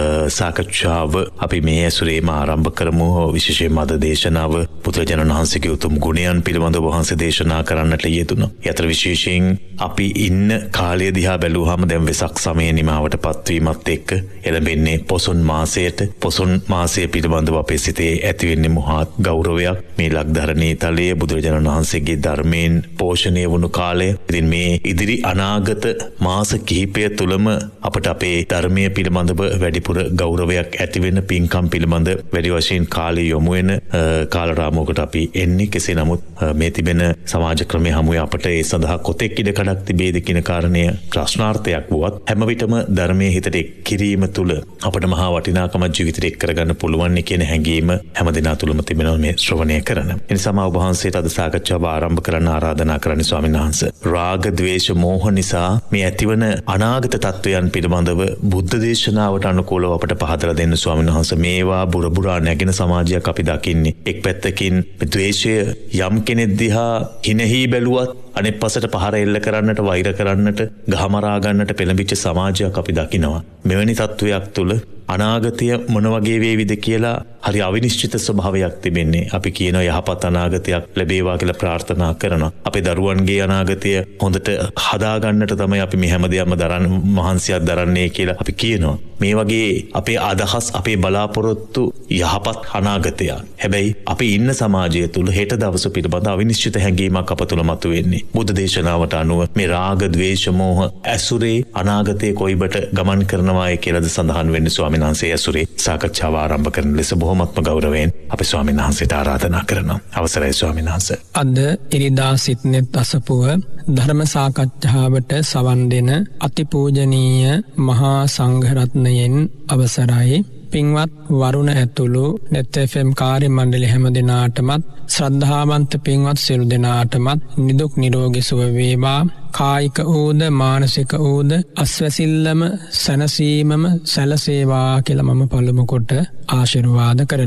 සාකච්ඡාව අපි මේ ඇසුරේම ආරම්භ කරමු. විශේෂයෙන්ම අද දේශනාව බුදුරජාණන් වහන්සේගේ උතුම් ගුණයන් පිළිබඳව වහන්සේ දේශනා කරන්නට යෙදුණා. යතර විශේෂයෙන් අපි ඉන්න කාලය දිහා බැලුවාම දැන් වෙසක් සමය නිමාවට පත්වීමත් එක්ක එළඹෙන්නේ පොසොන් මාසයට. පොසොන් මාසය පිළිබඳව අපේ සිතේ ඇතිවෙන්නේ මහත් ගෞරවයක්. මේ ලක්ධරණී තලයේ බුදුරජාණන් වහන්සේගේ ධර්මයෙන් පෝෂණය වුණු කාලය. ඉතින් මේ ඉදිරි අනාගත මාස කිහිපය තුළම අපට අපේ ධර්මයේ පිළිබඳව වැඩිපුර ගෞරවයක් ඇතිවෙන, පින්කම් පිළිබඳ වැඩි වශයෙන් කාලය යොමු වෙන කාලරාමුවකට අපි එන්නේ. කෙසේ නමුත් මේ තිබෙන සමාජ ක්‍රමය හමුවේ අපට ඒ සඳහා කොතෙක් ඉඩ කඩක් තිබේද කියන කාරණය ප්‍රශ්නාර්ථයක් වුවත් හැම විටම ධර්මයේ හිතට එක් කිරීම තුළ අපට මහා වටිනාකමක් ජීවිතේ එක් කරගන්න පුළුවන් කියන හැඟීම හැම දිනා තුළම තිබෙනවා මේ ශ්‍රවණය කරන. ඒ නිසාම ඔබ වහන්සේට අද සාකච්ඡාව ආරම්භ කරන්න ආරාධනා කරන්නේ ස්වාමීන් වහන්සේ. රාග, ද්වේෂ, මෝහ නිසා මේ ඇතිවන අනාගත තත්වයන් පිළිබඳව බුද්ධ දේශනාවට අනුකූලව අපට පහදලා දෙන්න ස්වාමීන් වහන්සේ. මේවා බුරබුරා නැගෙන සමාජයක් අපි දකින්නේ. එක් පැත්තකින් ද්වේෂය යම් කෙනෙක් දිහා හිනෙහි බැලුවත් අනෙක් පසට පහර එල්ල කරන්නට, වෛර කරන්නට, ගහමරා ගන්නට පෙළඹිච්ච සමාජයක් අපි දකිනවා. මෙවැනි තත්වයක් තුළ අනාගතය මොන වගේ වේවිද කියලා හරි අවිනිශ්චිත ස්වභාවයක් තිබෙන්නේ. අපි කියන යහපත් අනාගතයක් ලැබේවා කියලා ප්‍රාර්ථනා කරනවා. අපේ දරුවන්ගේ අනාගතය හොඳට හදාගන්නට තමයි අපි මේ හැමදේම දරන්න මහන්සියක් දරන්නේ කියලා අපි කියනවා. මේ වගේ අපේ අදහස්, අපේ බලාපොරොත්තු යහපත් අනාගතයක්. හැබැයි අපි ඉන්න සමාජය තුළ හෙට දවස පිළිබඳ අවිනිශ්චිත හැඟීමක් අප තුළ මතුවෙන්නේ. බුද්ධ දේශනාවට අනුව මේ රාග, ද්වේෂ, මෝහ ඇසුරේ අනාගතයේ කොයිබට ගමන් කරනවායි කියලාද සඳහන් වෙන්නේ. ස්වාමීන් වහන්සේ ඇසුරේ සාකච්ඡාව ආරම්භ කරන ලෙස බොහොමත්ම ගෞරවයෙන් අපේ ස්වාමීන් වහන්සේට ආරාධනා කරනවා. අවසරයි ස්වාමීන් වහන්සේ. අද ඉරිදා සිත්නිතසපුව ධර්ම සාකච්ඡාවට සවන් දෙන අතිපූජනීය මහා සංඝරත්නයෙන් අවසරයි. පින්වත් වරුණ ඇතුළු නෙත් එෆ් එම් කාර්ය මණ්ඩලය හැම දෙනාටමත්, ශ්‍රද්ධාවන්ත පින්වත් සියලු දෙනාටමත් නිදුක් නිරෝගී සුව වේවා. කායික ඌද මානසික ඌද අස්වැසිල්ලම සැනසීමම සැලසේවා කියලා මම පළමු කොට ආශිර්වාද කරනවා.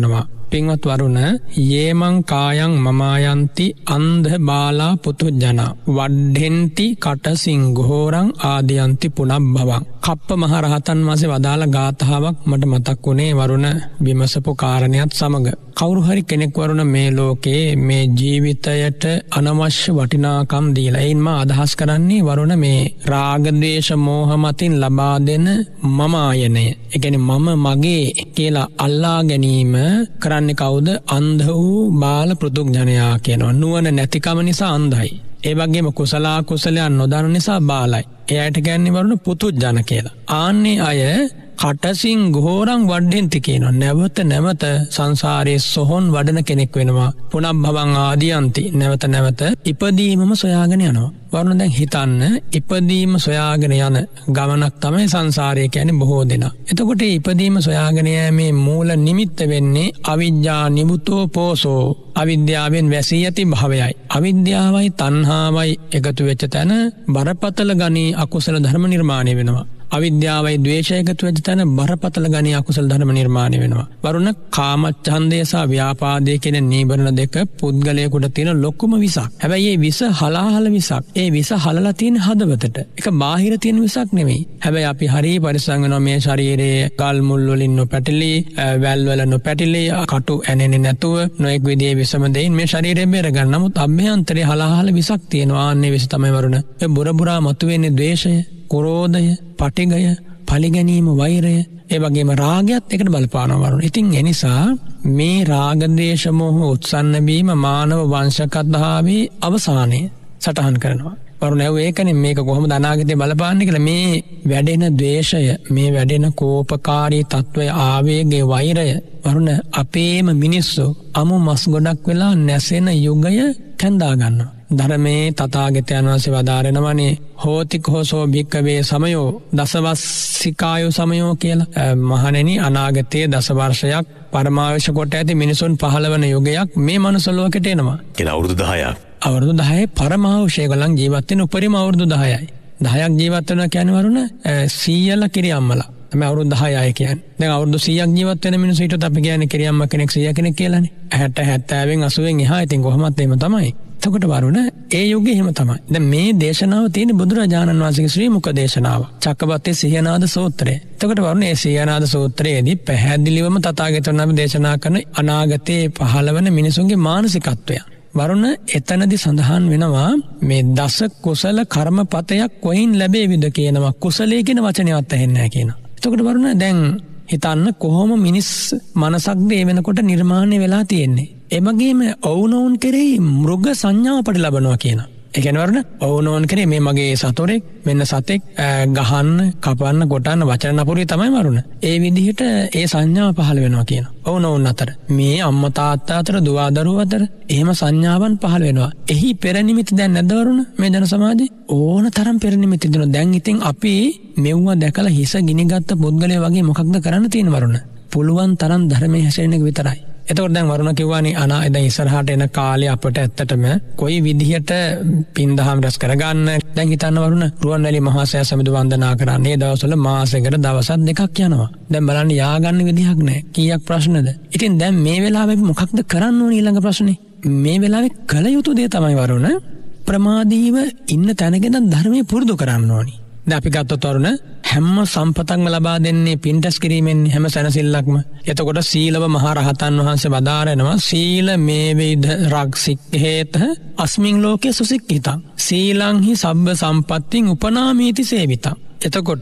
පින්වත් වරුණ යේමං කායං මමායන්ති අන්ධ බාලා පුතුජන වඩ්ඩෙන්ති කටසින් ගෝරං ආදියන්ති පුනබ්බවං. කප්ප මහ රහතන් වහන්සේ වදාළ ගාථාවක් මට මතක් වුණේ වරුණ විමසපු කාරණයක් සමග. කවුරු හරි කෙනෙක් වරුණ මේ ලෝකේ මේ ජීවිතයට අනවශ්‍ය වටිනාකම් දීලා එයින් මා අදහස් කරන්නේ වරුණ මේ රාග ද්වේෂ මෝහ මතින් ලබා දෙන මම ආයනය. ඒ කියන්නේ මම මගේ කියලා අල්ලා ගැනීම කරන්නේ කවුද? අන්ධ වූ බාල පෘතුග්ජනයා කියනවා. නුවණ නැතිකම නිසා අන්ධයි. ඒ වගේම කුසල අකුසලයන් නොදන්න නිසා බාලයි. එයාට කියන්නේ වරුණ පුතුජන කියලා. ආන්නේ අය කටසින් ගෝරං වඩ්ඩෙන්ති කියනවා. නැවත නැවත සංසාරයේ සොහොන් වඩන කෙනෙක් වෙනවා. පුනබ්බවං ආදියන්ති. නැවත නැවත ඉපදීමම සොයාගෙන යනවා. වරුණ දැන් හිතන්න ඉපදීම සොයාගෙන යන ගමනක් තමයි සංසාරය කියන්නේ බොහෝ දෙනා. එතකොට ඉපදීම සොයාගෙන යෑමේ මූල නිමිත්ත වෙන්නේ අවිජ්ජා නිබුතෝ පෝසෝ. අවිද්‍යාවෙන් වැසී ඇති භවයයි. අවිද්‍යාවයි තණ්හාවයි එකතු වෙච්ච තැන බරපතල ගණී අකුසල ධර්ම නිර්මාණය වෙනවා. අවිද්‍යාවයි ද්වේෂය එකතු වෙච්ච තැන බරපතල ගණී අකුසල ධර්ම නිර්මාණය වෙනවා. වරුණ කාමච්ඡන්දය සහ ව්‍යාපාදය කියන නීවරණ දෙක පුද්ගලයාට තියෙන ලොකුම විසක්. හැබැයි මේ විස හලාහල විසක්. ඒ විස හලලා තියෙන හදවතට. ඒක බාහිර තියෙන විසක් නෙමෙයි. හැබැයි අපි හරිය පරිස්සම් වෙනවා මේ ශරීරයේ ගල් මුල් වලින් නොපැටලි, වැල් වල නොපැටලි, කටු ඇනෙන්නේ නැතුව නොඑක් විදිහේ විසම දෙයින් මේ ශරීරය බේර ගන්න. නමුත් අභ්‍යන්තරේ හලාහල විසක් තියෙනවා. ආන්නේ විස තමයි වරුණ. ඒ බුර බුරා මතුවෙන්නේ ද්වේෂය, ක්‍රෝධය, පටිගය, පලිගැනීම, වෛරය, ඒ වගේම රාගයත් එකට බලපානවා වරුණ. ඉතින් ඒ නිසා මේ රාග ද්වේෂ මොහ උත්සන්න වීම මානව වංශ කතාවේ අවසානය සටහන් කරනවා. වරුණ ඒකනේ මේක කොහොමද අනාගතේ බලපාන්නේ කියලා. මේ වැඩෙන ද්වේෂය, මේ වැඩෙන කෝපකාරී තත්වය, ආවේගය, වෛරය වරුණ අපේම මිනිස්සු අමු මස් ගොඩක් වෙලා නැසෙන යුගය කැඳා ගන්නවා. ධර්මයේ තථාගතයන් වහන්සේ වදාරනවානේ හෝතික හෝසෝ භික්කවේ සමයෝ දසවස්සිකායෝ සමයෝ කියලා. මහණෙනි අනාගතයේ දස වර්ෂයක් පරමාවශ්‍ය කොට ඇති මිනිසුන් පහළ වන යුගයක් මේ මනුස්ස ලෝකෙට එනවා. කියන අවුරුදු දහයක්. අවුරුදු දහය පරමාවශ්‍ය ගලන් ජීවත් වෙන උපරිම අවුරුදු දහයයි. දහයක් ජීවත් වෙනවා කියන්නේ වරුණ සීයලා කිරියම්මලා. තමයි අවුරුදු දහයයි කියන්නේ. දැන් අවුරුදු සීයක් ජීවත් වෙන මිනිස්සු හිටියොත් අපි කියන්නේ කිරියම්ම කෙනෙක් සීය කෙනෙක් කියලානේ. හැට හැත්තෑවෙන් අසූවෙන් එහා ඉතින් කොහොමත් එහෙම තමයි. එතකොට වරුණ ඒ යුගයේ එහෙම තමයි. දැන් මේ දේශනාව තියෙන බුදුරජාණන් වහන්සේගේ ශ්‍රී මුඛ දේශනාව. චක්කවර්තී සිහනාද සූත්‍රය. එතකොට වරුණ මේ සිහනාද සූත්‍රයේදී පැහැදිලිවම තථාගතයන් වහන්සේ දේශනා කරන අනාගතයේ පහළවන මිනිසුන්ගේ මානසිකත්වය. වරුණ එතනදී සඳහන් වෙනවා මේ දස කුසල කර්මපතයක් කොයින් ලැබෙවිද කියනවා. කුසලයේ කියන වචනයවත් ඇහෙන්නේ නැහැ කියනවා. එතකොට වරුණ දැන් හිතන්න කොහොම මිනිස් මනසක්ද ඒ වෙනකොට නිර්මාණය වෙලා තියෙන්නේ. එමගේම ඔවුනොවුන් කෙරෙහි මෘග සංඥාව අපට ලබනවා කියනවා. ඒ කියන්නේ වරුණ ඔවුනොවුන් කෙරෙහි මේ මගේ සතොරෙක්, මෙන්න සතෙක්, ගහන්න, කපන්න, කොටන්න වචන නපුරේ තමයි වරුණ. ඒ විදිහට ඒ සංඥාව පහළ වෙනවා කියනවා. ඔවුනොවුන් අතර මේ අම්මා තාත්තා අතර, දුව දරුවෝ අතර එහෙම සංඥාවන් පහළ වෙනවා. එහි පෙර නිමිති දැන් නැද්ද වරුණ මේ ජන සමාජයේ? ඕන තරම් පෙර නිමිති දෙනවා. දැන් ඉතින් අපි මෙව්ව දැකලා හිස ගිනිගත්ත පුද්ගලයා වගේ මොකක්ද කරන්න තියෙන වරුණ? පුළුවන් තරම් ධර්මයේ හැසිරෙන එක විතරයි. එතකොට දැන් වරුණ කිව්වානේ අනා දැන් ඉස්සරහට එන කාලේ අපිට ඇත්තටම කොයි විදිහට පින්දහම් රැස් කරගන්න. දැන් හිතන්න වරුණ රුවන්වැලි මහා සෑ සමිඳු වන්දනා කරන්නේ දවස්වල මාසෙකට දවස් දෙකක් යනවා. දැන් බලන්න යා ගන්න විදිහක් නැහැ. කීයක් ප්‍රශ්නද? ඉතින් දැන් මේ වෙලාවේ මොකක්ද කරන්න ඕනේ ඊළඟ ප්‍රශ්නේ? මේ වෙලාවේ කල යුතු දේ තමයි වරුණ ප්‍රමාදීව ඉන්න තැනකෙන් ධර්මයේ පුරුදු කරන්න ඕනේ. දැන් අපි ගත්තොත් වරුණ හැම සම්පතක්ම ලබා දෙන්නේ පින්ටස් කිරීමෙන්, හැම සැනසෙල්ලක්ම. එතකොට සීලව මහා රහතන් වහන්සේ වදාරනවා සීල මේ වේද රක්සික්ඛේත අස්මින් ලෝකේ සුසික්ඛිතං සීලං හි සබ්බ සම්පත්තින් උපනාමේති සේවිතං. එතකොට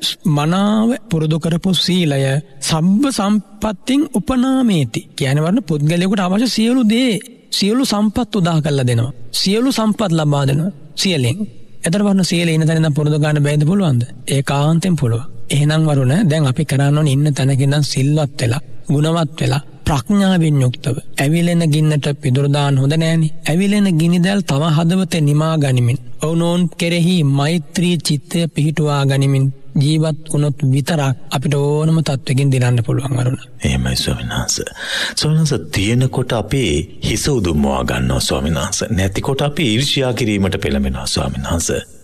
මනාව පුරුදු කරපු සීලය සබ්බ සම්පත්තින් උපනාමේති කියන්නේ වරුණ පුද්ගලයාට අවශ්‍ය සියලු දේ, සියලු සම්පත් උදා කරලා දෙනවා. සියලු සම්පත් ලබා දෙනවා සියලෙන්. එතන වරුණ සීලේ ඉන්න තැන ඉඳන් පුරුදු ගන්න බැයිද? පුළුවන්ද? ඒකාන්තයෙන් පුළුවන්. එහෙනම් වරුණ දැන් අපි කරන්න ඕනේ ඉන්න තැනක ඉඳන් සිල්වත් වෙලා, ගුණවත් වෙලා, ප්‍රඥාවෙන් යුක්තව. ඇවිලෙන ගින්නට පිදුරු දාන්න හොඳ නෑනේ. ඇවිලෙන ගිනිදැල් තව හදවතේ නිමා ගනිමින්, ඔවුනොවුන් කෙරෙහි මෛත්‍රී චිත්තය පිහිටුවා ගනිමින් ජීවත් වුණොත් විතරක් අපිට ඕනම තත්වකින් දිනන්න පුළුවන් වරුණ. එහෙමයි ස්වාමීන් වහන්සේ. ස්වාමීන් වහන්සේ තියෙනකොට අපි හිස උදුම්මවා ගන්නවා ස්වාමීන් වහන්සේ. නැතිකොට අපි ඊර්ෂ්‍යා කිරීමට පෙළඹෙනවා ස්වාමීන් වහන්සේ.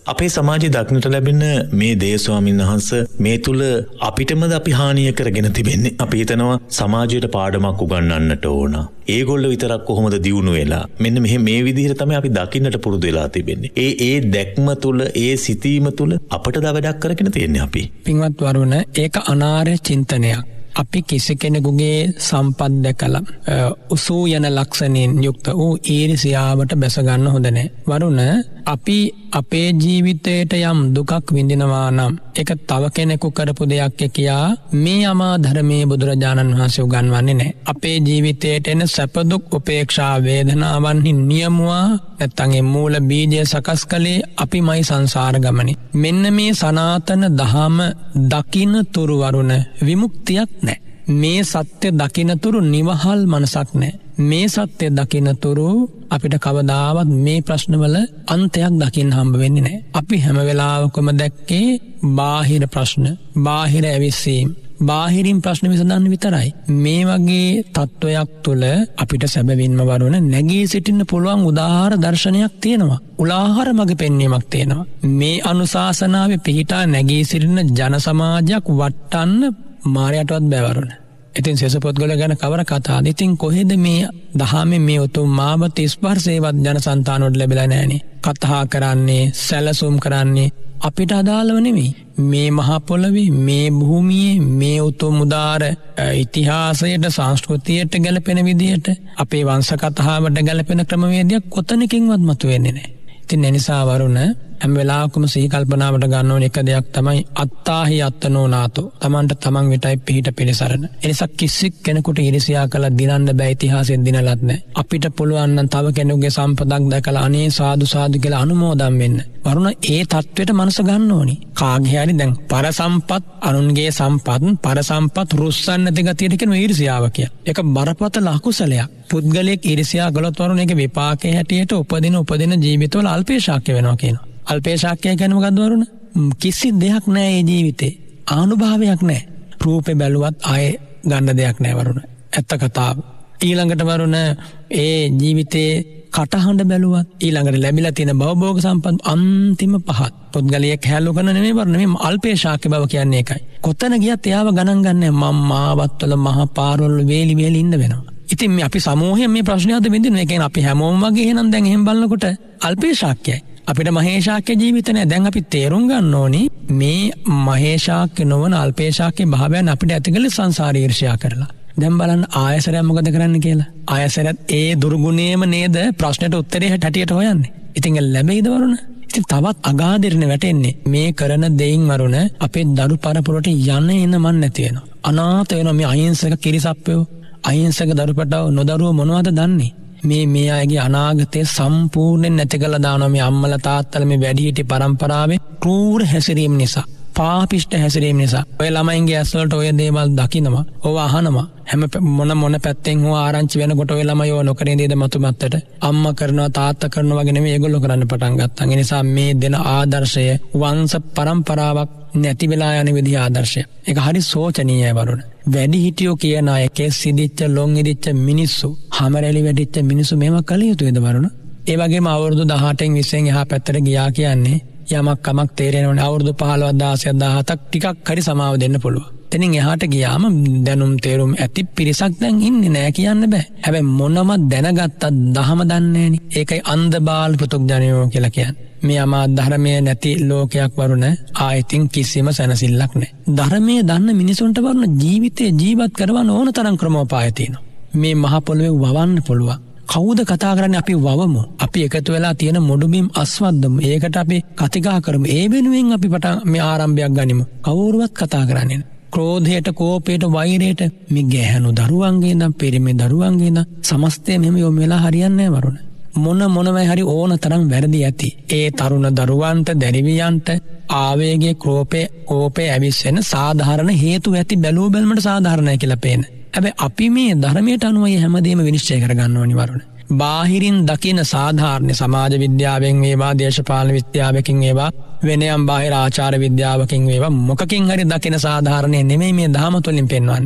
අපේ සමාජයේ දක්නට ලැබෙන මේ දේ ස්වාමීන් වහන්සේ මේ තුල අපිටමද අපි හානිය කරගෙන තිබෙන්නේ. අපි හිතනවා සමාජයට පාඩමක් උගන්වන්නට ඕන. ඒගොල්ලෝ විතරක් කොහොමද දියුණු වෙලා? මෙන්න මෙහෙම මේ විදිහට තමයි අපි දකින්නට පුරුදු වෙලා තිබෙන්නේ. ඒ ඒ දැක්ම තුල ඒ සිතීම තුල අපට ද වැඩක් කරගෙන තියෙන්නේ අපි. පින්වත් වරුණ ඒක අනාර්ය චින්තනයක්. අපි කිසි කෙනෙකුගේ සම්පත් දැකලා උසූ යන ලක්ෂණයෙන් යුක්ත වූ ඊර්ෂ්‍යාවට බැස ගන්න හොඳ නැහැ. වරුණ අපි අපේ ජීවිතයට යම් දුකක් විඳිනවා නම් ඒක තව කෙනෙකු කරපු දෙයක් කියා මේ අමා ධර්මයේ බුදුරජාණන් වහන්සේ උගන්වන්නේ නැහැ. අපේ ජීවිතයට එන සැප දුක් උපේක්ෂා වේදනාවන්හි නියමුවා නැත්නම් ඒ මූල බීජය සකස් කළේ අපිමයි සංසාර ගමනේ. මෙන්න මේ සනාතන දහම දකින්න තුරු වරුණ විමුක්තියක් නැහැ. මේ සත්‍ය දකිනතුරු නිවහල් මනසක් නැහැ. මේ සත්‍ය දකිනතුරු අපිට කවදාවත් මේ ප්‍රශ්නවල අන්තයක් දකින්න හම්බ වෙන්නේ නැහැ. අපි හැම වෙලාවකම දැක්කේ බාහිර ප්‍රශ්න, බාහිර ඇවිස්සීම්, බාහිරින් ප්‍රශ්න විසඳන්න විතරයි. මේ වගේ තත්වයක් තුළ අපිට සැබවින්ම වරුණ නැගී සිටින්න පුළුවන් උදාහාර දර්ශනයක් තියෙනවා. උලාහාර මඟ පෙන්වීමක් තියෙනවා. මේ අනුශාසනාවේ පිහිටා නැගී සිටින ජන සමාජයක් වටන්න මාරයටවත් බැවරුණ. ඉතින් සෙසපොත්ගොල ගැන කවර කතාද? ඉතින් කොහෙද මේ දහමේ මේ උතුම් මාවත ස්පර්ශයවත් ජන සන්තානවලට ලැබිලා නැහනේ. කතා කරන්නේ, සැලසුම් කරන්නේ අපිට අදාළව නෙමෙයි. මේ මහ පොළවේ, මේ භූමියේ, මේ උතුම් උදාර ඉතිහාසයට, සංස්කෘතියට ගැලපෙන විදියට, අපේ වංශ කතාවට ගැලපෙන ක්‍රමවේදයක් කොතනකින්වත් මතුවෙන්නේ නැහැ. ඉතින් එනිසා වරුණ හැම වෙලාවකම සිහි කල්පනාවට ගන්න ඕන එක දෙයක් තමයි අත්තාහි අත්තනෝ නාතෝ. තමන්ට තමන් විතරයි පිහිට පිළිසරණ. එනිසා කිසි කෙනෙකුට ඊර්ෂ්‍යා කළා දිනන්න බෑ, ඉතිහාසයෙන් දිනලත් නැහැ. අපිට පුළුවන් නම් තව කෙනෙකුගේ සම්පතක් දැකලා අනේ සාදු සාදු කියලා අනුමෝදන් වෙන්න. වරුණ ඒ தത്വෙට මනස ගන්න ඕනි. කාගේ හරි දැන් පර සම්පත්, අනුන්ගේ සම්පත්, පර සම්පත් රුස්සන්න නැති ගතියට කියන ඊර්ෂ්‍යාව කිය. ඒක බරපතල අකුසලයක්. පුද්ගලයෙක් ඊර්ෂ්‍යා කළොත් වරුණ ඒක විපාකයේ හැටියට උපදින උපදින ජීවිතවල අල්පේශාක්‍ය වෙනවා කියනවා. අල්පේශාක්‍යය කියන්නේ මොකද්ද වරුණ? කිසි දෙයක් නැහැ මේ ජීවිතේ. ආනුභාවයක් නැහැ. රූපේ බැලුවත් ආයේ ගන්න දෙයක් නැහැ වරුණ. ඇත්ත කතාව. ඊළඟට වරුණ ඒ ජීවිතේ කටහඬ බැලුවත් ඊළඟට ලැබිලා තියෙන භවභෝග සම්පත් අන්තිම පහත්. පුද්ගලයෙක් හැලු කරන නෙමෙයි වරුණ. මේ අල්පේශාක්‍ය බව කියන්නේ ඒකයි. කොතන ගියත් එයාව ගණන් ගන්නෑ. මම මාවත්වල මහ පාරවල වේලි වේලි ඉන්න වෙනවා. ඉතින් මේ අපි සමූහයෙන් මේ ප්‍රශ්නය අද විඳිනවා. ඒ කියන්නේ අපි හැමෝම වගේ එහෙනම් දැන් එහෙම බලනකොට අල්පේශාක්‍යයි. අපිට මහේශාක්‍ය ජීවිත නැහැ. දැන් අපි තේරුම් ගන්න ඕනි මේ මහේශාක්‍ය නොවන අල්පේශාක්‍ය භාවයන් අපිට ඇතිකල සංසාර ඊර්ෂ්‍යා කරලා. දැන් බලන්න ආයසරයක් මොකද කරන්න කියලා. ආයසරයත් ඒ දුර්ගුණේම නේද ප්‍රශ්නෙට උත්තරේ හැටියට හොයන්නේ. ඉතින් ලැබෙයිද වරුණ? ඉතින් තවත් අගාධිරණ වැටෙන්නේ. මේ කරන දෙයින් වරුණ අපේ දරු පරපුරට යන්න එන මන් නැති වෙනවා. අනාථ වෙනවා. මේ අහිංසක කිරිසප්පයෝ, අහිංසක දරුපටව නොදරුව මොනවද දන්නේ? මේ මේ අයගේ අනාගතය සම්පූර්ණයෙන් නැති කළා දානවා. මේ අම්මලා තාත්තලා මේ වැඩිහිටි පරම්පරාවේ ක්‍රූර හැසිරීම නිසා, පාපිෂ්ඨ හැසිරීම නිසා ඔය ළමයින්ගේ ඇස්වලට ඔය දේවල් දකින්නවා, ඔව අහනවා. හැම මොන මොන පැත්තෙන් හෝ ආරංචි වෙනකොට ඔය ළමයි ඔය නොකරේ දේද මතු මත්තට අම්මා කරනවා තාත්තා කරනවා වගේ නෙමෙයි ඒගොල්ලෝ කරන්න පටන් ගත්තා. ඒ නිසා මේ දෙන ආදර්ශය වංශ පරම්පරාවක් නැති වෙලා යන විදිහ ආදර්ශය. ඒක හරි සෝචනීයයි වරුණ. වැඩි හිටියෝ කියන අය කෙස් සිදිච්ච ලොන් ඉදිච්ච මිනිස්සු, හැමරැලි වැඩිච්ච මිනිස්සු මේව කළ යුතුද වරුණ? ඒ වගේම අවුරුදු දහඅටෙන් විස්සෙන් එහා පැත්තට ගියා කියන්නේ යමක් කමක් තේරෙනවනේ. අවුරුදු පහළොව දහසක් දහහතක් ටිකක් හරි සමාව දෙන්න පුළුවන්. එතනින් එහාට ගියාම දැනුම් තේරුම් ඇති පිරිසක් දැන් ඉන්නේ නෑ කියන්න බෑ. හැබැයි මොනම දැනගත්තත් දහම දන්නේ නෑනේ. ඒකයි අන්ධබාල පුතුග්ජනයෝ කියලා කියන්නේ. මේ අමා ධර්මයේ නැති ලෝකයක් වරුණ ආයතින් කිසිම සැනසෙල්ලක් නෑ. ධර්මයේ දන්න මිනිසුන්ට වරුණ ජීවිතේ ජීවත් කරවන්න ඕන තරම් ක්‍රමෝපාය තියෙනවා. මේ මහ පොළොවේ වවන්න පුළුවන්. කවුද කතා කරන්නේ? අපි වවමු. අපි එකතු වෙලා තියෙන මොඩුබිම් අස්වද්දමු. ඒකට අපි කතිකා කරමු. ඒ වෙනුවෙන් අපි පටන් මේ ආරම්භයක් ගනිමු. කවුරුවත් කතා කරන්නේ නෑ. ක්‍රෝධයට, කෝපයට, වෛරයට මේ ගැහැණු දරුවන්ගේ ඉඳන් පිරිමි දරුවන්ගේ ඉඳන් සමස්තය මෙහෙම යොමු වෙලා හරියන්නේ නැහැ වරුණ. මොන මොනවයි හරි ඕන තරම් වැරදි ඇති. ඒ තරුණ දරුවන්ට, දැරිවියන්ට ආවේගයේ කෝපේ කෝපේ ඇවිස්සෙන සාධාරණ හේතු ඇති බැලුව බැලමට සාධාරණයි කියලා පේන. හැබැයි අපි මේ ධර්මයට අනුව හැමදේම විනිශ්චය කරගන්න ඕනි වරුණ. බාහිරින් දකින සාධාරණ සමාජ විද්‍යාවෙන් වේවා, දේශපාලන විද්‍යාවකින් වේවා, වෙනයම් බාහිර ආචාර විද්‍යාවකින් වේවා, මොකකින් හරි දකින සාධාරණේ නෙමෙයි මේ ධහම තුලින් පෙන්වන්නේ.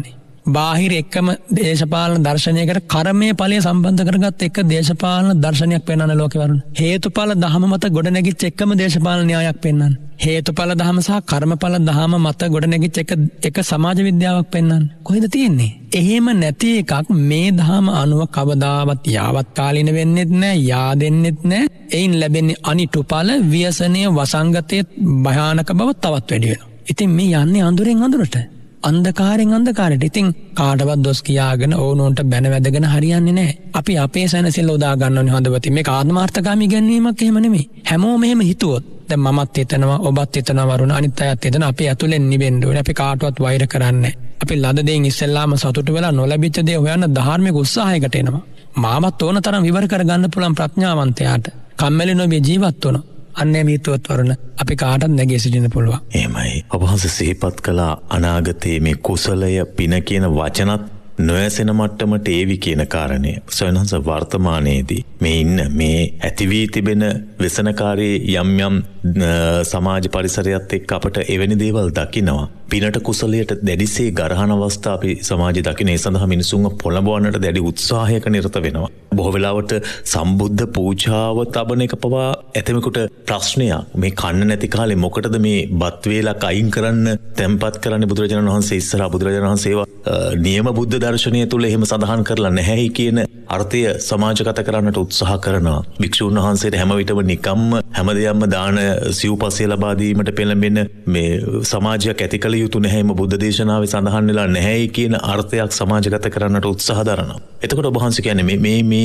බාහිර එක්කම දේශපාලන දර්ශනයකට කර්මය ඵලය සම්බන්ධ කරගත් එක දේශපාලන දර්ශනයක් පෙන්වන ලෝකේ වරුණ. හේතුඵල දහම මත ගොඩනැගිච්ච එකම දේශපාලන න්‍යායක් පෙන්වන්න. හේතුඵල දහම සහ කර්මඵල දහම මත ගොඩනැගිච්ච එක එක සමාජ විද්‍යාවක් පෙන්වන්න. කොහෙද තියෙන්නේ? එහෙම නැති එකක් මේ දහම අනුව කවදාවත් යාවත්කාලින වෙන්නෙත් නැහැ, yaadෙන්නෙත් නැහැ. එයින් ලැබෙන්නේ අනිටුඵල, ව්‍යසනය, වසංගතයේ භයානක බව තවත් වැඩි වෙනවා. ඉතින් මේ යන්නේ අඳුරෙන් අඳුරට. අන්ධකාරයෙන් අන්ධකාරයට. ඉතින් කාටවත් දොස් කියාගෙන ඕනෝන්ට බැන වැදගෙන හරියන්නේ නැහැ. අපි අපේ සැනසෙල්ල උදා ගන්න ඕනේ හොඳවතින්. මේක ආත්මාර්ථකාමී ගැන්වීමක් එහෙම නෙමෙයි. හැමෝම එහෙම හිතුවොත් දැන් මමත් හිතනවා, ඔබත් හිතනවා වරුණ, අනිත් අයත් හිතනවා. අපි ඇතුලෙන් නිවෙන්න ඕනේ. අපි කාටවත් වෛර කරන්නේ නැහැ. අපි ලද දෙයින් ඉස්සෙල්ලාම සතුටු වෙලා නොලැබිච්ච දේ හොයන්න ධාර්මික උත්සාහයකට එනවා. මාවත් ඕන තරම් විවර කරගන්න පුළුවන් ප්‍රඥාවන්තයාට කම්මැලි නොවී ජීවත් වෙනවා. අන්නේ මීතුවත් වරුණ අපි කාටත් නැගී සිටින්න පුළුවන්. එහෙමයි. ඔබ වහන්සේ සිහිපත් කළා අනාගතයේ මේ කුසලය පින කියන වචනත් නොයසෙන මට්ටමට ඒවි කියන කාරණය. සොයනහස වර්තමානයේදී මේ ඉන්න මේ ඇති වී තිබෙන व्यसनකාරී යම් යම් සමාජ පරිසරයත් එක්ක අපට එවැනි දේවල් දකිනවා. පිනට කුසලයට දැඩිසේ ගරහන අවස්ථා අපි සමාජයේ දකින. ඒ සඳහා මිනිසුන්ව පොළඹවන්නට දැඩි උත්සාහයක නිරත වෙනවා. බොහෝ වෙලාවට සම්බුද්ධ පූජාව තබන එක පවා ඇතමෙකුට ප්‍රශ්නයක්. මේ කන්න නැති කාලේ මොකටද මේ බත් වේලක් අයින් කරන්න තැම්පත් කරන්නේ? බුදුරජාණන් වහන්සේ ඉස්සරහා බුදුරජාණන් වහන්සේ නියම බුද්ධ දර්ශනය තුල එහෙම සඳහන් කරලා නැහැයි කියන අර්ථය සමාජගත කරන්නට උත්සාහ කරනවා. භික්ෂුන් වහන්සේට හැම විටම නිකම්ම හැමදේම දාන සිව්පස්සේ ලබා දීමට පෙළඹෙන මේ සමාජයක් ඇති කළ යුතු නැහැම බුද්ධ දේශනාවේ සඳහන් වෙලා නැහැයි කියන අර්ථයක් සමාජගත කරන්නට උත්සාහ දරනවා. එතකොට ඔබ වහන්සේ කියන්නේ මේ මේ මේ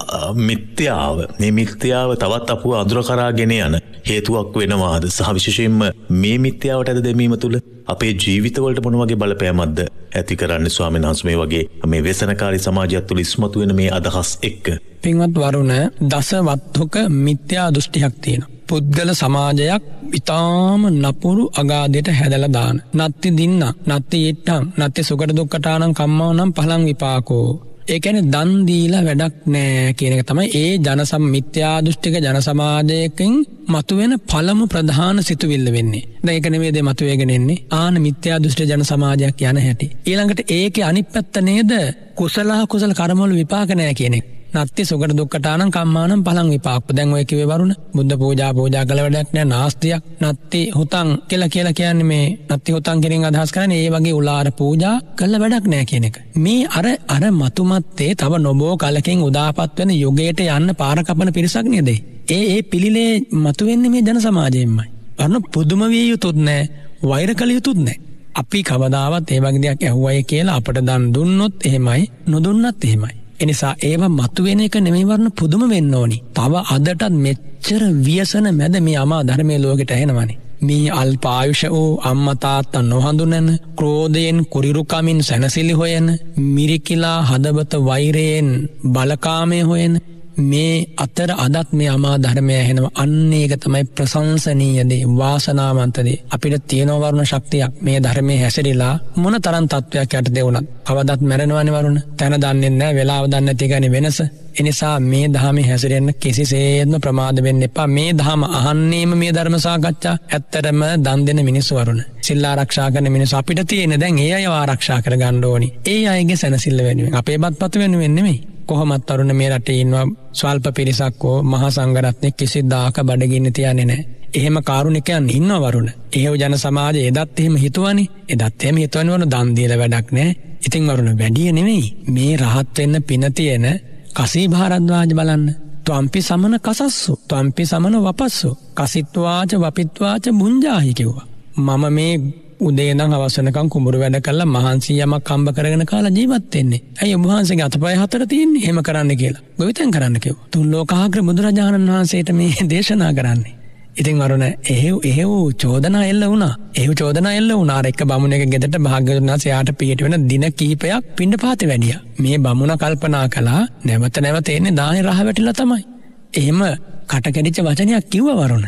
මිත්‍යාව මේ මිත්‍යාව තවත් අපුව අඳුර කරාගෙන යන හේතුවක් වෙනවාද? සහ විශේෂයෙන්ම මේ මිත්‍යාවට ඇද දැමීම තුළ අපේ ජීවිතවලට මොන වගේ බලපෑමක්ද ඇති කරන්නේ ස්වාමීන් වහන්සේ මේ වගේ මේ व्यसनකාරී සමාජයක් තුළ ඉස්මතු වෙන මේ අදහස් එක්ක? පින්වත් වරුණ, දස වත්තුක මිත්‍යා දෘෂ්ටියක් තියෙනවා. පුද්ගල සමාජයක් ඉතාම නපුරු අගාධයට හැදලා දාන. නත්ති දින්න, නත්ති ඊට්ටම්, නත්ති සුගත දුක්ඛටානම් කම්මවනම් පහලං විපාකෝ. ඒ කියන්නේ දන් දීලා වැඩක් නෑ කියන එක තමයි ඒ ජන සම්මිත්‍යා දෘෂ්ටික ජන සමාජයකින් මතුවෙන පළමු ප්‍රධාන සිතුවිල්ල වෙන්නේ. දැන් ඒක නෙමෙයි දෙ මතුවේගෙන එන්නේ. ආන මිත්‍යා දෘෂ්ටි ජන සමාජයක් යන හැටි. ඊළඟට ඒකේ අනිත් පැත්ත නේද කුසල කුසල කර්මවල විපාක නෑ කියන එක. නත්ති සුගත දුක්ඛටානම් කම්මානම් පහලං විපාක. දැන් ඔය කිව්වේ වරුණ බුද්ධ පූජා පූජා කළ වැඩක් නෑ, නාස්තියක්. නත්ති හුතං කියලා කියලා කියන්නේ මේ නත්ති හුතං කියන අදහස් කරන්නේ ඒ වගේ උලාර පූජා කළ වැඩක් නෑ කියන එක. මේ අර අර මතුමත්තේ තව නොබෝ කලකින් උදාපත් වෙන යුගයට යන්න පාර කපන පිරිසක් නේද? ඒ ඒ පිළිලේ මතුවෙන්නේ මේ ජන සමාජයෙන්මයි. අන්න පුදුම විය යුතුත් නෑ, වෛර කළ යුතුත් නෑ. අපි කවදාවත් ඒ වගේ දෙයක් ඇහුවයි කියලා අපට දන් දුන්නොත් එහෙමයි, නොදුන්නත් එහෙමයි. එනිසා ඒව මතුවෙන එක නෙමෙයි වරණ පුදුම වෙන්න ඕනි. තව අදටත් මෙච්චර ව්‍යසන මැද මේ අමා ධර්මයේ ලෝකෙට ඇහෙනවනේ. මේ අල්පායුෂ වූ අම්මා තාත්තා නොහඳුනන, ක්‍රෝධයෙන් කුරිරුකමින් සැනසිලි හොයන, මිරිකිලා හදවත වෛරයෙන් බලකාමයේ හොයන මේ අතර අදත් මේ අමා ධර්මය ඇහෙනවා. අන්න ඒක තමයි ප්‍රශංසනීය දේ, වාසනාවන්ත දේ. අපිට තියෙන වරුණ ශක්තියක් මේ ධර්මයේ හැසිරීලා මොන තරම් තත්වයක් යටතේ වුණත් කවදත් මැරෙනවනේ වරුණ. තැන දන්නේ නැහැ, වෙලාව දන්නේ නැති එකනේ වෙනස. එනිසා මේ ධර්මයේ හැසිරෙන්න කිසිසේත්ම ප්‍රමාද වෙන්න එපා. මේ ධර්ම අහන්නේම මේ ධර්ම සාකච්ඡා ඇත්තටම දන් දෙන මිනිස්සු වරුණ. සිල් ආරක්ෂා කරන මිනිස්සු අපිට තියෙන දැන් ඒ අයව ආරක්ෂා කරගන්න ඕනි. ඒ අයගේ සැනසෙල්ල වෙනුවෙන්, අපේ බත්පත් වෙනුවෙන් නෙමෙයි. කොහොමත් තරුණ මේ රටේ ඉන්නවා ස්වල්ප පිරිසක් හෝ මහා සංඝරත්නය කිසිදාක බඩගින්න තියන්නේ නැහැ. එහෙම කාරුණිකයන් ඉන්නව වරුණ. එහෙව් ජන සමාජය එදත් එහෙම හිතුවනේ. එදත් එහෙම හිතුවනේ වරුණ දන් දීලා වැඩක් නැහැ. ඉතින් වරුණ වැඩිය නෙමෙයි. මේ රහත් වෙන්න පින තියෙන කසී භාරද්වාජ බලන්න. ත්වම්පි සමන කසස්සු, ත්වම්පි සමන වපස්සු, කසිත්වාච වපිත්වාච බුඤ්ජාහි කිව්වා. මම මේ උදේ ඉඳන් හවස වෙනකන් කුඹුරු වැඩ කරලා මහන්සි යමක් හම්බ කරගෙන කාලා ජීවත් වෙන්නේ. ඇයි ඔබ වහන්සේගේ අතපය හතර තියෙන්නේ? එහෙම කරන්න කියලා. ගොවිතැන් කරන්න කිව්වා. තුන් ලෝකාග්‍ර බුදුරජාණන් වහන්සේට මේ දේශනා කරන්නේ. ඉතින් වරුණ එහෙව් එහෙව් චෝදනා එල්ල වුණා. එහෙව් චෝදනා එල්ල වුණා. අර එක බමුණෙක් ගෙදරට භාග්‍යවතුන් වහන්සේ යාට පිට වෙන දින කිහිපයක් පිණ්ඩපාතේ වැඩියා. මේ බමුණ කල්පනා කළා නැවත නැවත එන්නේ දානේ රහ වැටිලා තමයි. එහෙම කට කැඩිච්ච වචනයක් කිව්ව වරුණ.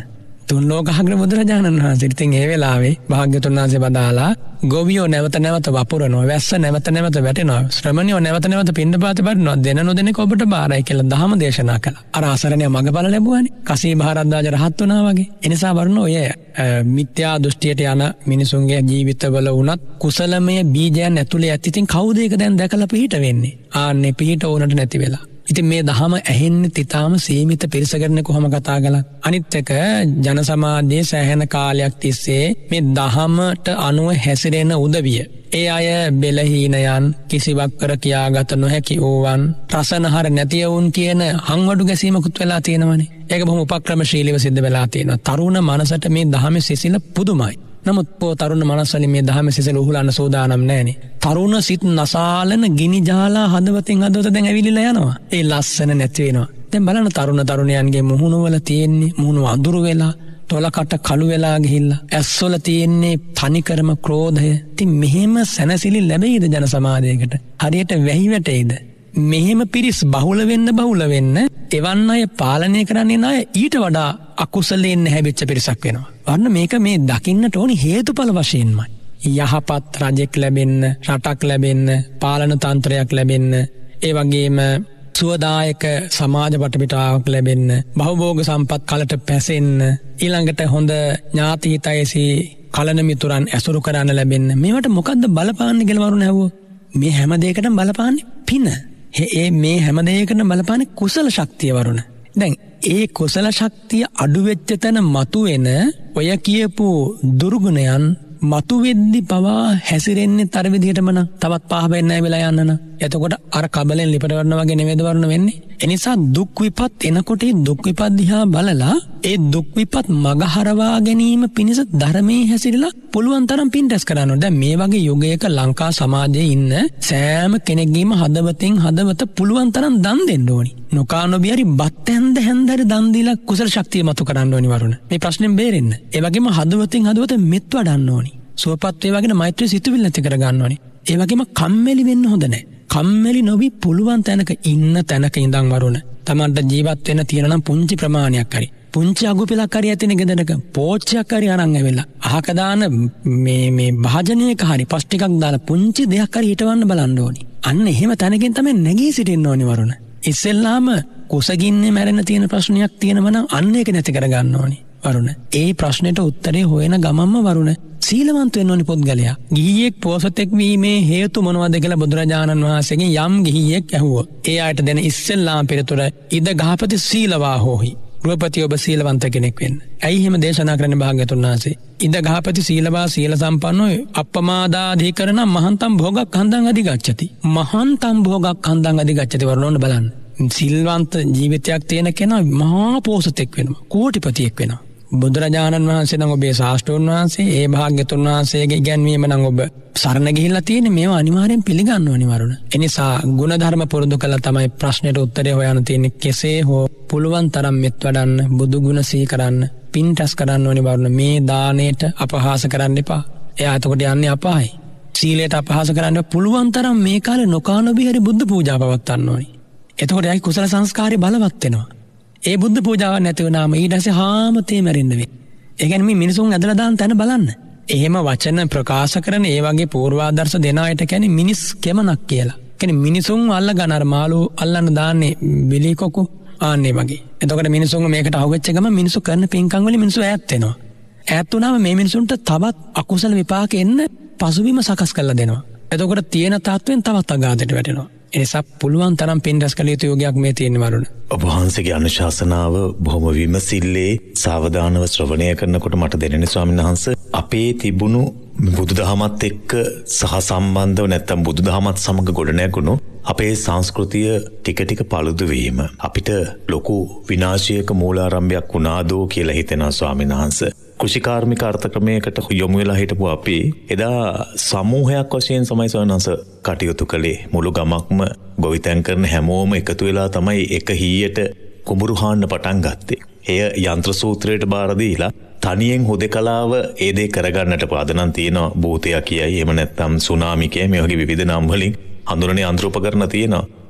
තුන් ලෝකාග්‍ර බුදුරජාණන් වහන්සේ. ඉතින් ඒ වෙලාවේ භාග්‍යතුන් වහන්සේ බදාලා ගොවියෝ නැවත නැවත වපුරනවා, වැස්ස නැවත නැවත වැටෙනවා, ශ්‍රමණයෝ නැවත නැවත පිණ්ඩපාත වඩනවා, දෙන නොදෙනෙක ඔබට බාරයි කියලා දහම දේශනා කළා. අර අසරණයා මගපල ලැබුවානේ. කසී මහරද්දාජ රහත් වුණා වගේ. ඒ නිසා වරුණ ඔය මිත්‍යා දෘෂ්ටියට යන මිනිසුන්ගේ ජීවිතවල වුණත් කුසලමය බීජයන් ඇතුලේ ඇති. ඉතින් කවුද ඒක දැන් දැකලා පිහිට වෙන්නේ? ආන්නේ පිහිට ඕනට නැති වෙලා. ඉතින් මේ දහම ඇහෙන්නේ තිතාම සීමිත පිරිසකරනේ කොහොම කතා කළත්. අනිත් එක ජන සමාජයේ සෑහෙන කාලයක් තිස්සේ මේ දහමට අනුව හැසිරෙන උදවිය. ඒ අය බෙලහීනයන්, කිසිවක් කර කියාගත නොහැකි ඕවන්, රසනහර නැති වුන් කියන හංවඩු ගැසීමකුත් වෙලා තියෙනවනේ. ඒක බොහොම උපක්‍රමශීලීව සිද්ධ වෙලා තියෙනවා. තරුණ මනසට මේ දහමේ සිසිල පුදුමයි. නමුත් පෝ තරුණ මනස්වලින් මේ දහමේ සිසිල උහුලන්න සූදානම් නැහනේ. තරුණ සිත් නසාලන ගිනි ජාලා හදවතින් හදවත දැන් ඇවිලිලා යනවා. ඒ ලස්සන නැති වෙනවා. දැන් බලන්න තරුණ තරුණයන්ගේ මුහුණවල තියෙන්නේ මුහුණු අඳුරු වෙලා, තොලකට කළු වෙලා ගිහිල්ලා, ඇස්වල තියෙන්නේ තනිකරම ක්‍රෝධය. ඉතින් මෙහෙම සැනසිලි ලැබෙයිද ජන සමාජයකට? හරියට වැහි වැටෙයිද? මෙහෙම පිරිස් බහුල වෙන්න බහුල වෙන්න එවන් අය පාලනය කරන්නේ අය ඊට වඩා අකුසලයෙන් හැබිච්ච පිරිසක් වෙනවා. වන්න මේක මේ දකින්නට ඕනි හේතුඵල වශයෙන්මයි. යහපත් රජෙක් ලැබෙන්න, රටක් ලැබෙන්න, පාලන තන්ත්‍රයක් ලැබෙන්න, ඒ වගේම සුවදායක සමාජ වටපිටාවක් ලැබෙන්න, බහුභෝග සම්පත් කලට පැසෙන්න, ඊළඟට හොඳ ඥාති හිතයිසි කලන මිතුරන් ඇසුරු කරන්න ලැබෙන්න. මේවට මොකද්ද බලපාන්නේ කියලා වරුණ ඇහුවෝ. මේ හැම දෙයකටම බලපාන්නේ පින. ඒ මේ හැම දෙයකටම බලපාන්නේ කුසල ශක්තිය වරුණ. දැන් ඒ කුසල ශක්තිය අඩු වෙච්ච තැන මතුවෙන ඔය කියපු දුර්ගුණයන් මතුවෙද්දි පවා හැසිරෙන්නේ තර විදිහටම නම් තවත් පහ වෙන්නේ වෙලා යන්න නම්. එතකොට අර කබලෙන් ලිපට වරනවා වගේ නෙමෙයිද වරුණ වෙන්නේ. එනිසා දුක් විපත් එනකොට ඒ දුක් විපත් දිහා බලලා ඒ දුක් විපත් මග හරවා ගැනීම පිණිස ධර්මයේ හැසිරලා පුළුවන් තරම් පින් රැස් කරනවා. දැන් මේ වගේ යුගයක ලංකා සමාජයේ ඉන්න සෑම කෙනෙක්ගේම හදවතෙන් හදවත පුළුවන් තරම් දන් දෙන්න ඕනි. නොකා නොබී හරි බත් හැන්ද හැන්දට දන් දීලා කුසල ශක්තිය මතු කරන්න ඕනි වරුණ. මේ ප්‍රශ්නෙන් බේරෙන්න. ඒ වගේම හදවතෙන් හදවත මෙත් වඩන්න ඕනි. සුවපත් වේ වගේ මෛත්‍රී සිතුවිලි නැති කර ගන්න ඕනි. ඒ වගේම කම්මැලි වෙන්න හොඳ නැහැ. කම්මැලි නොවි පුළුවන් තැනක ඉන්න තැනක ඉඳන් වරුණ. තමන්ට ජීවත් වෙන්න තියෙන නම් පුංචි ප්‍රමාණයක් හරි. පුංචි අගුපිලක් හරි ඇතින ගෙදරක පෝච්චයක් හරි අරන් ඇවිල්ලා අහක දාන මේ මේ භාජනයක හරි පස් ටිකක් දාලා පුංචි දෙයක් හරි හිටවන්න බලන්න ඕනි. අන්න එහෙම තැනකින් තමයි නැගී සිටින්න ඕනි වරුණ. ඉස්සෙල්ලාම කුසගින්නේ මැරෙන්න තියෙන ප්‍රශ්නයක් තියෙනවා නම් අන්න ඒක නැති කර ගන්න ඕනි වරුණ. ඒ ප්‍රශ්නෙට උත්තරේ හොයන ගමන්ම වරුණ සීලවන්ත වෙන්න ඕනි පුද්ගලයා. ගිහියෙක් පොසතෙක් වීමේ හේතු මොනවද කියලා බුදුරජාණන් වහන්සේගෙන් යම් ගිහියෙක් ඇහුවොත් ඒ ආයත දෙන ඉස්සෙල්ලාම පෙරතුර ඉද ගහපති සීලවා හෝහි. ගෘහපති ඔබ සීලවන්ත කෙනෙක් වෙන්න. ඇයි එහෙම දේශනා කරන්නේ භාග්‍යතුන් වහන්සේ? ඉද ගහපති සීලවා සීල සම්පන්නෝ අප්පමාදාදී කරන මහන්තම් භෝගක් හන්දන් අධිගච්ඡති. මහන්තම් භෝගක් හන්දන් අධිගච්ඡති වරනෝන බලන්න. සිල්වන්ත ජීවිතයක් තියෙන කෙනා මහා පොසතෙක් වෙනවා. කෝටිපතියෙක් වෙනවා. බුදුරජාණන් වහන්සේ නම් ඔබේ ශාස්ත්‍රෝන් වහන්සේ ඒ භාග්‍යතුන් වහන්සේගේ ඉගැන්වීම නම් ඔබ සරණ ගිහිල්ලා තියෙන්නේ. මේවා අනිවාර්යෙන් පිළිගන්න ඕනි වරුණ. ඒ නිසා ගුණධර්ම පුරුදු කළා තමයි ප්‍රශ්නෙට උත්තරේ හොයන්න තියෙන්නේ. කෙසේ හෝ පුළුවන් තරම් මෙත් වඩන්න, බුදු ගුණ සිහි කරන්න, පින් රැස් කරන්න ඕනි වරුණ. මේ දාණයට අපහාස කරන්න එපා. එයා එතකොට යන්නේ අපායයි. සීලයට අපහාස කරන්න පුළුවන් තරම් මේ කාලේ නොකා නොබී හරි බුද්ධ පූජා පවත්වන්න ඕනි. එතකොට යයි කුසල සංස්කාරය බලවත් වෙනවා. ඒ බුද්ධ පූජාවක් නැති වුණාම ඊට පස්සේ හාමතේ මැරෙන්න වෙයි. ඒ කියන්නේ මේ මිනිසුන් ඇදලා දාන තැන බලන්න. එහෙම වචන ප්‍රකාශ කරන ඒ වගේ පූර්වාදර්ශ දෙන අයට කියන්නේ මිනිස් කෙමනක් කියලා. කියන්නේ මිනිසුන් අල්ල ගන්න අර මාළු අල්ලන්න දාන්නේ බිලි කොකු ආන්නේ වගේ. එතකොට මිනිසුන් මේකට අහුවෙච්ච ගමන් මිනිසු කරන පින්කම් වලින් මිනිසු ඈත් වෙනවා. ඈත් වුණාම මේ මිනිසුන්ට තවත් අකුසල විපාක එන්න පසුබිම සකස් කරලා දෙනවා. එතකොට තියෙන තාත්වෙන් තවත් අගාධයට වැටෙනවා. එනිසා පුළුවන් තරම් පින් රැස් කළ යුතු යෝගයක් මේ තියෙන වරුණ. ඔබ වහන්සේගේ අනුශාසනාව බොහොම විමසිල්ලේ සාවධානව ශ්‍රවණය කරනකොට මට දැනෙන ස්වාමීන් වහන්සේ අපේ තිබුණු බුදුදහමත් එක්ක සහ සම්බන්ධව නැත්තම් බුදුදහමත් සමග ගොඩනැගුණු අපේ සංස්කෘතිය ටික ටික පළුදු වීම අපිට ලොකු විනාශයක මූලාරම්භයක් වුණාදෝ කියලා හිතෙනවා ස්වාමීන් වහන්සේ. කෘෂිකාර්මික අර්ථක්‍රමයකට යොමු වෙලා හිටපු අපි එදා සමූහයක් වශයෙන් තමයි ස්වාමීන් වහන්සේ කටයුතු කළේ. මුළු ගමක්ම ගොවිතැන් කරන හැමෝම එකතු වෙලා තමයි එක හීයට කුඹුරු හාන්න පටන් ගත්තේ. එය යන්ත්‍ර සූත්‍රයට බාර දීලා තනියෙන් හුදකලාව ඒ දේ කරගන්නට පාදනම් තියෙනවා. භූතයා කියයි එහෙම නැත්නම් සුනාමි කියයි මේ වගේ විවිධ නම් වලින් හඳුනන යන්ත්‍ර උපකරණ තියෙනවා.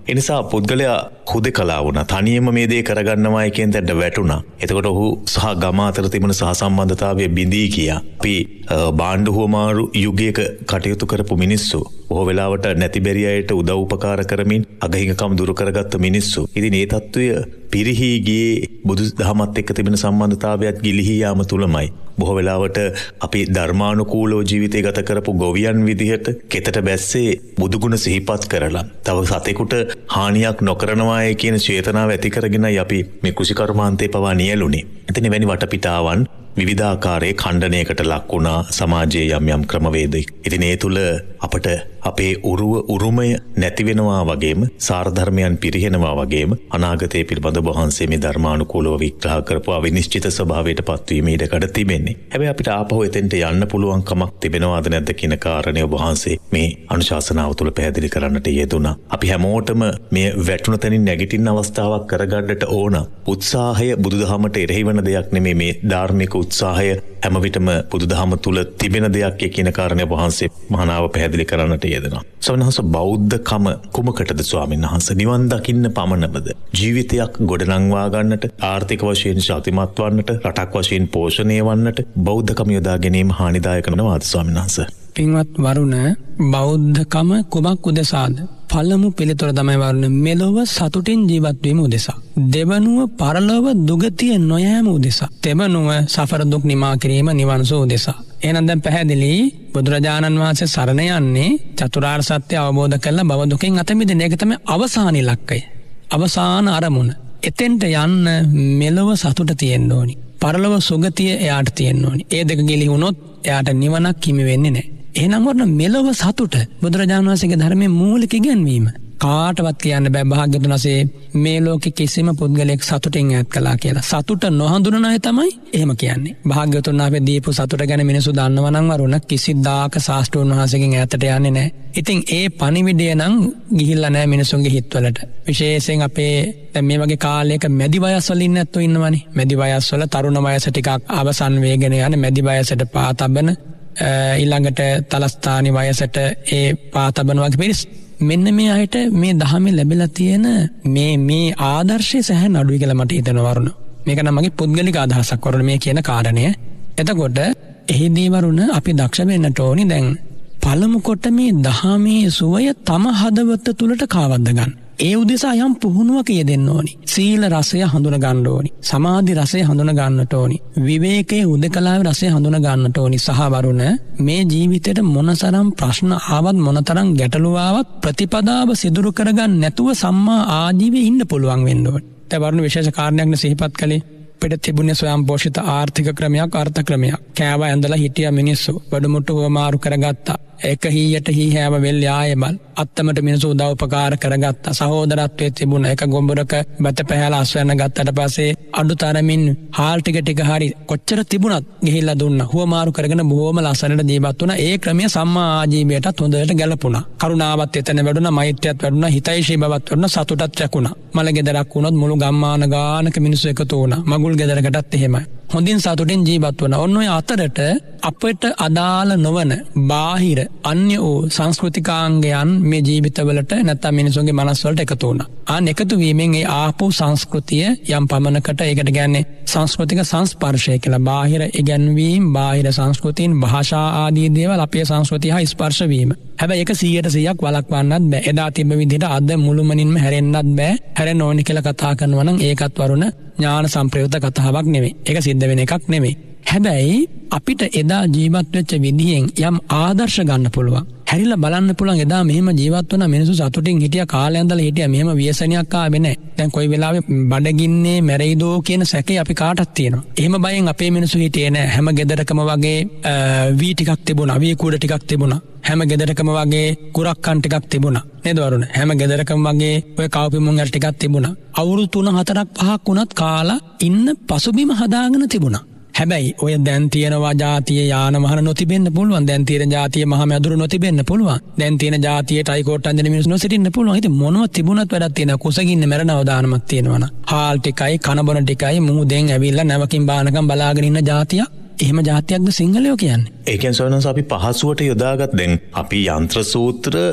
එනිසා පුද්ගලයා හුදෙකලා වුණා. තනියම මේ දේ කරගන්නවායි කියන තැනට වැටුණා. එතකොට ඔහු සහ ගම අතර තිබුණ සහසම්බන්ධතාවය බිඳී ගියා. අපි බාණ්ඩ හුවමාරු යුගයක කටයුතු කරපු මිනිස්සු බොහෝ වෙලාවට නැති බැරි අයට උදව් උපකාර කරමින් අගහිඟකම් දුරු කරගත්ත මිනිස්සු. ඉතින් මේ தত্ত্বය පිරිහි ගියේ බුදු දහමත් එක්ක තිබෙන සම්බන්ධතාවයත් ගිලිහී යාම තුලමයි. බොහෝ වෙලාවට අපි ධර්මානුකූලව ජීවිතය ගත කරපු ගොවියන් විදිහට කෙතට බැස්සේ බුදුගුණ සිහිපත් කරලා තව සතෙකුට හානියක් නොකරනවායි කියන චේතනාව ඇති කරගෙනයි අපි මේ කුසිකර්මාන්තේ පවා නියැලුනේ. එතන වැනි වටපිටාවන් විවිධාකාරයේ ඛණ්ඩනයකට ලක් වුණා සමාජයේ යම් යම් ක්‍රමවේද. ඉතින් ඒ තුල අපට අපේ උරුව උරුමය නැති වෙනවා වගේම සාරධර්මයන් පිරිහෙනවා වගේම අනාගතයේ පිළිබඳ වහන්සේ මේ ධර්මානුකූලව විග්‍රහ කරපු අවිනිශ්චිත ස්වභාවයට පත්වීම ඉඩකඩ තිබෙන්නේ. හැබැයි අපිට ආපහු එතෙන්ට යන්න පුළුවන් කමක් තිබෙනවද නැද්ද කියන කාරණය වහන්සේ මේ අනුශාසනාව තුළ පැහැදිලි කරන්නට යෙදුණා. අපි හැමෝටම මේ වැටුණ තැනින් නැගිටින්න අවස්ථාවක් කරගන්නට ඕන. උත්සාහය බුදුදහමට එරෙහි වෙන දෙයක් නෙමෙයි. මේ ධාර්මික උත්සාහය හැම විටම බුදුදහම තුළ තිබෙන දෙයක් කියන කාරණය වහන්සේ මහානාව පැහැදිලි කරන්නට යෙදෙනවා. ස්වාමීන් වහන්සේ බෞද්ධකම කුමකටද ස්වාමීන් වහන්සේ? නිවන් දකින්න පමණද? ජීවිතයක් ගොඩනංවා ගන්නට, ආර්ථික වශයෙන් ශක්තිමත් වන්නට, රටක් වශයෙන් පෝෂණය වන්නට බෞද්ධකම යොදා ගැනීම හානිදායක නොවද ස්වාමීන් වහන්සේ? පින්වත් වරුණ, බෞද්ධකම කුමක් උදෙසාද? පළමු පිළිතුර තමයි වරුණ, මෙලොව සතුටින් ජීවත් වීම උදෙසා. දෙවනුව පරලොව දුගතිය නොයෑම උදෙසා. තෙවනුව සසර දුක් නිමා කිරීම නිවන් සුව උදෙසා. එහෙනම් දැන් පැහැදිලි බුදුරජාණන් වහන්සේ සරණ යන්නේ චතුරාර්ය සත්‍ය අවබෝධ කරලා භව දුකෙන් අත මිදෙන එක තමයි අවසාන ඉලක්කය. අවසාන අරමුණ. එතෙන්ට යන්න මෙලොව සතුට තියෙන්න ඕනි. පරලොව සුගතිය එයාට තියෙන්න ඕනි. ඒ දෙක ගිලිහුණොත් එයාට නිවනක් හිමි වෙන්නේ නැහැ. එහෙනම් වරණ මෙලොව සතුට බුදුරජාණන් වහන්සේගේ ධර්මයේ මූලික ඉගැන්වීම. කාටවත් කියන්න බෑ භාග්‍යවතුන් වහන්සේ මේ ලෝකේ කිසිම පුද්ගලයෙක් සතුටින් ඈත් කළා කියලා. සතුට නොහඳුනන අය තමයි එහෙම කියන්නේ. භාග්‍යවතුන් වහන්සේ දීපු සතුට ගැන මිනිස්සු දන්නව නම් වරුණ කිසිදාක ශාස්ත්‍රෝන් වහන්සේගෙන් ඈතට යන්නේ නැහැ. ඉතින් ඒ පණිවිඩය නම් ගිහිල්ලා නැහැ මිනිසුන්ගේ හිතවලට. විශේෂයෙන් අපේ දැන් මේ වගේ කාලයක මැදි වයස් වල ඉන්න ඇත්තෝ ඉන්නවනේ. මැදි වයස් වල තරුණ වයස ටිකක් අවසන් වේගෙන යන මැදි වයසට පාතබන ඊළඟට තලස්ථානි වයසට ඒ පාතබන වගේ පිරිස්. මෙන්න මේ අයට මේ දහමේ ලැබිලා තියෙන මේ මේ ආදර්ශය සැහැන් අඩුයි කියලා මට හිතෙනවා වරුණ. මේක නම් මගේ පුද්ගලික අදහසක් වරුණ මේ කියන කාරණය. එතකොට එහිදී වරුණ අපි දක්ෂ වෙන්නට ඕනි දැන් පළමු කොට මේ දහමේ සුවය තම හදවත තුලට කාවද්ද ගන්න. ඒ උදෙසා යම් පුහුණුවක යෙදෙන්න ඕනි. සීල රසය හඳුන ගන්න ඕනි. සමාධි රසය හඳුන ගන්නට ඕනි. විවේකයේ උදකලාවේ රසය හඳුන ගන්නට ඕනි. සහ වරුණ මේ ජීවිතේට මොනතරම් ප්‍රශ්න ආවත් මොනතරම් ගැටලු ආවත් ප්‍රතිපදාව සිදුරු කරගන්න නැතුව සම්මා ආජීවයේ ඉන්න පුළුවන් වෙන්න ඕනි. ඒ වරුණ විශේෂ කාරණයක් සිහිපත් කළේ පිට තිබුණේ ස්වයං පෝෂිත ආර්ථික ක්‍රමයක් අර්ථ ක්‍රමයක්. කෑව ඇඳලා හිටියා මිනිස්සු. බඩමුට්ටු වමාරු කරගත්තා. එක හීයට හී හැව වෙල් යායමල් අත්තමට මිනිස්සු උදව් උපකාර කරගත්තා. සහෝදරත්වයේ තිබුණ එක ගොඹරක බත පැහැලා අස්වැන්න ගත්තට පස්සේ අඩුතරමින් හාල් ටික ටික හරි කොච්චර තිබුණත් ගිහිල්ලා දුන්නා. හුවමාරු කරගෙන බොහොම ලස්සනට ජීවත් වුණා. ඒ ක්‍රමය සම්මා ආජීවයටත් හොඳට ගැලපුණා. කරුණාවත් එතන වැඩුණා, මෛත්‍රියත් වැඩුණා, හිතෛෂී බවත් වැඩුණා, සතුටත් රැකුණා. මල ගෙදරක් වුණොත් මුළු ගම්මාන ගානක මිනිස්සු එකතු වුණා. මගුල් ගෙදරකටත් එහෙමයි. හොඳින් සතුටින් ජීවත් වුණා. ඔන්න ඔය අතරට අපට අදාළ නොවන බාහිර අන්‍ය වූ සංස්කෘතිකාංගයන් මේ ජීවිතවලට නැත්නම් මිනිසුන්ගේ මනස් වලට එකතු වුණා. ආන් එකතු වීමෙන් ඒ ආපු සංස්කෘතිය යම් පමණකට ඒකට කියන්නේ සංස්කෘතික සංස්පර්ශය කියලා. බාහිර ඉගැන්වීම්, බාහිර සංස්කෘතීන්, භාෂා ආදී දේවල් අපේ සංස්කෘතිය හා ස්පර්ශ වීම. හැබැයි ඒක සීයට සීයක් වළක්වන්නත් බෑ. එදා තිබ්බ විදිහට අද මුළුමනින්ම හැරෙන්නත් බෑ. හැරෙන්න ඕනේ කියලා කතා කරනවා නම් ඒකත් වරුණ ඥාන සම්ප්‍රයුක්ත කතාවක් නෙමෙයි. ඒක සිද්ධ වෙන එකක් නෙමෙයි. හැබැයි අපිට එදා ජීවත් වෙච්ච විදිහෙන් යම් ආදර්ශ ගන්න පුළුවන්. හැරිලා බලන්න පුළුවන් එදා මෙහෙම ජීවත් වුණා මිනිස්සු සතුටින් හිටියා, කාලය ඇඳලා හිටියා, මෙහෙම ව්‍යසනයක් ආවේ නැහැ. දැන් කොයි වෙලාවෙ බඩගින්නේ මැරෙයිදෝ කියන සැකේ අපි කාටත් තියෙනවා. එහෙම බයෙන් අපේ මිනිස්සු හිටියේ නැහැ. හැම ගෙදරකම වගේ වී ටිකක් තිබුණා, වී කුඩ ටිකක් තිබුණා. හැම ගෙදරකම වගේ කුරක්කන් ටිකක් තිබුණා. නේද වරුණ? හැම ගෙදරකම වගේ ඔය කව්පිමුං වල ටිකක් තිබුණා. අවුරුදු තුන හතරක් පහක් වුණත් කාලා ඉන්න පසුබිම හදාගෙන තිබුණා. හැබැයි ඔය දැන් තියෙනවා ජාතිය යාන වාහන නොතිබෙන්න පුළුවන්. දැන් තියෙන ජාතිය මහා මැදුරු නොතිබෙන්න පුළුවන්. දැන් තියෙන ජාතියට අයිකෝට් අඳින මිනිස්සු නොසිටින්න පුළුවන්. ඉතින් මොනව තිබුණත් වැඩක් තියෙනවා. කුසගින්න මැරෙනව දානමක් තියෙනවනම්. හාල් ටිකයි කන බොන ටිකයි මුහුදෙන් ඇවිල්ලා නැවකින් බානකම් බලාගෙන ඉන්න ජාතියක්. එහෙම ජාතියක්ද සිංහලයෝ කියන්නේ? ඒ කියන්නේ සෝනස් අපි පහසුවට යොදාගත් දැන් අපි යන්ත්‍ර සූත්‍ර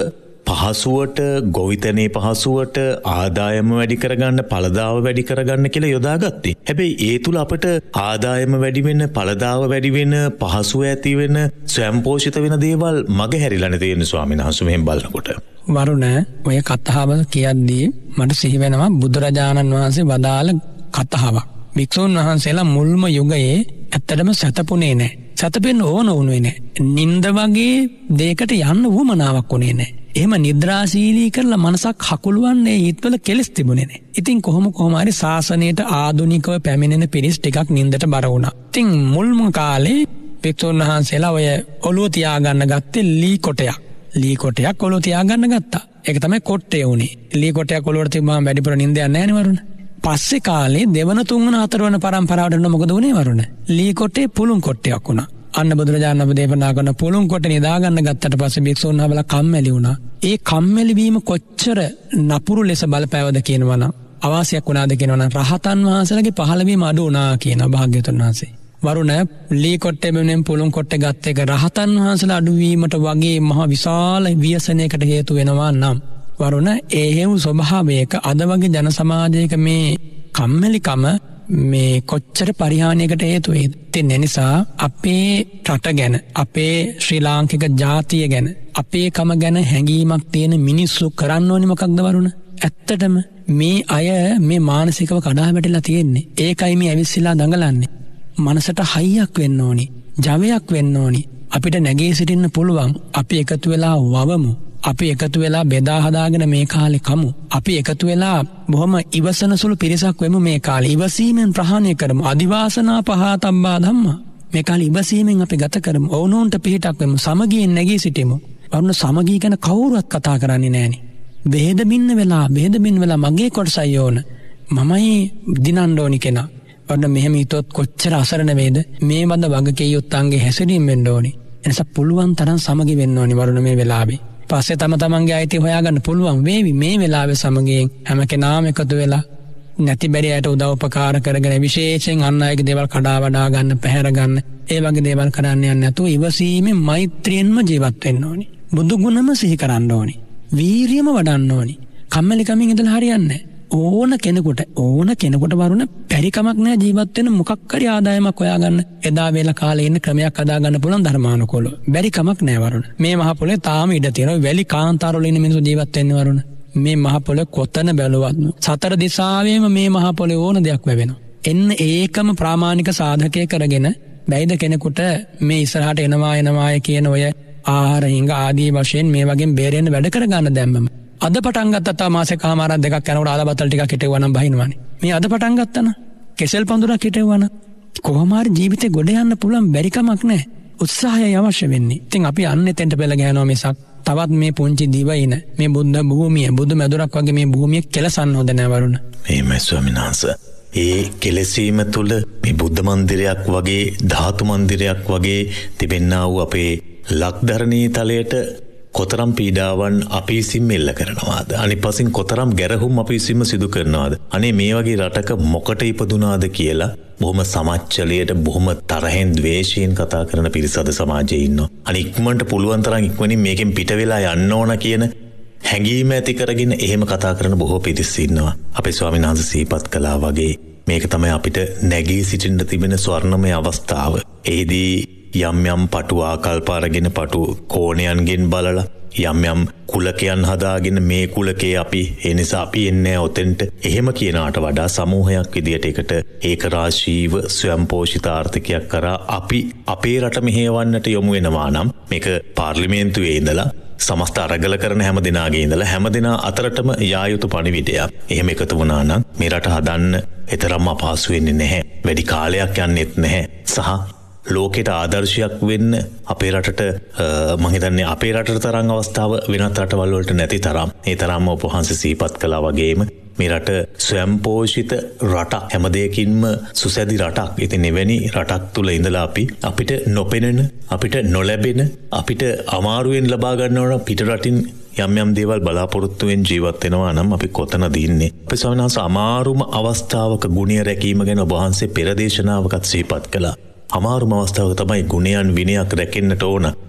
පහසුවට ගොවිතැනේ පහසුවට ආදායම වැඩි කරගන්න පළදාව වැඩි කරගන්න කියලා යොදාගත්තේ. හැබැයි ඒ තුල අපිට ආදායම වැඩි වෙන පළදාව වැඩි වෙන පහසුව ඇති වෙන ස්වයංපෝෂිත වෙන දේවල් මගේ හැරිලානේ තියෙන ස්වාමීන් වහන්සේ මෙහෙම බලනකොට. වරුණ ඔය කතාව කියද්දී මට සිහි වෙනවා බුදුරජාණන් වහන්සේ වදාළ කතාවක්. භික්ෂුන් වහන්සේලා මුල්ම යුගයේ ඇත්තටම සතපුනේ නැහැ. සතපෙන්න ඕන වුණේ නැහැ. නින්ද වගේ දෙයකට යන්න වුමනාවක් වුණේ නැහැ. එහෙම නිද්‍රාශීලී කරලා මනසක් හකුලවන්නේ ඊත්වල කෙලස් තිබුණේ නැහැ. ඉතින් කොහොම කොහොම හරි ශාසනයට ආධුනිකව පැමිණෙන පිරිස් ටිකක් නින්දට බර වුණා. ඉතින් මුල්ම කාලේ භික්ෂුන් වහන්සේලා ඔය ඔළුව තියාගන්න ගත්තේ ලී කොටයක්. ලී කොටයක් ඔළුව තියාගන්න ගත්තා. ඒක තමයි කොට්ටේ උනේ. ලී කොටයක් ඔළුවට තිබ්බම වැඩිපුර නින්දයක් නැහැ නේ වරුණ. පස්සේ කාලේ දෙවන තුන්වන හතරවන පරම්පරාවට මොකද වුනේ වරුණ? ලී කොටේ පුළුන් කොටයක් වුණා. අන්න බුදුරජාණන් වහන්සේ දේශනා කරන පුළුන් කොට නිදාගන්න ගත්තට පස්සේ භික්ෂුන් වහන්සේලා කම්මැලි වුණා. ඒ කම්මැලි වීම කොච්චර නපුරු ලෙස බලපෑවද කියනවනම් අවාසියක් වුණාද කියනවනම් රහතන් වහන්සේලාගේ පහළ වීම අඩු වුණා කියන භාග්‍යවතුන් වහන්සේ. වරුණ ලී කොටේ මෙන්න පුළුන් කොටේ ගත්ත එක රහතන් වහන්සේලා අඩු වීමට වගේ මහ විශාල ව්‍යසනයකට හේතු වෙනවා නම් වරුණ ඒ හේතු ස්වභාවයක අද වගේ ජන සමාජයක මේ කම්මැලිකම මේ කොච්චර පරිහානියකට හේතු වේද? ඒ නිසා අපේ රට ගැන අපේ ශ්‍රී ලාංකික ජාතිය ගැන අපේ කම ගැන හැඟීමක් තියෙන මිනිස්සු කරන්න ඕනි මොකක්ද වරුණ? ඇත්තටම මේ අය මේ මානසිකව කඩා වැටලා තියෙන්නේ. ඒකයි මේ ඇවිස්සලා දඟලන්නේ. මනසට හයියක් වෙන්න ඕනි. ජවයක් වෙන්න ඕනි. අපිට නැගී සිටින්න පුළුවන්. අපි එකතු වෙලා වවමු. අපි එකතු වෙලා බෙදා හදාගෙන මේ කාලේ කමු. අපි එකතු වෙලා බොහොම ඉවසන සුළු පිරිසක් වෙමු මේ කාලේ. ඉවසීමෙන් ප්‍රහාණය කරමු. අදිවාසනා පහතම්බා ධම්මා. මේ කාලේ ඉවසීමෙන් අපි ගත කරමු. ඕනෝන්ට පිටක් වෙමු. සමගියෙන් නැගී සිටිමු. වරුණ සමගී ගැන කවුරුවත් කතා කරන්නේ නැහනේ. බෙහෙද බින්න වෙලා බෙහෙද බින්න වෙලා මගේ කොටසයි ඕන. මමයි දිනන්න ඕනි කෙනා. වරුණ මෙහෙම හිතුවොත් කොච්චර අසරණ වේද? මේ වඳ වගකීම් හැසිරීම වෙන්න ඕනි. එනිසා පුළුවන් තරම් සමගි වෙන්න ඕනි වරුණ මේ වෙලාවේ. පස්සේ තම තමන්ගේ අයිති හොයාගන්න පුළුවන් වේවි. මේ වෙලාවේ සමගියෙන් හැම කෙනාම එකතු වෙලා නැති බැරි අයට උදව් උපකාර කරගෙන විශේෂයෙන් අන් අයගේ දේවල් කඩා වඩා ගන්න, පැහැර ගන්න, ඒ වගේ දේවල් කරන්න යන්නේ නැතුව ඉවසීමෙන් මෛත්‍රියෙන්ම ජීවත් වෙන්න ඕනි. බුදු ගුණම සිහි කරන්න ඕනි. වීරියම වඩන්න ඕනි. කම්මැලිකමින් ඉඳලා හරියන්නේ නැහැ. ඕන කෙනෙකුට ඕන කෙනෙකුට වරුණ පරිකමක් නැහැ ජීවත් වෙන මොකක් හරි ආදායමක් හොයාගන්න එදා වේල කාලේ ඉන්න ක්‍රමයක් හදාගන්න පුළුවන් ධර්මානුකූලව. බැරි කමක් නැහැ වරුණ. මේ මහ පොළේ තාම ඉඩ තියෙනවා. වැලි කාන්තාරවල ඉන්න මිනිස්සු ජීවත් වෙන්නේ වරුණ. මේ මහ පොළේ කොතන බැලුවත් සතර දිශාවෙම මේ මහ පොළේ ඕන දෙයක් වැවෙනවා. එන්න ඒකම ප්‍රාමාණික සාධකය කරගෙන බැයිද කෙනෙකුට මේ ඉස්සරහට එනවා එනවාය කියන ඔය ආහාර හිඟ ආදී වශයෙන් මේ වගේ බේරෙන්න වැඩ කරගන්න දැම්මම අද පටන් ගත්තා මාසෙක හමාරක් දෙකක් යනකොට ආල බතල් ටිකක් හිටෙවුවා නම් බහිනවනේ. මේ අද පටන් ගත්තා නම් කෙසෙල් පඳුරක් හිටෙවුවා නම් කොහොම හරි ජීවිතේ ගොඩ යන්න පුළුවන් බැරි කමක් නැහැ. උත්සාහය අවශ්‍ය වෙන්නේ. ඉතින් අපි අන්න එතෙන්ට පෙළ ගහනවා මිසක් තවත් මේ පුංචි දිවයින මේ බුද්ධ භූමිය බුදු මැදුරක් වගේ මේ භූමිය කෙලසන්න හොඳ නැහැ වරුණ. එහෙමයි ස්වාමීන් වහන්සේ. ඒ කෙලසීම තුළ මේ බුද්ධ මන්දිරයක් වගේ ධාතු මන්දිරයක් වගේ තිබෙන්නා වූ අපේ ලක්ධරණී තලයට කොතරම් පීඩාවන් අපි විසින් එල්ල කරනවාද? අනිත් පසින් කොතරම් ගැරහුම් අපි විසින්ම සිදු කරනවාද? අනේ මේ වගේ රටක මොකට ඉපදුනාද කියලා බොහොම සමච්චලයට බොහොම තරහෙන් ද්වේෂයෙන් කතා කරන පිරිස අද සමාජයේ ඉන්නවා. අනිත් ඉක්මනට පුළුවන් තරම් ඉක්මනින් මේකෙන් පිට වෙලා යන්න ඕන කියන හැඟීම ඇති කරගෙන එහෙම කතා කරන බොහෝ පිරිස් ඉන්නවා. අපේ ස්වාමීන් වහන්සේ සිහිපත් කළා වගේ මේක තමයි අපිට නැගී සිටින්න තිබෙන ස්වර්ණමය අවස්ථාව. එහිදී යම් යම් පටු ආකල්ප අරගෙන පටු කෝණයන්ගෙන් බලලා යම් යම් කුලකයන් හදාගෙන මේ කුලකේ අපි ඒ නිසා අපි එන්නේ ඔතෙන්ට එහෙම කියනාට වඩා සමූහයක් විදියට එකට ඒකරාශීව ස්වයංපෝෂිත ආර්ථිකයක් කරා අපි අපේ රට මෙහෙවන්නට යොමු වෙනවා නම් මේක පාර්ලිමේන්තුවේ ඉඳලා සමස්ත අරගල කරන හැම දිනාගේ ඉඳලා හැම දිනා අතරටම යා යුතු පණිවිඩයක්. එහෙම එකතු වුණා නම් මේ රට හදන්න එතරම් අපහසු වෙන්නේ නැහැ. වැඩි කාලයක් යන්නේත් නැහැ. සහ ලෝකෙට ආදර්ශයක් වෙන්න අපේ රටට මම හිතන්නේ අපේ රටට තරම් අවස්ථාව වෙනත් රටවල් වලට නැති තරම් ඒ තරම්ම උපහාස සීපත් කළා වගේම මේ රට ස්වයංපෝෂිත රටක් හැම දෙයකින්ම සුසැදි රටක්. ඉතින් එවැනි රටක් තුල ඉඳලා අපි අපිට නොපෙනෙන අපිට නොලැබෙන අපිට අමාරුවෙන් ලබා ගන්නවන පිට රටින් යම් යම් දේවල් බලාපොරොත්තුෙන් ජීවත් වෙනවා නම් අපි කොතනද ඉන්නේ? අපි සවනස අමාරුම අවස්ථාවක ගුණය රැකීම ගැන ඔබ වහන්සේ පෙර දේශනාවකත් සිහිපත් කළා. අමාරුම අවස්ථාවක තමයි ගුණයන් විනයක් රැකෙන්නට ඕන.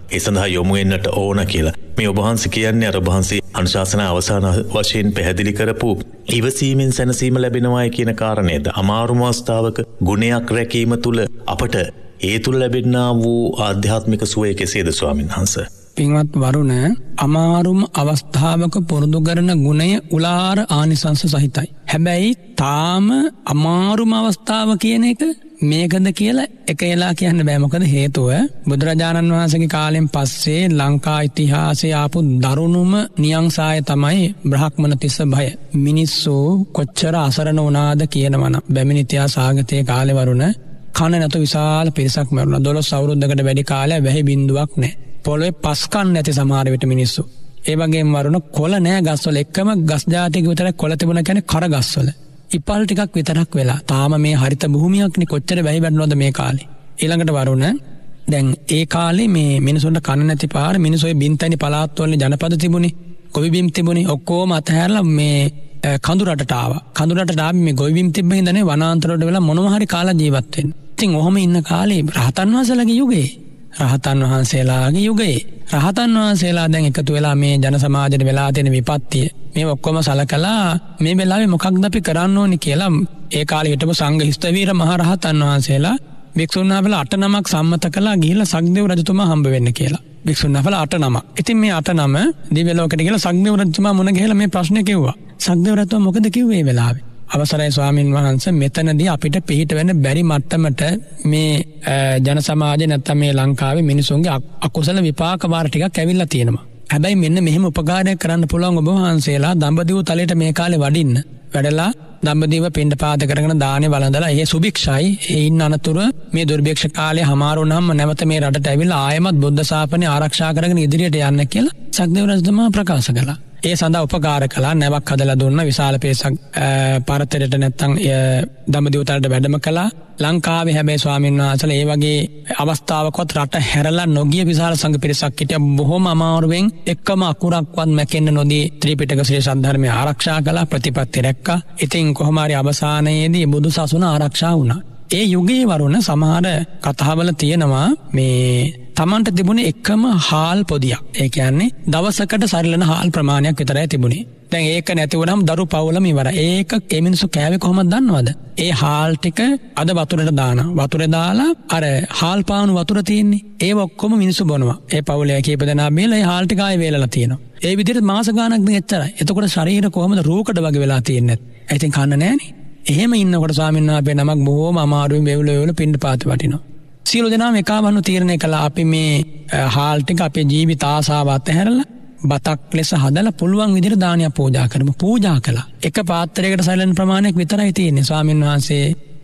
ඒ සඳහා යොමු වෙන්නට ඕන කියලා. මේ ඔබ වහන්සේ කියන්නේ අර ඔබ වහන්සේ අනුශාසනා අවසාන වශයෙන් පැහැදිලි කරපු ඉවසීමෙන් සැනසීම ලැබෙනවායි කියන කාරණේද? අමාරුම අවස්ථාවක ගුණයක් රැකීම තුළ අපට ඒ තුළ ලැබෙනා වූ ආධ්‍යාත්මික සුවය කෙසේද ස්වාමීන් වහන්සේ? පින්වත් වරුණ, අමාරුම අවස්ථාවක පුරුදු කරන ගුණය උලාර ආනිසංස සහිතයි. හැබැයි තාම අමාරුම අවස්ථාව කියන එක මේකද කියලා එක එලා කියන්න බෑ. මොකද හේතුව බුදුරජාණන් වහන්සේගේ කාලෙන් පස්සේ ලංකා ඉතිහාසයේ ආපු දරුණුම නියංසාය තමයි බ්‍රහ්මන තිස්ස භය. මිනිස්සු කොච්චර අසරණ වුණාද කියනවනම් බැමිණි ඉතිහාස ආගතයේ කාලේ වරුණ කන නැතු විශාල පිරිසක් මැරුණා. දොළොස් අවුරුද්දකට වැඩි කාලයක් වැහි බින්දුවක් නැහැ. පොළොවේ පස් කන් නැති සමහර විට මිනිස්සු. ඒ වගේම වරුණ කොළ නැහැ ගස්වල. එකම ගස් ජාතියක විතරක් කොළ තිබුණා කියන්නේ කර ගස්වල. ඉපල් ටිකක් විතරක් වෙලා. තාම මේ හරිත භූමියක්නේ කොච්චර වැහි වැටෙනවද මේ කාලේ. ඊළඟට වරුණ දැන් ඒ කාලේ මේ මිනිසුන්ට කන නැති පාර මිනිස්සු ඒ බින්තනි පළාත්වල ජනපද තිබුණේ. ගොවි බිම් තිබුණේ. ඔක්කොම අතහැරලා මේ කඳු රටට ආවා. කඳු රටට ආවි මේ ගොවි බිම් තිබ්බ හින්දානේ වනාන්තර වලට වෙලා මොනවා හරි කාලා ජීවත් වෙන්න. ඉතින් ඔහොම ඉන්න කාලේ රහතන් වහන්සේලාගේ යුගයේ රහතන් වහන්සේලාගේ යුගයේ රහතන් වහන්සේලා දැන් එකතු වෙලා මේ ජන සමාජයට වෙලා තියෙන විපත්තිය මේ ඔක්කොම සලකලා මේ වෙලාවේ මොකක්ද අපි කරන්න ඕනි කියලා ඒ කාලේ හිටපු සංඝ හිස්තවීර මහ රහතන් වහන්සේලා භික්ෂුන් වහන්සේලා අට නමක් සම්මත කළා ගිහිල්ලා සක්දේව රජතුමා හම්බ වෙන්න කියලා. භික්ෂුන් වහන්සේලා අට නමක්. ඉතින් මේ අට නම දිව්‍ය ලෝකෙට ගිහිල්ලා සක්දේව රජතුමා මුණ ගැහිලා මේ ප්‍රශ්නේ කිව්වා. සක්දේව රජතුමා මොකද කිව්වේ මේ වෙලාවේ? අවසරයි ස්වාමින් වහන්සේ, මෙතනදී අපිට පිහිට වෙන්න බැරි මට්ටමට මේ ජන සමාජය නැත්තම් මේ ලංකාවේ මිනිසුන්ගේ අකුසල විපාක වාර ටිකක් ඇවිල්ලා තියෙනවා. හැබැයි මෙන්න මෙහෙම උපකාරයක් කරන්න පුළුවන් ඔබ වහන්සේලා දඹදිව තලයට මේ කාලේ වඩින්න. වැඩලා දඹදිව පිණ්ඩපාත කරගෙන දානේ වළඳලා ඒ සුභික්ෂයි. ඒ ඉන්න අනතුරු මේ දුර්භික්ෂ කාලේ හමාර වුණාම නැවත මේ රටට ඇවිල්ලා ආයමත් බුද්ධ ශාසනය ආරක්ෂා කරගෙන ඉදිරියට යන්න කියලා සක්දේව රජතුමා ප්‍රකාශ කළා. ඒ සඳහා උපකාර කළා. නැවක් හදලා දුන්න. විශාල පේසක් පරතරයට නැත්තම් දඹදිව තලයට වැඩම කළා. ලංකාවේ හැබැයි ස්වාමීන් වහන්සේලා ඒ වගේ අවස්ථාවකවත් රට හැරලා නොගිය විශාල සංඝ පිරිසක් හිටියා. බොහොම අමාරුවෙන් එකම අකුරක්වත් මැකෙන්න නොදී ත්‍රිපිටක ශ්‍රී සද්ධර්මය ආරක්ෂා කළා. ප්‍රතිපත්ති රැක්කා. ඉතින් කොහොම හරි අවසානයේදී බුදු සසුන ආරක්ෂා වුණා. ඒ යුගයේ වරුණ සමහර කතාවල තියෙනවා මේ තමන්ට තිබුණේ එකම හාල් පොදියක්. ඒ කියන්නේ දවසකට සරිලන හාල් ප්‍රමාණයක් විතරයි තිබුණේ. දැන් ඒක නැති වුණාම දරු පවුලම ඉවරයි. ඒක ඒ මිනිස්සු කෑවේ කොහොමද දන්නවද? ඒ හාල් ටික අද වතුරට දානවා. වතුරේ දාලා අර හාල් පානු වතුර තියෙන්නේ. ඒව ඔක්කොම මිනිස්සු බොනවා. ඒ පවුලේ කීප දෙනා බීලා ඒ හාල් ටික ආයෙ වේලලා තියෙනවා. ඒ විදිහට මාස ගාණක් දැන් එච්චරයි. එතකොට ශරීර කොහොමද රූකඩ වගේ වෙලා තියෙන්නේ? ඒ ඉතින් කන්න නෑනේ. එහෙම ඉන්නකොට ස්වාමීන් වහන්සේ නමක් බොහොම අමාරුවෙන් වෙවුල වෙවුල පිණ්ඩපාත වටිනවා. සියලු දෙනාම එකවන්න තීරණය කළා අපි මේ හාල් ටික අපේ ජීවිත ආසාව අතහැරලා බතක් ලෙස හදලා පුළුවන් විදිහට දානයක් පූජා කරමු. පූජා කළා. එක පාත්‍රයකට සැලෙන ප්‍රමාණයක් විතරයි තියෙන්නේ. ස්වාමීන් වහන්සේ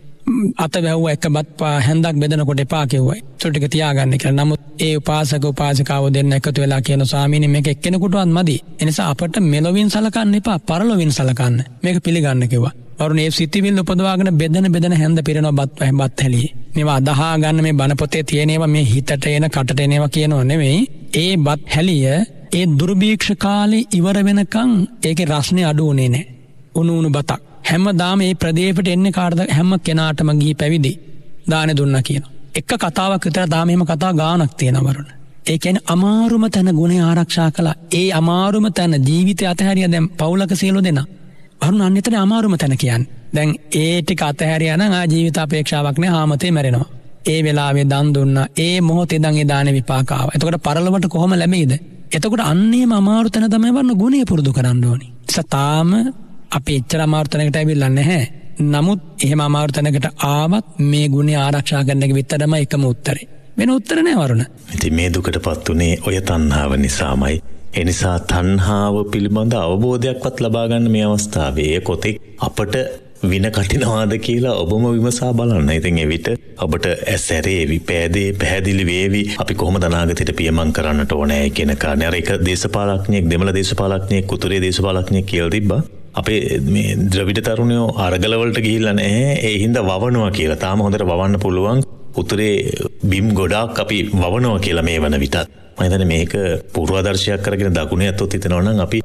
අත වැවුවා එක බත් හැන්දක් බෙදනකොට එපා කිව්වා. ඒ ටික තියාගන්න කියලා. නමුත් ඒ උපාසක උපාසිකාව දෙන්න එකතු වෙලා කියන ස්වාමීනි මේක එක්කෙනෙකුටවත් මදි. ඒ නිසා අපට මෙලොවින් සලකන්න එපා, පරලොවින් සලකන්න. මේක පිළිගන්න කිව්වා. වරුණේ සිතිවිල්ල උපදවාගෙන බෙදෙන බෙදෙන හැන්ද පිරෙනවා බත් බත් හැලියේ. මේවා අදහා ගන්න මේ බණ පොතේ තියෙනේවා මේ හිතට එන කටට එනේවා කියනව නෙමෙයි. ඒ බත් හැලිය ඒ දුර්භීක්ෂ කාලේ ඉවර වෙනකන් ඒකේ රසනේ අඩු වුණේ නැහැ. උණු උණු බතක්. හැමදාම මේ ප්‍රදේශයට එන්නේ කාටද? හැම කෙනාටම ගිහි පැවිදි දාන දුන්නා කියනවා. එක කතාවක් විතර දාම එහෙම කතා ගානක් තියෙනවා වරුණ. ඒ කියන්නේ අමාරුම තැන ගුණය ආරක්ෂා කළා. ඒ අමාරුම තැන ජීවිතය අතහැරියා. දැන් පවුලක සියලු දෙනා වරුණ අන්නතර අමාරුම තැන කියන්නේ. දැන් ඒ ටික අතහැරියා නම් ආ ජීවිත අපේක්ෂාවක් නෑ, ආමතේ මැරෙනවා. ඒ වෙලාවේ දන් දුන්නා. ඒ මොහොතේ දන් ඒ දානේ විපාක ආවා. එතකොට පරලොවට කොහොම ලැබෙයිද? එතකොට අන්නේම අමාරු තැන තමයි වරුණ ගුණය පුරුදු කරන්න ඕනි. සතාම අපි එච්චර අමාරු තැනකට ඇවිල්ලා නැහැ. නමුත් එහෙම අමාරු තැනකට ආවත් මේ ගුණය ආරක්ෂා කරන එක විතරමයි එකම උත්තරේ. වෙන උත්තර නෑ වරුණ. ඉතින් මේ දුකටපත් උනේ ඔය තණ්හාව නිසාමයි. ඒ නිසා තණ්හාව පිළිබඳ අවබෝධයක්වත් ලබා ගන්න මේ අවස්ථාවේ කොතෙක් අපට වින කටිනවාද කියලා ඔබම විමසා බලන්න. ඉතින් එවිට ඔබට ඇසැරේවි, පෑදේ පැහැදිලි වේවි අපි කොහොමද අනාගතයට පියමන් කරන්නට ඕනේ කියන කාරණේ. අර එක දේශපාලඥයෙක්, දෙමළ දේශපාලඥයෙක්, උතුරේ දේශපාලඥයෙක් කියලා තිබ්බා. අපේ මේ ද්‍රවිඩ තරුණයෝ අරගල වලට ගිහිල්ලා නැහැ. ඒ හින්දා වවනවා කියලා. තාම හොඳට වවන්න පුළුවන්. උතුරේ බිම් ගොඩාක් අපි වවනවා කියලා මේ වන විටත්. මම හිතන්නේ මේක පූර්වාදර්ශයක් කරගෙන දකුණේ අතොත් හිතනවා නම් අපි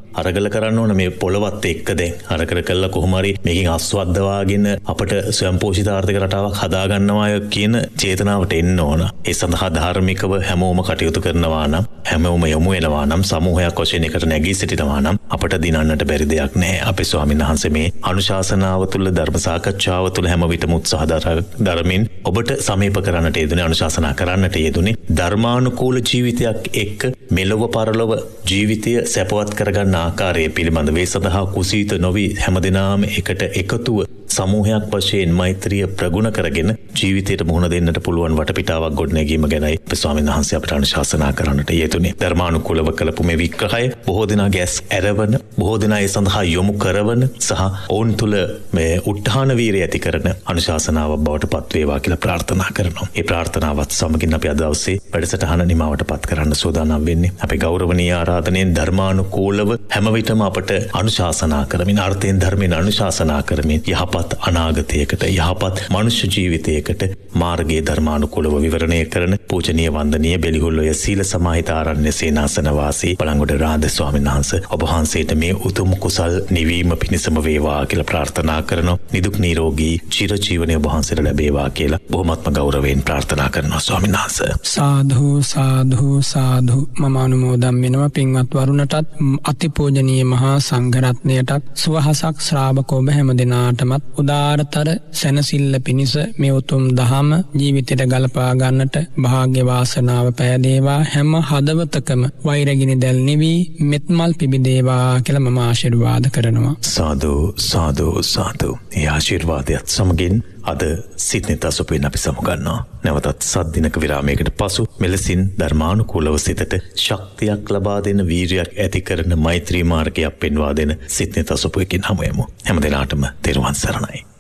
අරගල කරන්න ඕන මේ පොළවත් එක්ක දැන් අරකර කළා කොහොම හරි මේකෙන් ආස්වාදවාගෙන අපට ස්වයංපෝෂිත ආර්ථික රටාවක් හදාගන්නවා කියන චේතනාවට එන්න ඕන. ඒ සඳහා ධාර්මිකව හැමෝම කටයුතු කරනවා නම් හැමෝම යොමු වෙනවා නම් සමූහයක් වශයෙන් එකට නැගී සිටිනවා නම් අපට දිනන්නට බැරි දෙයක් නැහැ. අපේ ස්වාමීන් වහන්සේ මේ අනුශාසනාව තුළ ධර්ම සාකච්ඡාව තුළ හැම විටම උත්සාහ දරමින් ඔබට සමීප කරන්නට යෙදුනේ අනුශාසනා කරන්නට යෙදුනේ ධර්මානුකූල ජීවිතයක් එක්ක මෙලොව පරලොව ජීවිතය සැපවත් කරගන්න ආකාරය පිළිබඳ වේ සඳහා කුසීත නොවි හැමදෙනාම එකට එකතුව සමූහයක් වශයෙන් මෛත්‍රිය ප්‍රගුණ කරගෙන ජීවිතයට මුහුණ දෙන්නට පුළුවන් වටපිටාවක් ගොඩනැගීම ගැනයි අපේ ස්වාමීන් වහන්සේ අපට අනුශාසනා කරන්නට යෙදුනේ. ධර්මානුකූලව කළපු මේ විග්‍රහය බොහෝ දෙනා ගැස් ඇරවන බොහෝ දෙනා ඒ සඳහා යොමු කරවන සහ ඔවුන් තුළ මේ උත්හාන වීරිය ඇති කරන අනුශාසනාවක් බවට පත් වේවා කියලා ප්‍රාර්ථනා කරනවා. ඒ ප්‍රාර්ථනාවත් සමගින් අපි අද දවසේ වැඩසටහන නිමවට පත් කරන්න සූදානම් වෙන්නේ. අපේ ගෞරවනීය ආරාධනෙන් ධර්මානුකූලව හැම විටම අපට අනුශාසනා කරමින් අර්ථයෙන් ධර්මයෙන් අනුශාසනා කරමින් යහපත් අනාගතයකට යහපත් මනුෂ්‍ය ජීවිතයකට මාර්ගයේ ධර්මානුකූලව විවරණය කරන පූජනීය වන්දනීය බෙලිහුල්ලොය සීල සමාහිත ආරණ්‍ය සේනාසන වාසී බලංගොඩ රාද ස්වාමීන් වහන්සේ ඔබ වහන්සේට මේ උතුම් කුසල් නිවීම පිණිසම වේවා කියලා ප්‍රාර්ථනා කරනවා. නිදුක් නිරෝගී චිරජීවනය ඔබ වහන්සේට ලැබේවා කියලා බොහොමත්ම ගෞරවයෙන් ප්‍රාර්ථනා කරනවා ස්වාමීන් වහන්සේ. සාදු සාදු සාදු මම අනුමෝදන් වෙනවා පින්වත් වරුණටත් අතිපූජනීය මහා සංඝරත්නයටත් සුවහසක් ශ්‍රාවක ඔබ හැම දෙනාටමත් උදාරතර සැනසෙල්ල පිණිස මේ උතුම් දහම ජීවිතයට ගලපා ගන්නට භාග්‍ය වාසනාව පෑදේවා. හැම හදවතකම වෛරගිනි දැල් නිවි මෙත්මල් පිබිදේවා කියලා මම ආශිර්වාද කරනවා. සාදු සාදු සාදු. ඒ ආශිර්වාදයත් සමගින් අද සිත්නෙත් අසුපෙන් අපි සමුගන්නවා. නැවතත් සද්දිනක විරාමයකට පසු මෙලෙසින් ධර්මානුකූලව සිතට ශක්තියක් ලබා දෙන වීරියක් ඇති කරන මෛත්‍රී මාර්ගයක් පෙන්වා දෙන සිත්නෙත් අසුපයකින් හමු යමු. හැම දිනාටම තෙරුවන් සරණයි.